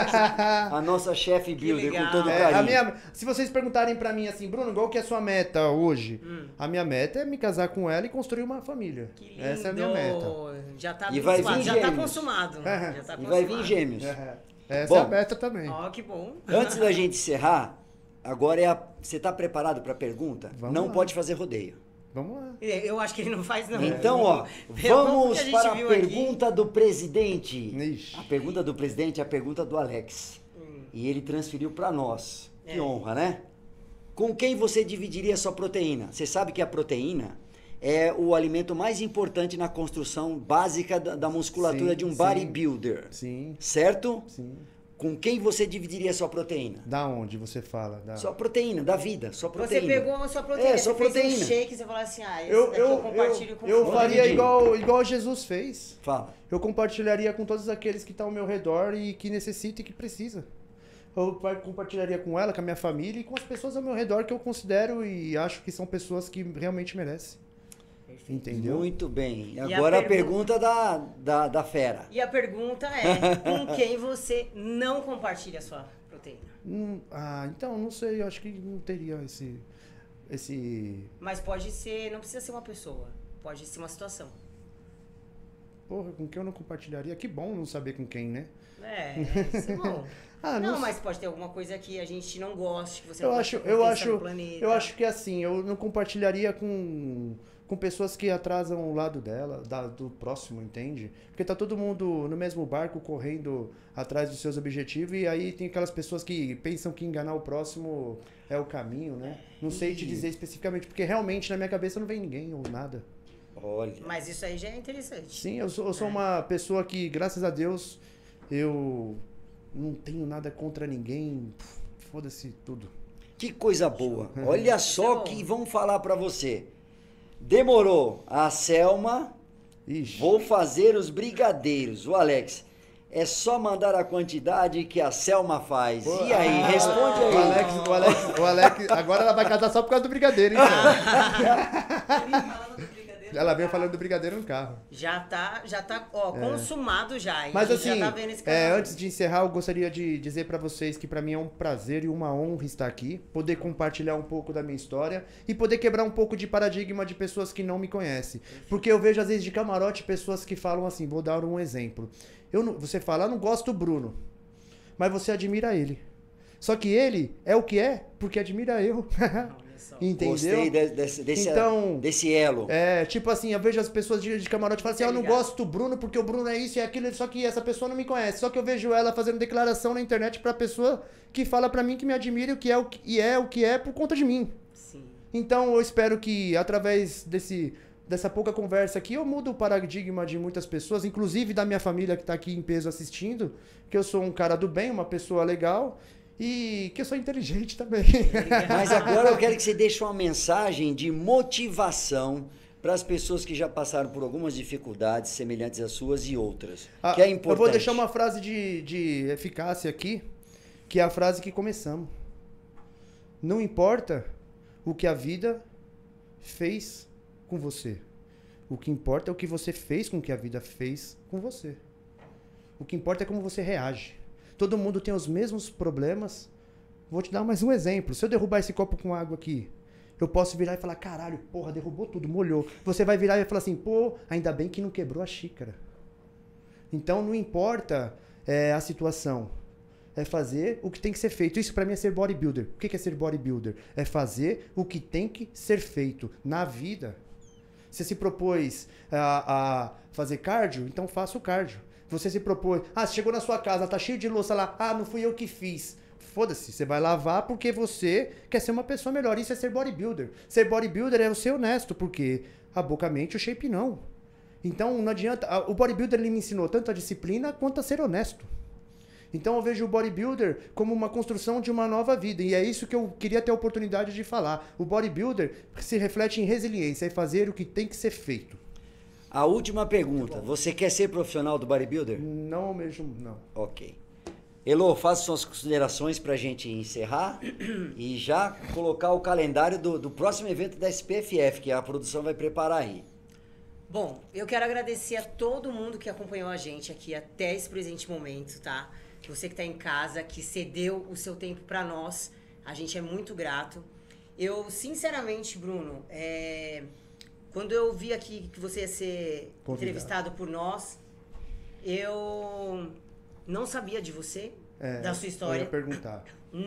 A nossa chefe builder com legal. todo É, carinho. se vocês perguntarem pra mim assim, Bruno, qual que é a sua meta hoje? A minha meta é me casar com ela e construir uma família. Que lindo. Essa é a minha meta. Já tá E vai abençoado, vir já tá gêmeos. consumado. É. Já tá E vai vir consumado. gêmeos. Essa Bom. é a meta também. Ó, que bom. Antes da gente encerrar, agora você tá preparado para a pergunta? Vamos Não lá. pode fazer rodeio. Vamos lá. Eu acho que ele não faz, não. Então, ó, Pelo vamos que a gente para a viu aqui. pergunta do presidente. Ixi. A pergunta do presidente é a pergunta do Alex. E ele transferiu para nós. Que É. honra, né? Com quem você dividiria a sua proteína? Você sabe que a proteína é o alimento mais importante na construção básica da musculatura Sim, de um sim. bodybuilder. Sim, Certo? sim. Com quem você dividiria a sua proteína? Da onde você fala? Sua proteína, da vida, sua Você proteína. pegou a sua proteína, É, sua você fez proteína. um shake e você falou assim, esse Eu, daqui eu, eu compartilho com eu você. faria dividir. igual Jesus fez. Fala. Eu compartilharia com todos aqueles que estão ao meu redor e que necessitam e que precisam. eu compartilharia com ela, com a minha família e com as pessoas ao meu redor que eu considero e acho que são pessoas que realmente merecem. Entendeu? Muito bem. E Agora a a pergunta da fera. E a pergunta é, com quem você não compartilha a sua proteína? Então, não sei, eu acho que não teria esse... Mas pode ser, não precisa ser uma pessoa, pode ser uma situação. Porra, com quem eu não compartilharia? Que bom não saber com quem, né? Isso é bom. Não, mas pode ter alguma coisa que a gente não goste, que você eu não acho, gosta eu de acho, no planeta. eu acho que assim, eu não compartilharia com pessoas que atrasam o lado dela, do próximo, entende? Porque tá todo mundo no mesmo barco, correndo atrás dos seus objetivos, e aí tem aquelas pessoas que pensam que enganar o próximo é o caminho, né? Não sei te dizer especificamente, porque realmente na minha cabeça não vem ninguém ou nada. Olha. Mas isso aí já é interessante. Sim, eu sou uma pessoa que, graças a Deus, eu não tenho nada contra ninguém. Foda-se tudo. Que coisa boa. Olha só que vamos falar pra você. Demorou. A Selma, Ixi. vou fazer os brigadeiros. O Alex, é só mandar a quantidade que a Selma faz. E aí, responde aí. O Alex, agora ela vai casar só por causa do brigadeiro, hein, cara? Ela veio falando do brigadeiro no carro. Já tá, consumado já. Hein? Mas A gente assim, já tá vendo esse canal. antes de encerrar, eu gostaria de dizer pra vocês que pra mim é um prazer e uma honra estar aqui, poder compartilhar um pouco da minha história e poder quebrar um pouco de paradigma de pessoas que não me conhecem. Porque eu vejo às vezes de camarote pessoas que falam assim, vou dar um exemplo. Você fala, eu não gosto do Bruno, mas você admira ele. Só que ele é o que é porque admira eu. Entendeu? Gostei desse elo. Tipo assim, eu vejo as pessoas de camarote e falam assim, eu não gosto do Bruno porque o Bruno é isso e é aquilo, só que essa pessoa não me conhece. Só que eu vejo ela fazendo declaração na internet pra pessoa que fala pra mim que me admira e é o que é por conta de mim. Sim. Então eu espero que através dessa pouca conversa aqui eu mudo o paradigma de muitas pessoas, inclusive da minha família que tá aqui em peso assistindo, que eu sou um cara do bem, uma pessoa legal. E que eu sou inteligente também. Mas agora eu quero que você deixe uma mensagem de motivação para as pessoas que já passaram por algumas dificuldades semelhantes às suas e outras. Que é importante. Eu vou deixar uma frase de eficácia aqui, que é a frase que começamos. Não importa o que a vida fez com você. O que importa é o que você fez com o que a vida fez com você. O que importa é como você reage. Todo mundo tem os mesmos problemas. Vou te dar mais um exemplo. Se eu derrubar esse copo com água aqui, eu posso virar e falar, caralho, porra, derrubou tudo, molhou. Você vai virar e falar assim, pô, ainda bem que não quebrou a xícara. Então não importa a situação. É fazer o que tem que ser feito. Isso pra mim é ser bodybuilder. O que é ser bodybuilder? É fazer o que tem que ser feito na vida. Você se propôs a fazer cardio? Então faça o cardio. Você se propôs, você chegou na sua casa, tá cheio de louça lá, não fui eu que fiz. Foda-se, você vai lavar porque você quer ser uma pessoa melhor. Isso é ser bodybuilder. Ser bodybuilder é ser honesto, porque a boca mente, o shape não. Então não adianta, o bodybuilder ele me ensinou tanto a disciplina quanto a ser honesto. Então eu vejo o bodybuilder como uma construção de uma nova vida. E é isso que eu queria ter a oportunidade de falar. O bodybuilder se reflete em resiliência, é fazer o que tem que ser feito. A última pergunta. Você quer ser profissional do bodybuilder? Não mesmo, não. Ok. Elô, faça suas considerações pra gente encerrar e já colocar o calendário do próximo evento da SPFF, que a produção vai preparar aí. Bom, eu quero agradecer a todo mundo que acompanhou a gente aqui até esse presente momento, tá? Você que tá em casa, que cedeu o seu tempo pra nós, a gente é muito grato. Eu, sinceramente, Bruno, quando eu vi aqui que você ia ser entrevistado por nós, eu não sabia de você, da sua história. Eu ia perguntar.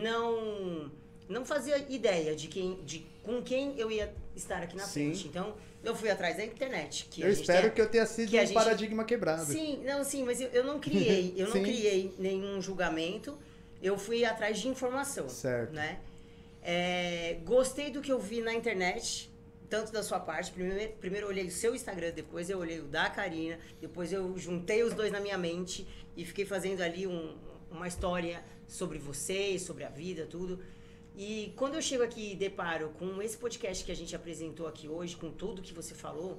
Não fazia ideia com quem eu ia estar aqui na frente. Então, eu fui atrás da internet. Eu espero que eu tenha sido um paradigma quebrado. Sim, mas eu não criei, não criei nenhum julgamento. Eu fui atrás de informação. Certo. Né? Gostei do que eu vi na internet, tanto da sua parte. Primeiro eu olhei o seu Instagram, depois eu olhei o da Karina, depois eu juntei os dois na minha mente e fiquei fazendo ali uma história sobre você, sobre a vida, tudo. E quando eu chego aqui e deparo com esse podcast que a gente apresentou aqui hoje, com tudo que você falou,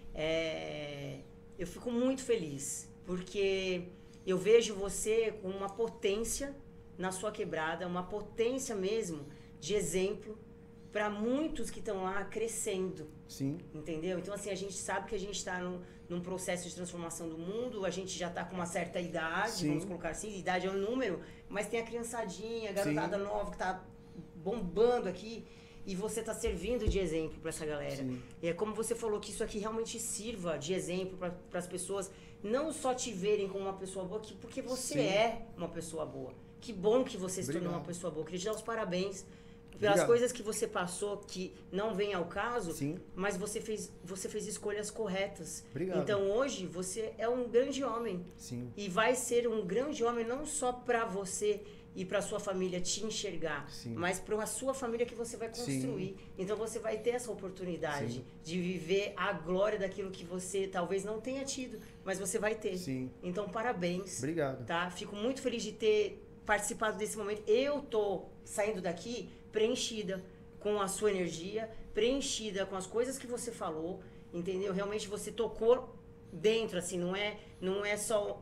eu fico muito feliz, porque eu vejo você com uma potência na sua quebrada, uma potência mesmo de exemplo para muitos que estão lá crescendo. Sim. Entendeu? Então, assim, a gente sabe que a gente está num processo de transformação do mundo, a gente já está com uma certa idade, Sim. vamos colocar assim, idade é um número, mas tem a criançadinha, a garotada nova que está bombando aqui, e você está servindo de exemplo para essa galera. Sim. E é como você falou, que isso aqui realmente sirva de exemplo para as pessoas não só te verem como uma pessoa boa, porque você Sim. é uma pessoa boa. Que bom que você se tornou Obrigado. uma pessoa boa. Queria te dar os parabéns pelas Obrigado. coisas que você passou, que não vem ao caso, Sim. mas você fez escolhas corretas. Obrigado. Então hoje você é um grande homem. Sim. E vai ser um grande homem não só para você e para sua família te enxergar, Sim. mas para a sua família que você vai construir. Então você vai ter essa oportunidade Sim. de viver a glória daquilo que você talvez não tenha tido, mas você vai ter. Sim. Então parabéns. Obrigado. Tá? Fico muito feliz de ter participado desse momento. Eu tô saindo daqui preenchida com a sua energia, preenchida com as coisas que você falou, entendeu? Realmente você tocou dentro, assim, não é só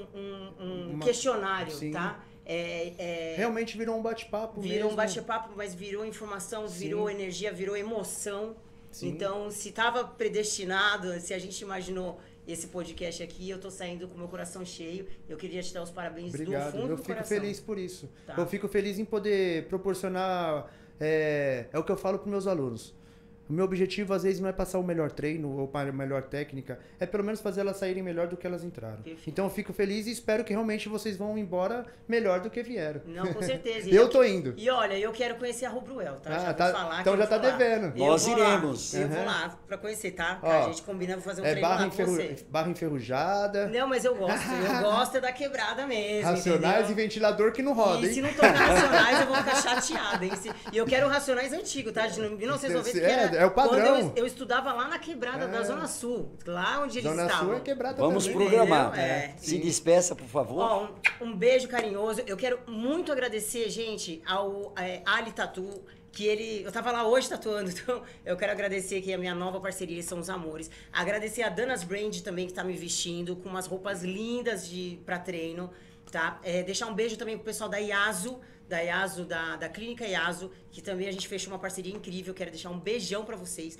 um questionário, Sim. tá? Realmente virou um bate-papo mesmo. Virou um bate-papo, mas virou informação, virou Sim. energia, virou emoção. Sim. Então, se estava predestinado, se a gente imaginou esse podcast aqui, eu tô saindo com o meu coração cheio. Eu queria te dar os parabéns Obrigado, do fundo eu do fico coração. feliz por isso. Tá. Eu fico feliz em poder proporcionar. É o que eu falo para meus alunos. O meu objetivo, às vezes, não é passar o melhor treino ou a melhor técnica, é pelo menos fazer elas saírem melhor do que elas entraram. Perfeito. Então eu fico feliz e espero que realmente vocês vão embora melhor do que vieram. Não, com certeza. E Eu tô indo. E olha, eu quero conhecer a Rubruel, tá? Ah, Já tá. vou falar Então que já eu tá vou lá. devendo. Eu Nós vou lá. iremos. Eu vou Uhum. lá pra conhecer, tá? Ó, A gente combina pra fazer um treino lá com você. barra enferrujada, Não, mas eu gosto. Eu gosto é da quebrada mesmo, Racionais entendeu? e ventilador que não roda, E hein? se não tocar Racionais, eu vou ficar chateada, hein? E eu quero Racionais antigo, tá? De 1990, que era É o padrão. quando eu estudava lá na quebrada da Zona Sul. Lá onde eles Zona estavam. Sul é quebrada Vamos também. programar. É. Se despeça, por favor. Ó, um beijo carinhoso. Eu quero muito agradecer, gente, ao Ali Tatu, que ele... Eu tava lá hoje tatuando, então eu quero agradecer que a minha nova parceria, eles são os amores. Agradecer a Danas Brand também, que tá me vestindo com umas roupas lindas pra treino, tá? Deixar um beijo também pro pessoal da Iaso, da Clínica Iaso, que também a gente fechou uma parceria incrível. Quero deixar um beijão pra vocês.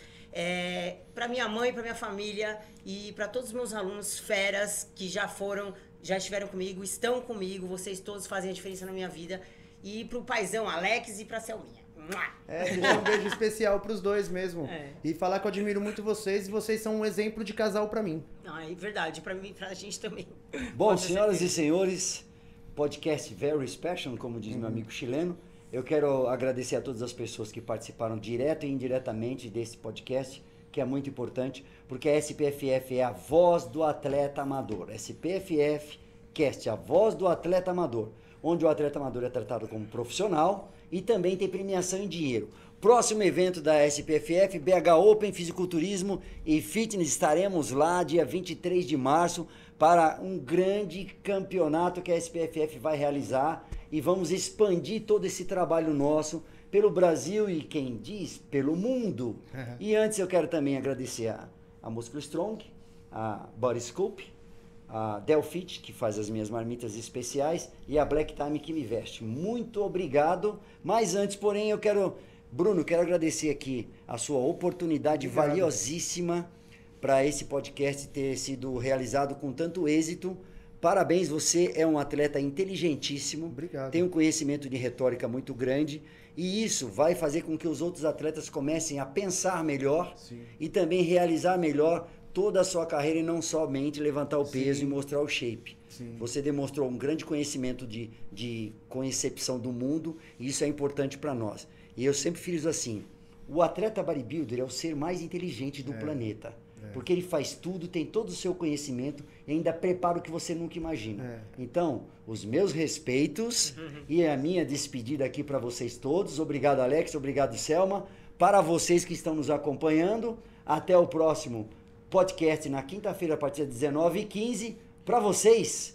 Pra minha mãe, pra minha família e pra todos os meus alunos feras que já estiveram comigo, estão comigo. Vocês todos fazem a diferença na minha vida. E pro paizão Alex e pra Selminha. Deixar um beijo especial pros dois mesmo. É. E falar que eu admiro muito vocês e vocês são um exemplo de casal pra mim. É verdade, pra mim, pra gente também. Bom, Pode senhoras ser. e senhores, podcast very special, como diz meu amigo chileno. Eu quero agradecer a todas as pessoas que participaram direto e indiretamente desse podcast, que é muito importante, porque a SPFF é a voz do atleta amador. SPFF Cast, a voz do atleta amador, onde o atleta amador é tratado como profissional e também tem premiação em dinheiro. Próximo evento da SPFF, BH Open, Fisiculturismo e Fitness. Estaremos lá dia 23 de março para um grande campeonato que a SPFF vai realizar e vamos expandir todo esse trabalho nosso pelo Brasil e, quem diz, pelo mundo. E antes eu quero também agradecer a Muscle Strong, a Body Scope, a Delfit, que faz as minhas marmitas especiais, e a Black Time, que me veste. Muito obrigado. Mas antes, porém, eu quero... Bruno, quero agradecer aqui a sua oportunidade valiosíssima para esse podcast ter sido realizado com tanto êxito. Parabéns, você é um atleta inteligentíssimo. Obrigado. Tem um conhecimento de retórica muito grande. E isso vai fazer com que os outros atletas comecem a pensar melhor. Sim. E também realizar melhor toda a sua carreira e não somente levantar o peso Sim. e mostrar o shape. Sim. Você demonstrou um grande conhecimento de concepção do mundo e isso é importante para nós. E eu sempre fiz assim, o atleta bodybuilder é o ser mais inteligente do planeta. Porque ele faz tudo, tem todo o seu conhecimento e ainda prepara o que você nunca imagina. Então, os meus respeitos e a minha despedida aqui para vocês todos. Obrigado, Alex. Obrigado, Selma. Para vocês que estão nos acompanhando, até o próximo podcast na quinta-feira a partir das 19h15. Para vocês,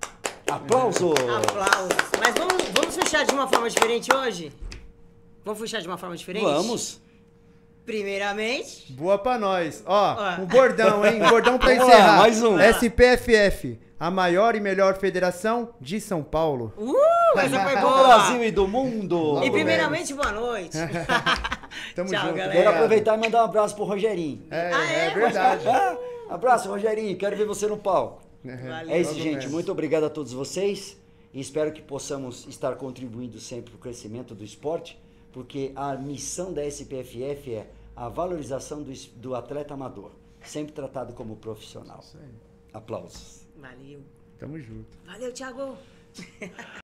aplausos! Aplausos. Mas vamos fechar de uma forma diferente hoje? Vamos fechar de uma forma diferente? Vamos! Primeiramente... Boa pra nós. Ó, Ó. um bordão, hein? Um bordão pra Vamos lá, encerrar. mais um. SPFF, a maior e melhor federação de São Paulo. Essa foi Do boa. Brasil e do mundo. Logo E primeiramente, boa noite. Tamo Tchau, junto. galera. Quero aproveitar e mandar um abraço pro Rogerinho. É verdade. Abraço, Rogerinho. Quero ver você no palco. Valeu. É isso, Logo gente. menos. Muito obrigado a todos vocês. E espero que possamos estar contribuindo sempre para o crescimento do esporte, porque a missão da SPFF é a valorização do atleta amador, sempre tratado como profissional. Isso aí. Aplausos. Valeu. Tamo junto. Valeu, Thiago.